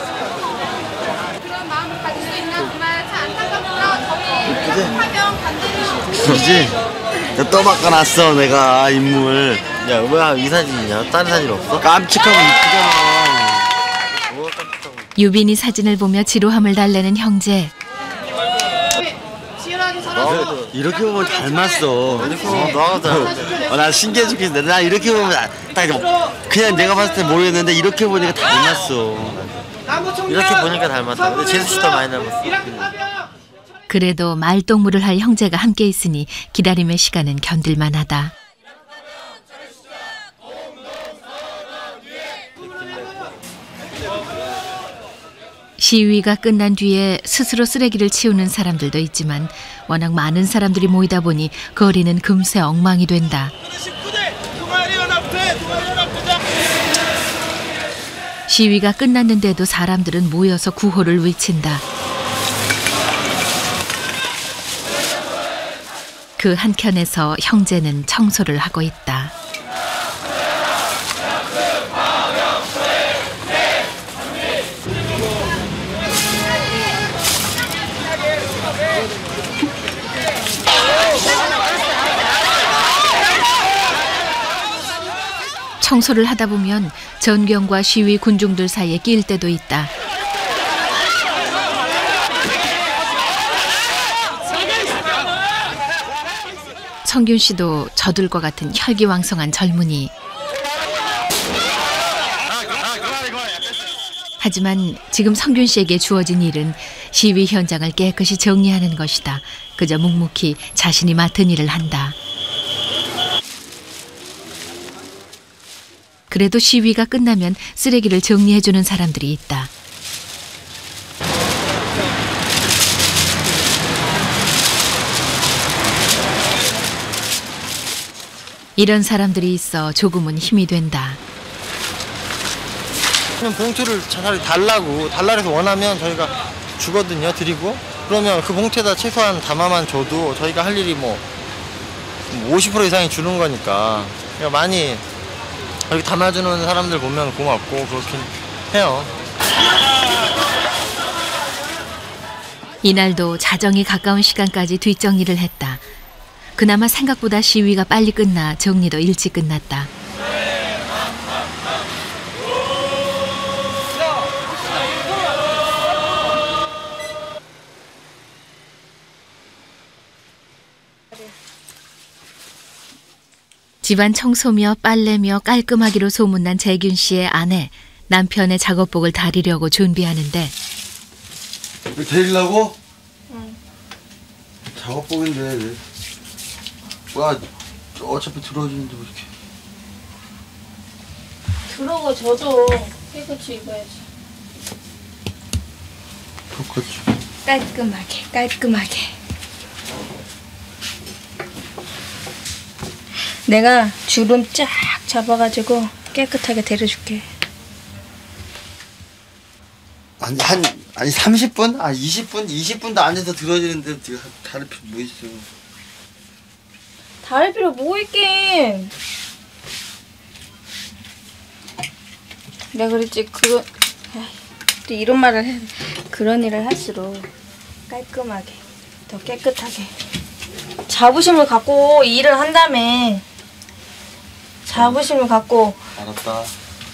그지? 또 바꿔놨어 내가 인물. 야 뭐야 이 사진이냐? 다른 사진 없어? 깜찍하고 이쁘잖아. 뭐가 깜찍하고. 유빈이 사진을 보며 지루함을 달래는 형제. 너 이렇게 보면 닮았어. 이렇게 보면 너가 어, 나 신기해 죽겠는데 나 이렇게 보면 딱 그냥 내가 봤을 때 모르겠는데 이렇게 보니까 닮았어. 이렇게 보니까 닮았다. 근데 제수 씨 더 많이 닮았어. 그래도 말동무를 할 형제가 함께 있으니 기다림의 시간은 견딜만하다. 시위가 끝난 뒤에 스스로 쓰레기를 치우는 사람들도 있지만 워낙 많은 사람들이 모이다 보니 거리는 금세 엉망이 된다. 시위가 끝났는데도 사람들은 모여서 구호를 외친다. 그 한켠에서 형제는 청소를 하고 있다. 청소를 하다 보면 전경과 시위 군중들 사이에 낄 때도 있다. 성균 씨도 저들과 같은 혈기왕성한 젊은이. 하지만 지금 성균 씨에게 주어진 일은 시위 현장을 깨끗이 정리하는 것이다. 그저 묵묵히 자신이 맡은 일을 한다. 그래도 시위가 끝나면 쓰레기를 정리해주는 사람들이 있다. 이런 사람들이 있어 조금은 힘이 된다. 봉투를 차라리 달라고 달라고 해서 원하면 저희가 주거든요. 드리고 그러면 그 봉투에다 최소한 담아만 줘도 저희가 할 일이 뭐 오십 퍼센트 이상이 주는 거니까 그러니까 많이 이렇게 담아주는 사람들 보면 고맙고 그렇긴 해요. 이날도 자정이 가까운 시간까지 뒷정리를 했다. 그나마 생각보다 시위가 빨리 끝나 정리도 일찍 끝났다. 집안 청소며 빨래며 깔끔하기로 소문난 재균 씨의 아내, 남편의 작업복을 다리려고 준비하는데 이거 데리려고? 응. 작업복인데 와 어차피 들어주는데 왜 이렇게 들어가 젖어. 깨끗이 입어야지. 똑같이 깔끔하게 깔끔하게. 내가 주름 쫙 잡아가지고 깨끗하게 데려줄게. 아니 한 아니 삼십 분? 아 이십 분? 이십 분도 앉아서 들어지는데 다를 필요 뭐 있어. 다를 필요 뭐 있긴. 내가 그랬지 그런 또 이런 말을 해. 그런 일을 할수록 깔끔하게 더 깨끗하게 자부심을 갖고 일을 한다며. 자부심을 갖고 알았다.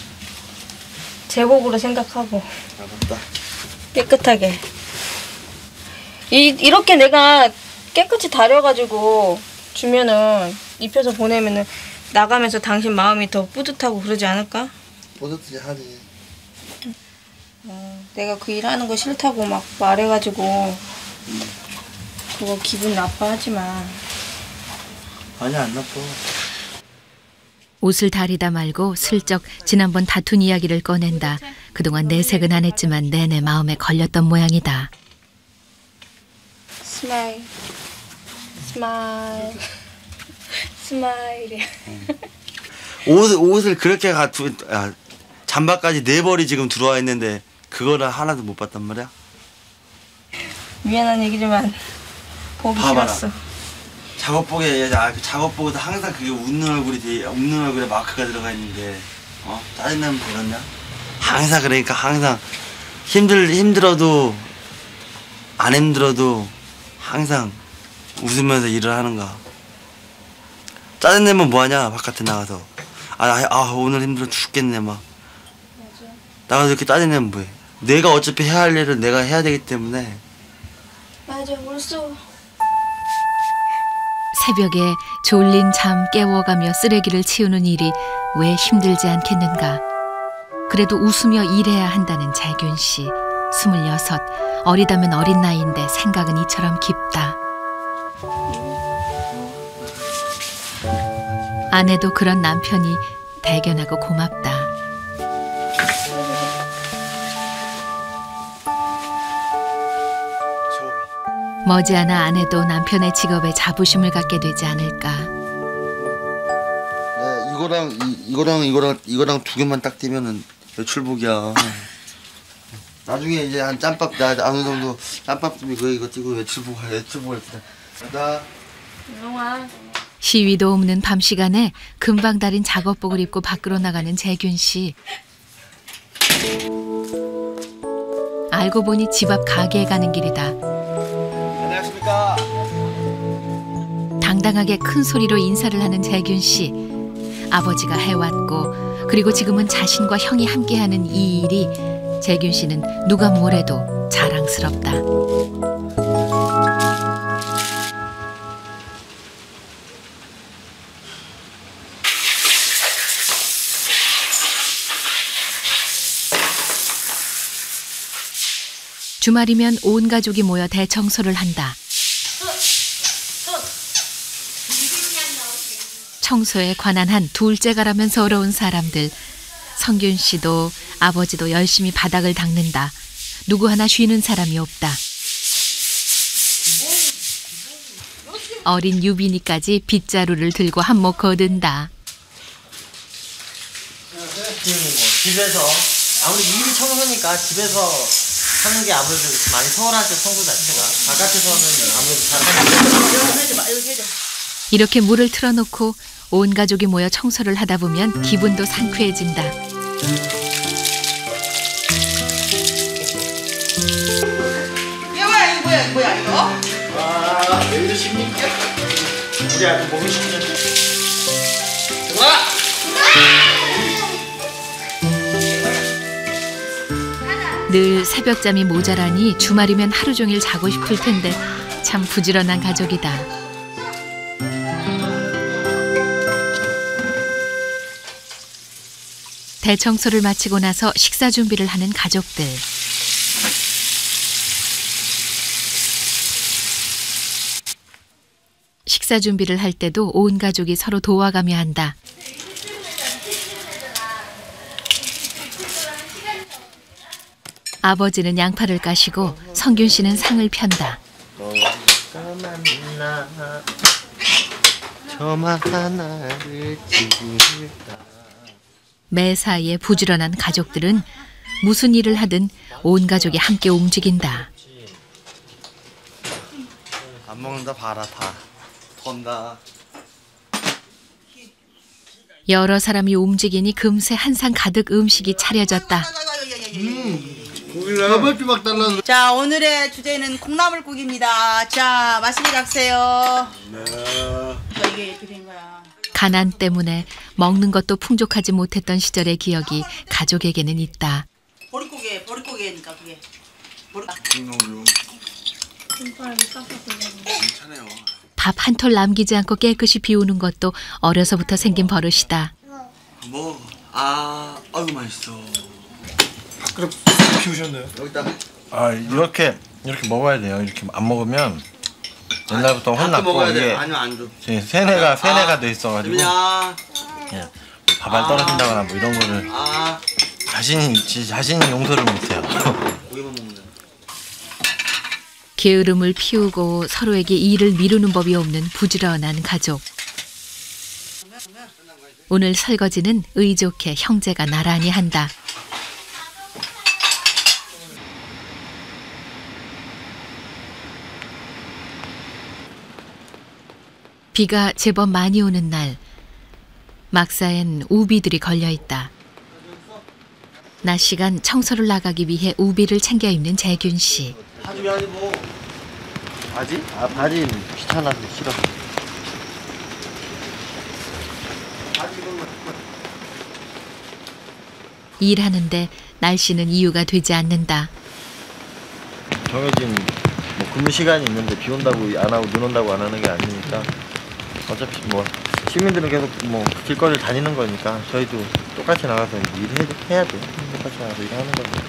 제복으로 생각하고 알았다. 깨끗하게 이, 이렇게 내가 깨끗이 다려가지고 주면은 입혀서 보내면은 나가면서 당신 마음이 더 뿌듯하고 그러지 않을까? 뿌듯하지 하지. 어, 내가 그 일하는 거 싫다고 막 말해가지고 그거 기분 나빠하지만. 아니야, 안 나빠. 옷을 다리다 말고 슬쩍 지난번 다툰 이야기를 꺼낸다. 그동안 내색은 안 했지만 내내 마음에 걸렸던 모양이다. 스마일, 스마일, 스마일. 옷, 옷을 그렇게 갖고, 아, 잠바까지 네 벌이 지금 들어와 있는데 그거를 하나도 못 봤단 말이야? 미안한 얘기지만 보기 봐봐라. 싫었어. 작업복에, 아, 그 작업복에도 항상 그게 웃는 얼굴이 돼, 웃는 얼굴에 마크가 들어가 있는데, 어? 짜증나면 되겠냐? 항상 그러니까 항상 힘들, 힘들어도, 안 힘들어도 항상 웃으면서 일을 하는 거야. 짜증내면 뭐하냐, 바깥에 나가서. 아, 아, 오늘 힘들어 죽겠네, 막. 맞아. 나가서 이렇게 짜증내면 뭐해. 내가 어차피 해야 할 일을 내가 해야 되기 때문에. 맞아, 벌써. 새벽에 졸린 잠 깨워가며 쓰레기를 치우는 일이 왜 힘들지 않겠는가. 그래도 웃으며 일해야 한다는 재균 씨. 스물여섯, 어리다면 어린 나이인데 생각은 이처럼 깊다. 아내도 그런 남편이 대견하고 고맙다. 머지않아 아내도 남편의 직업에 자부심을 갖게 되지 않을까. 네, 이거랑 이, 이거랑 이거랑 이거랑 두 개만 딱 띄면은 외출복이야. 나중에 이제 한 짬밥 나 어느 정도 짬밥집이 그 이거 띄고 외출복 외출복을 나. 영아. 시위도 없는 밤 시간에 금방 다린 작업복을 입고 밖으로 나가는 재균 씨. 알고 보니 집 앞 가게에 가는 길이다. 안녕하십니까. 당당하게 큰 소리로 인사를 하는 재균 씨. 아버지가 해왔고 그리고 지금은 자신과 형이 함께하는 이 일이 재균 씨는 누가 뭐래도 자랑스럽다. 주말이면 온 가족이 모여 대청소를 한다. 청소에 관한 한 둘째가라면서 어려운 사람들. 성균 씨도 아버지도 열심히 바닥을 닦는다. 누구 하나 쉬는 사람이 없다. 어린 유빈이까지 빗자루를 들고 한몫 거둔다. 집에서 아무리 일이 청소니까 집에서 하는 게 아무래도 많이 서운하죠, 청소 자체가. 바깥에서는 아무래도 잘 하는. 이렇게 물을 틀어놓고 온 가족이 모여 청소를 하다 보면 기분도 상쾌해진다. 뭐야 이거 뭐야 이거 뭐야 이거? 아, 왜 이러십니까? 우리 아들 몸이 쉽네. 들어가! 늘 새벽잠이 모자라니 주말이면 하루 종일 자고 싶을 텐데 참 부지런한 가족이다. 대청소를 마치고 나서 식사 준비를 하는 가족들. 식사 준비를 할 때도 온 가족이 서로 도와가며 한다. 아버지는 양파를 까시고 성균 씨는 상을 편다. 저만 하나를 찍을까. 매사에 부지런한 가족들은 무슨 일을 하든 온 가족이 함께 움직인다. 안 먹는다 봐라 다 턴다. 여러 사람이 움직이니 금세 한상 가득 음식이 차려졌다. 고기를 아버지 막 달라. 자 오늘의 주제는 콩나물국입니다. 자 맛있게 잡세요. 네. 이게 이렇게 된 거야. 가난 때문에 먹는 것도 풍족하지 못했던 시절의 기억이 가족에게는 있다. 보릿고개 보릿고개니까 그게. 보릿. 콩나물요. 김밥을 깎아보려고. 괜찮아요. 밥 한 톨 남기지 않고 깨끗이 비우는 것도 어려서부터 생긴 버릇이다. 뭐, 아, 아유 맛있어. 밥그릇 비우셨나요? 여기다. 아 이렇게 이렇게 먹어야 돼요. 이렇게 안 먹으면 옛날부터 혼났고 이게 아니면 안 줘. 세뇌가 세뇌가 돼 있어가지고 야. 예, 밥알 떨어진다거나 뭐 이런 거를 아. 자신이 지- 자신이 용서를 못해요. 고기만 먹는다. 게으름을 피우고 서로에게 일을 미루는 법이 없는 부지런한 가족. 오늘 설거지는 의좋게 형제가 나란히 한다. 비가 제법 많이 오는 날, 막사엔 우비들이 걸려있다. 낮 시간 청소를 나가기 위해 우비를 챙겨 입는 재균 씨. 바지 아니고. 바지? 아 바지 귀찮아서 싫어. 일하는데 날씨는 이유가 되지 않는다. 정해진 뭐 근무 시간이 있는데 비 온다고 안 하고 눈 온다고 안 하는 게 아니니까 어차피 뭐 시민들은 계속 뭐 길거리를 다니는 거니까 저희도 똑같이 나가서 일해야 돼. 똑같이 나가서 일하는 거니까.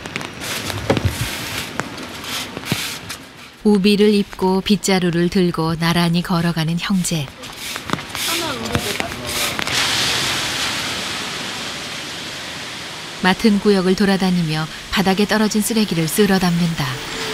우비를 입고 빗자루를 들고 나란히 걸어가는 형제. 맡은 구역을 돌아다니며 바닥에 떨어진 쓰레기를 쓸어 담는다.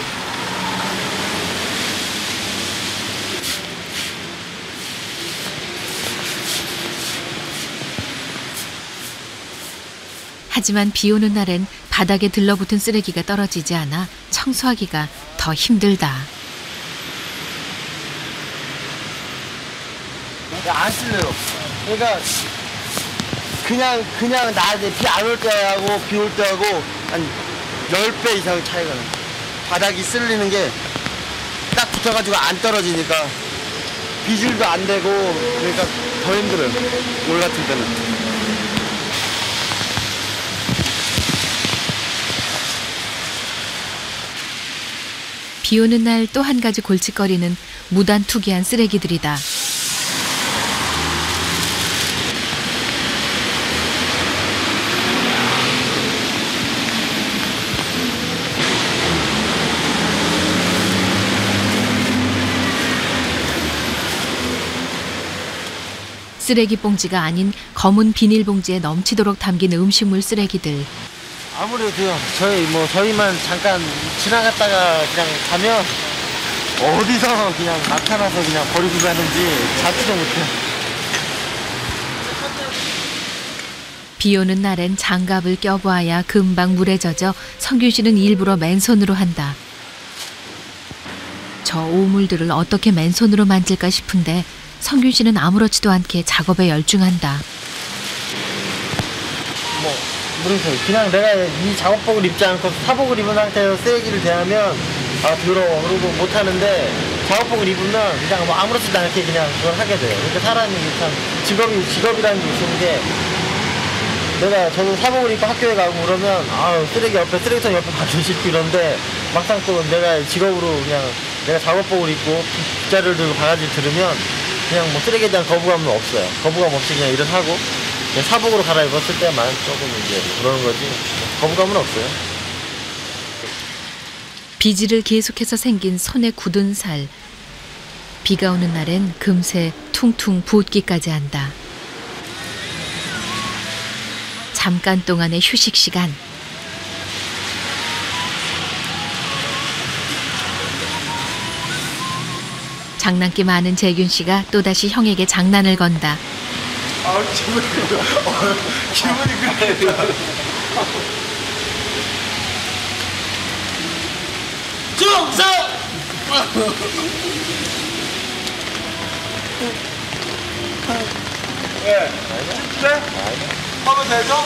하지만 비 오는 날엔 바닥에 들러붙은 쓰레기가 떨어지지 않아 청소하기가 더 힘들다. 안 쓸려요. 그러니까 그냥 그냥 낮에 비 안 올 때하고 비 올 때하고 한 십 배 이상 차이가 나. 바닥이 쓸리는 게 딱 붙어가지고 안 떨어지니까 비질도 안 되고 그러니까 더 힘들어요. 올 같은 때는. 비 오는 날 또 한 가지 골칫거리는 무단투기한 쓰레기들이다. 쓰레기 봉지가 아닌 검은 비닐봉지에 넘치도록 담긴 음식물 쓰레기들. 아무래도요. 저희 뭐 저희만 잠깐 지나갔다가 그냥 가면 어디서 그냥 나타나서 그냥 버리고 가는지 잡지도 못해요. 비 오는 날엔 장갑을 껴보아야 금방 물에 젖어 성균 씨는 일부러 맨손으로 한다. 저 오물들을 어떻게 맨손으로 만질까 싶은데 성균 씨는 아무렇지도 않게 작업에 열중한다. 뭐 모르겠어요. 그냥 내가 이 작업복을 입지 않고 사복을 입은 상태에서 쓰레기를 대하면 아 더러워 그러고 못하는데 작업복을 입으면 그냥 뭐 아무렇지도 않게 그냥 그걸 하게 돼요. 그러니까 사람이 참 직업이 직업이라는 게 있는 게 내가 저도 사복을 입고 학교에 가고 그러면 아 쓰레기 옆에 쓰레기통 옆에 발을 싣고 이런데 막상 또 내가 직업으로 그냥 내가 작업복을 입고 빗자루를 들고 바가지를 들으면 그냥 뭐 쓰레기에 대한 거부감은 없어요. 거부감 없이 그냥 일을 하고 그냥 사복으로 갈아입었을 때만 조금 이제 그러는 거지 거부감은 없어요. 비질을 계속해서 생긴 손에 굳은 살. 비가 오는 날엔 금세 퉁퉁 부었기까지 한다. 잠깐 동안의 휴식 시간. 장난기 많은 재균 씨가 또다시 형에게 장난을 건다. 아, 기분이 그래. 어, 기분이 그래. 중성! 왜? 그래? 하면 되죠?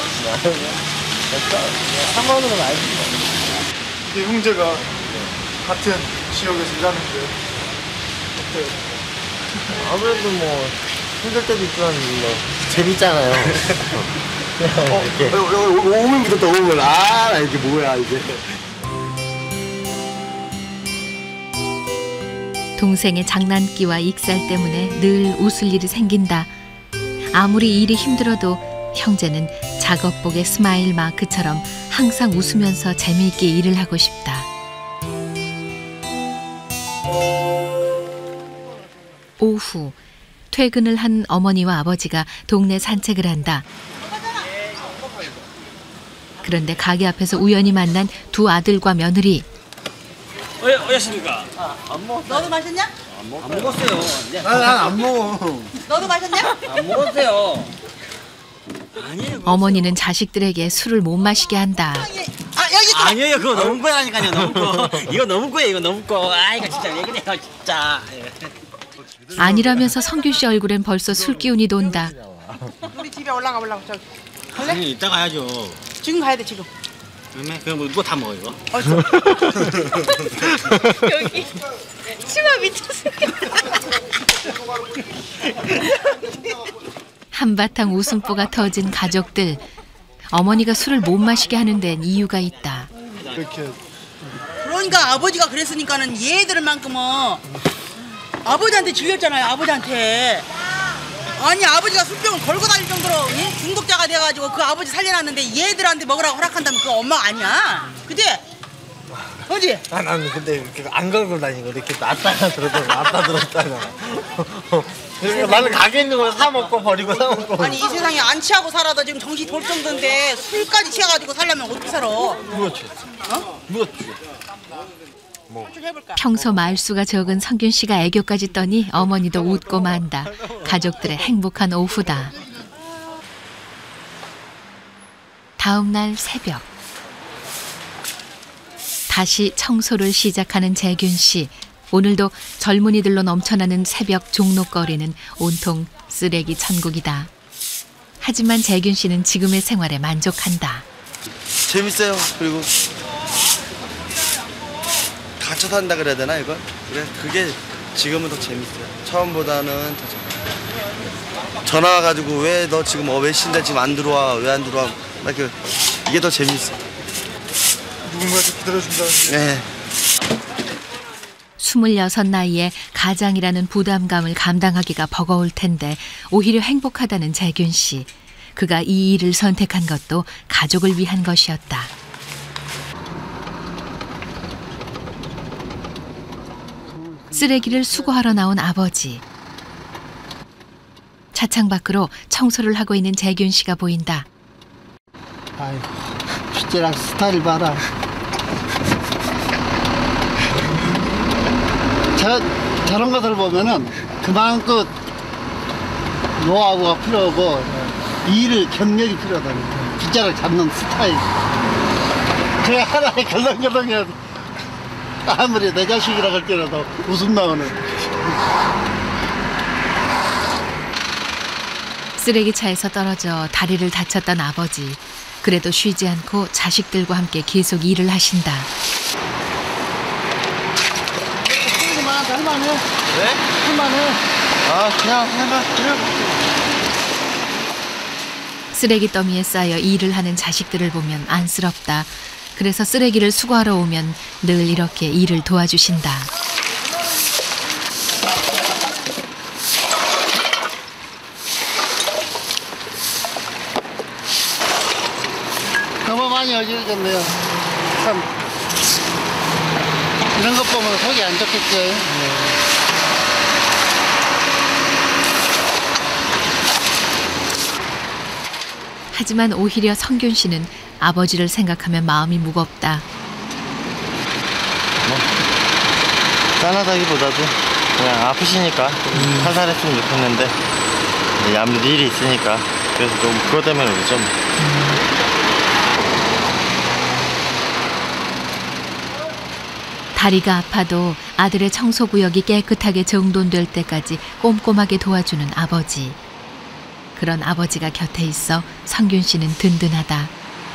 삼 원으로는 알지. 이 형제가 같은 지역에서 일하는데 어때요? 아무래도 뭐 힘들 때도 있지만 뭐 재밌잖아요. 어, 여기 오물 묻었다 오물. 아 이게 뭐야 이게. 동생의 장난기와 익살 때문에 늘 웃을 일이 생긴다. 아무리 일이 힘들어도 형제는 작업복의 스마일 마크처럼 항상 웃으면서 재미있게 일을 하고 싶다. 오후 퇴근을 한 어머니와 아버지가 동네 산책을 한다. 그런데 가게 앞에서 우연히 만난 두 아들과 며느리. 어, 어였습니까? 안 먹었어. 너도 마셨냐? 안 먹었어요. 난 안 먹어. 너도 마셨냐? 안 먹었어요. 아니에요. 어머니는 자식들에게 술을 못 마시게 한다. 아 여기 있어. 아니에요. 그거 너무 거라니까요. 너무 거. 이거 너무 거예요. 이거 너무 거. 아 이거 진짜 왜 그래요, 진짜. 아니라면서 성균 씨 얼굴엔 벌써 술 기운이 돈다. 우리 집에 올라가 보려고 저기. 갈래? 아니 이따 가야죠. 지금 가야 돼 지금. 그러면 그럼 뭐 다 먹어 이거? 어디서? 여기 치마 미쳤어. 한바탕 웃음보가 터진 가족들. 어머니가 술을 못 마시게 하는 데는 이유가 있다. 이렇게 그러니까 아버지가 그랬으니까는 얘들만큼은 아버지한테 질렸잖아요. 아버지한테. 아니 아버지가 술병을 걸고 다닐 정도로 예? 중독자가 돼가지고 그 아버지 살려놨는데 얘들한테 먹으라고 허락한다면 그 엄마가 아니야. 그지? 그지? 아, 나는 근데 이렇게 안 걸고 다니고 이렇게 놨다가 들었다가 놨다 들었다가 그러니까 나는 가게 있는 걸 사 먹고 버리고 사 먹고. 아니 이 세상에 안 취하고 살아도 지금 정신 돌 정도인데 술까지 취해가지고 살려면 어떻게 살아? 누가 취했어? 어? 누가 취했어? 뭐. 평소 말수가 적은 성균 씨가 애교까지 떠니 어머니도 웃고 만다. 가족들의 행복한 오후다. 다음 날 새벽. 다시 청소를 시작하는 재균 씨. 오늘도 젊은이들로 넘쳐나는 새벽 종로거리는 온통 쓰레기 천국이다. 하지만 재균 씨는 지금의 생활에 만족한다. 재밌어요. 그리고 갇혀 산다 그래야 되나 이걸? 그래 그게 지금은 더 재밌어요. 처음보다는 더 재밌어요. 전화 와가지고 왜 너 지금 어 몇 시인데 지금 안 들어와 왜 안 들어와 막 이렇게 이게 더 재밌어. 누군가 기다려준다는 게. 네. 스물여섯 나이에 가장이라는 부담감을 감당하기가 버거울 텐데 오히려 행복하다는 재균 씨. 그가 이 일을 선택한 것도 가족을 위한 것이었다. 쓰레기를 수거하러 나온 아버지. 차창 밖으로 청소를 하고 있는 재균 씨가 보인다. 아이고, 핏대랑 스타일 봐라. 저, 저런 것을 보면은 그만큼 노하우가 필요하고 일을 경력이 필요하다니까. 빗자락 잡는 스타일. 제 하나에 걸렁걸렁해도 아무리 내 자식이라 할지라도 웃음 나오네. 쓰레기차에서 떨어져 다리를 다쳤던 아버지. 그래도 쉬지 않고 자식들과 함께 계속 일을 하신다. 할만해. 네? 할만해. 아 그냥 해봐. 그냥. 쓰레기 더미에 쌓여 일을 하는 자식들을 보면 안쓰럽다. 그래서 쓰레기를 수거하러 오면 늘 이렇게 일을 도와주신다. 너무 많이 어지러졌네요. 참 이런 것 보면 속이 안 좋겠죠. 네. 하지만 오히려 성균 씨는 아버지를 생각하면 마음이 무겁다. 뭐, 짠하다기보다도 그냥 아프시니까 음. 살살했으면 좋겠는데 이제 아무래도 일이 있으니까 그래서 좀 그것 때문에 그러죠. 음. 다리가 아파도 아들의 청소구역이 깨끗하게 정돈될 때까지 꼼꼼하게 도와주는 아버지. 그런 아버지가 곁에 있어 성균 씨는 든든하다.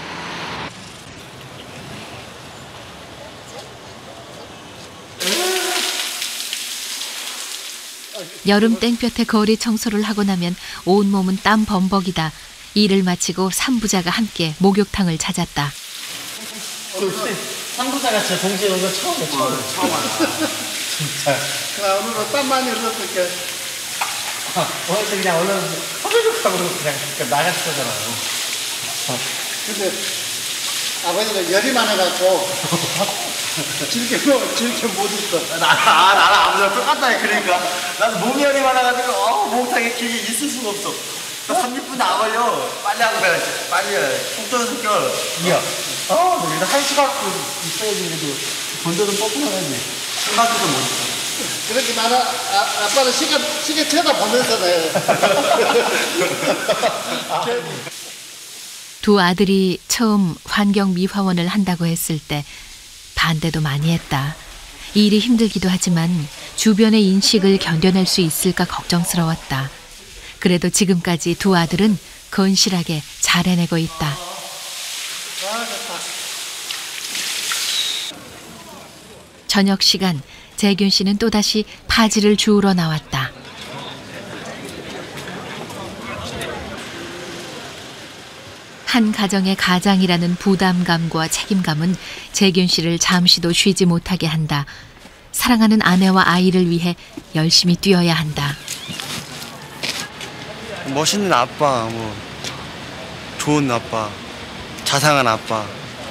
여름 땡볕에 거리 청소를 하고 나면 온몸은 땀 범벅이다. 일을 마치고 삼부자가 함께 목욕탕을 찾았다. 삼부자가 진짜 동시에 온 건 처음이에요. 처음. 처음 진짜. 나 오늘은 땀 많이 흘렀을게. 오늘 그냥 얼른 허들죽하고 그냥 나갔었잖아요. 근데 아버지는 열이 많아갖고 질게 뭐 질게 못 있어. 나, 아, 나랑 아버지랑 똑같다 그러니까 나도 몸이 열이 많아가지고 어, 목욕탕에 길게 있을 수가 없어. 삼십 분도 안 걸려. 빨리 하고 가야지. 빨리 속 터는 숨결. 이야. 어, 너 일단 한 시간 있어야지. 그래도 건조는 뻑뻑하지. 신발도 못 있어. 그렇게 많아. 아, 아빠는 시계 시계 쳐다보면서 내. 두 아들이 처음 환경미화원을 한다고 했을 때 반대도 많이 했다. 이 일이 힘들기도 하지만 주변의 인식을 견뎌낼 수 있을까 걱정스러웠다. 그래도 지금까지 두 아들은 건실하게 잘 해내고 있다. 저녁 시간, 재균 씨는 또다시 파지를 주우러 나왔다. 한 가정의 가장이라는 부담감과 책임감은 재균 씨를 잠시도 쉬지 못하게 한다. 사랑하는 아내와 아이를 위해 열심히 뛰어야 한다. 멋있는 아빠, 뭐 좋은 아빠, 자상한 아빠,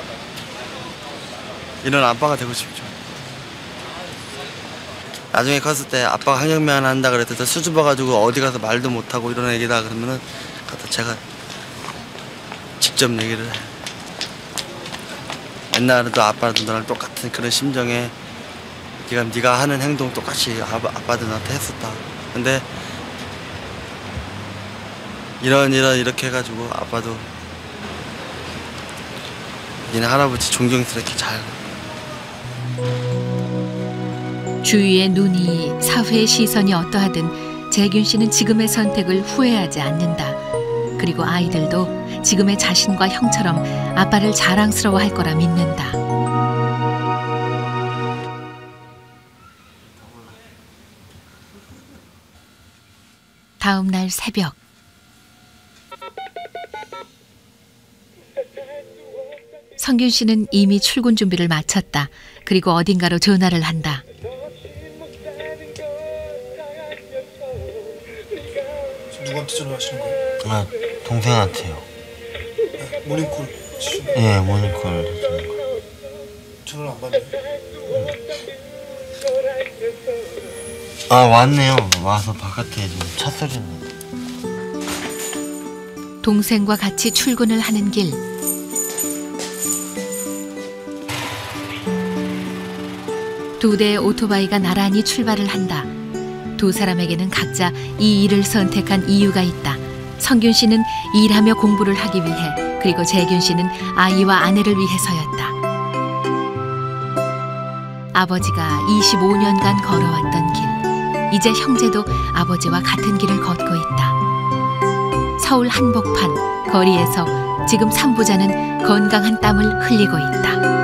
이런 아빠가 되고 싶죠. 나중에 컸을 때 아빠가 항정면 한다 그랬을 때 수줍어가지고 어디 가서 말도 못하고 이런 얘기다 그러면은 제가 직접 얘기를 해. 옛날에도 아빠도 너랑 똑같은 그런 심정에 네가 네가 하는 행동 똑같이 아빠, 아빠도 나한테 했었다. 근데 이런 이런 이렇게 해가지고 아빠도 니네 할아버지 존경스럽게 잘. 주위의 눈이, 사회의 시선이 어떠하든 재균 씨는 지금의 선택을 후회하지 않는다. 그리고 아이들도 지금의 자신과 형처럼 아빠를 자랑스러워할 거라 믿는다. 다음 날 새벽. 성균 씨는 이미 출근 준비를 마쳤다. 그리고 어딘가로 전화를 한다. 누구한테 전화하시는 거예요? 아, 동생한테요. 네, 모닝콜 치시는 거예요? 예, 모닝콜 해주는 거. 전화를 안 받네요. 아, 왔네요. 와서 바깥에 지금 차 소리 납니다. 동생과 같이 출근을 하는 길. 두 대의 오토바이가 나란히 출발을 한다. 두 사람에게는 각자 이 일을 선택한 이유가 있다. 성균 씨는 일하며 공부를 하기 위해, 그리고 재균 씨는 아이와 아내를 위해서였다. 아버지가 이십오 년간 걸어왔던 길. 이제 형제도 아버지와 같은 길을 걷고 있다. 서울 한복판 거리에서 지금 삼부자는 건강한 땀을 흘리고 있다.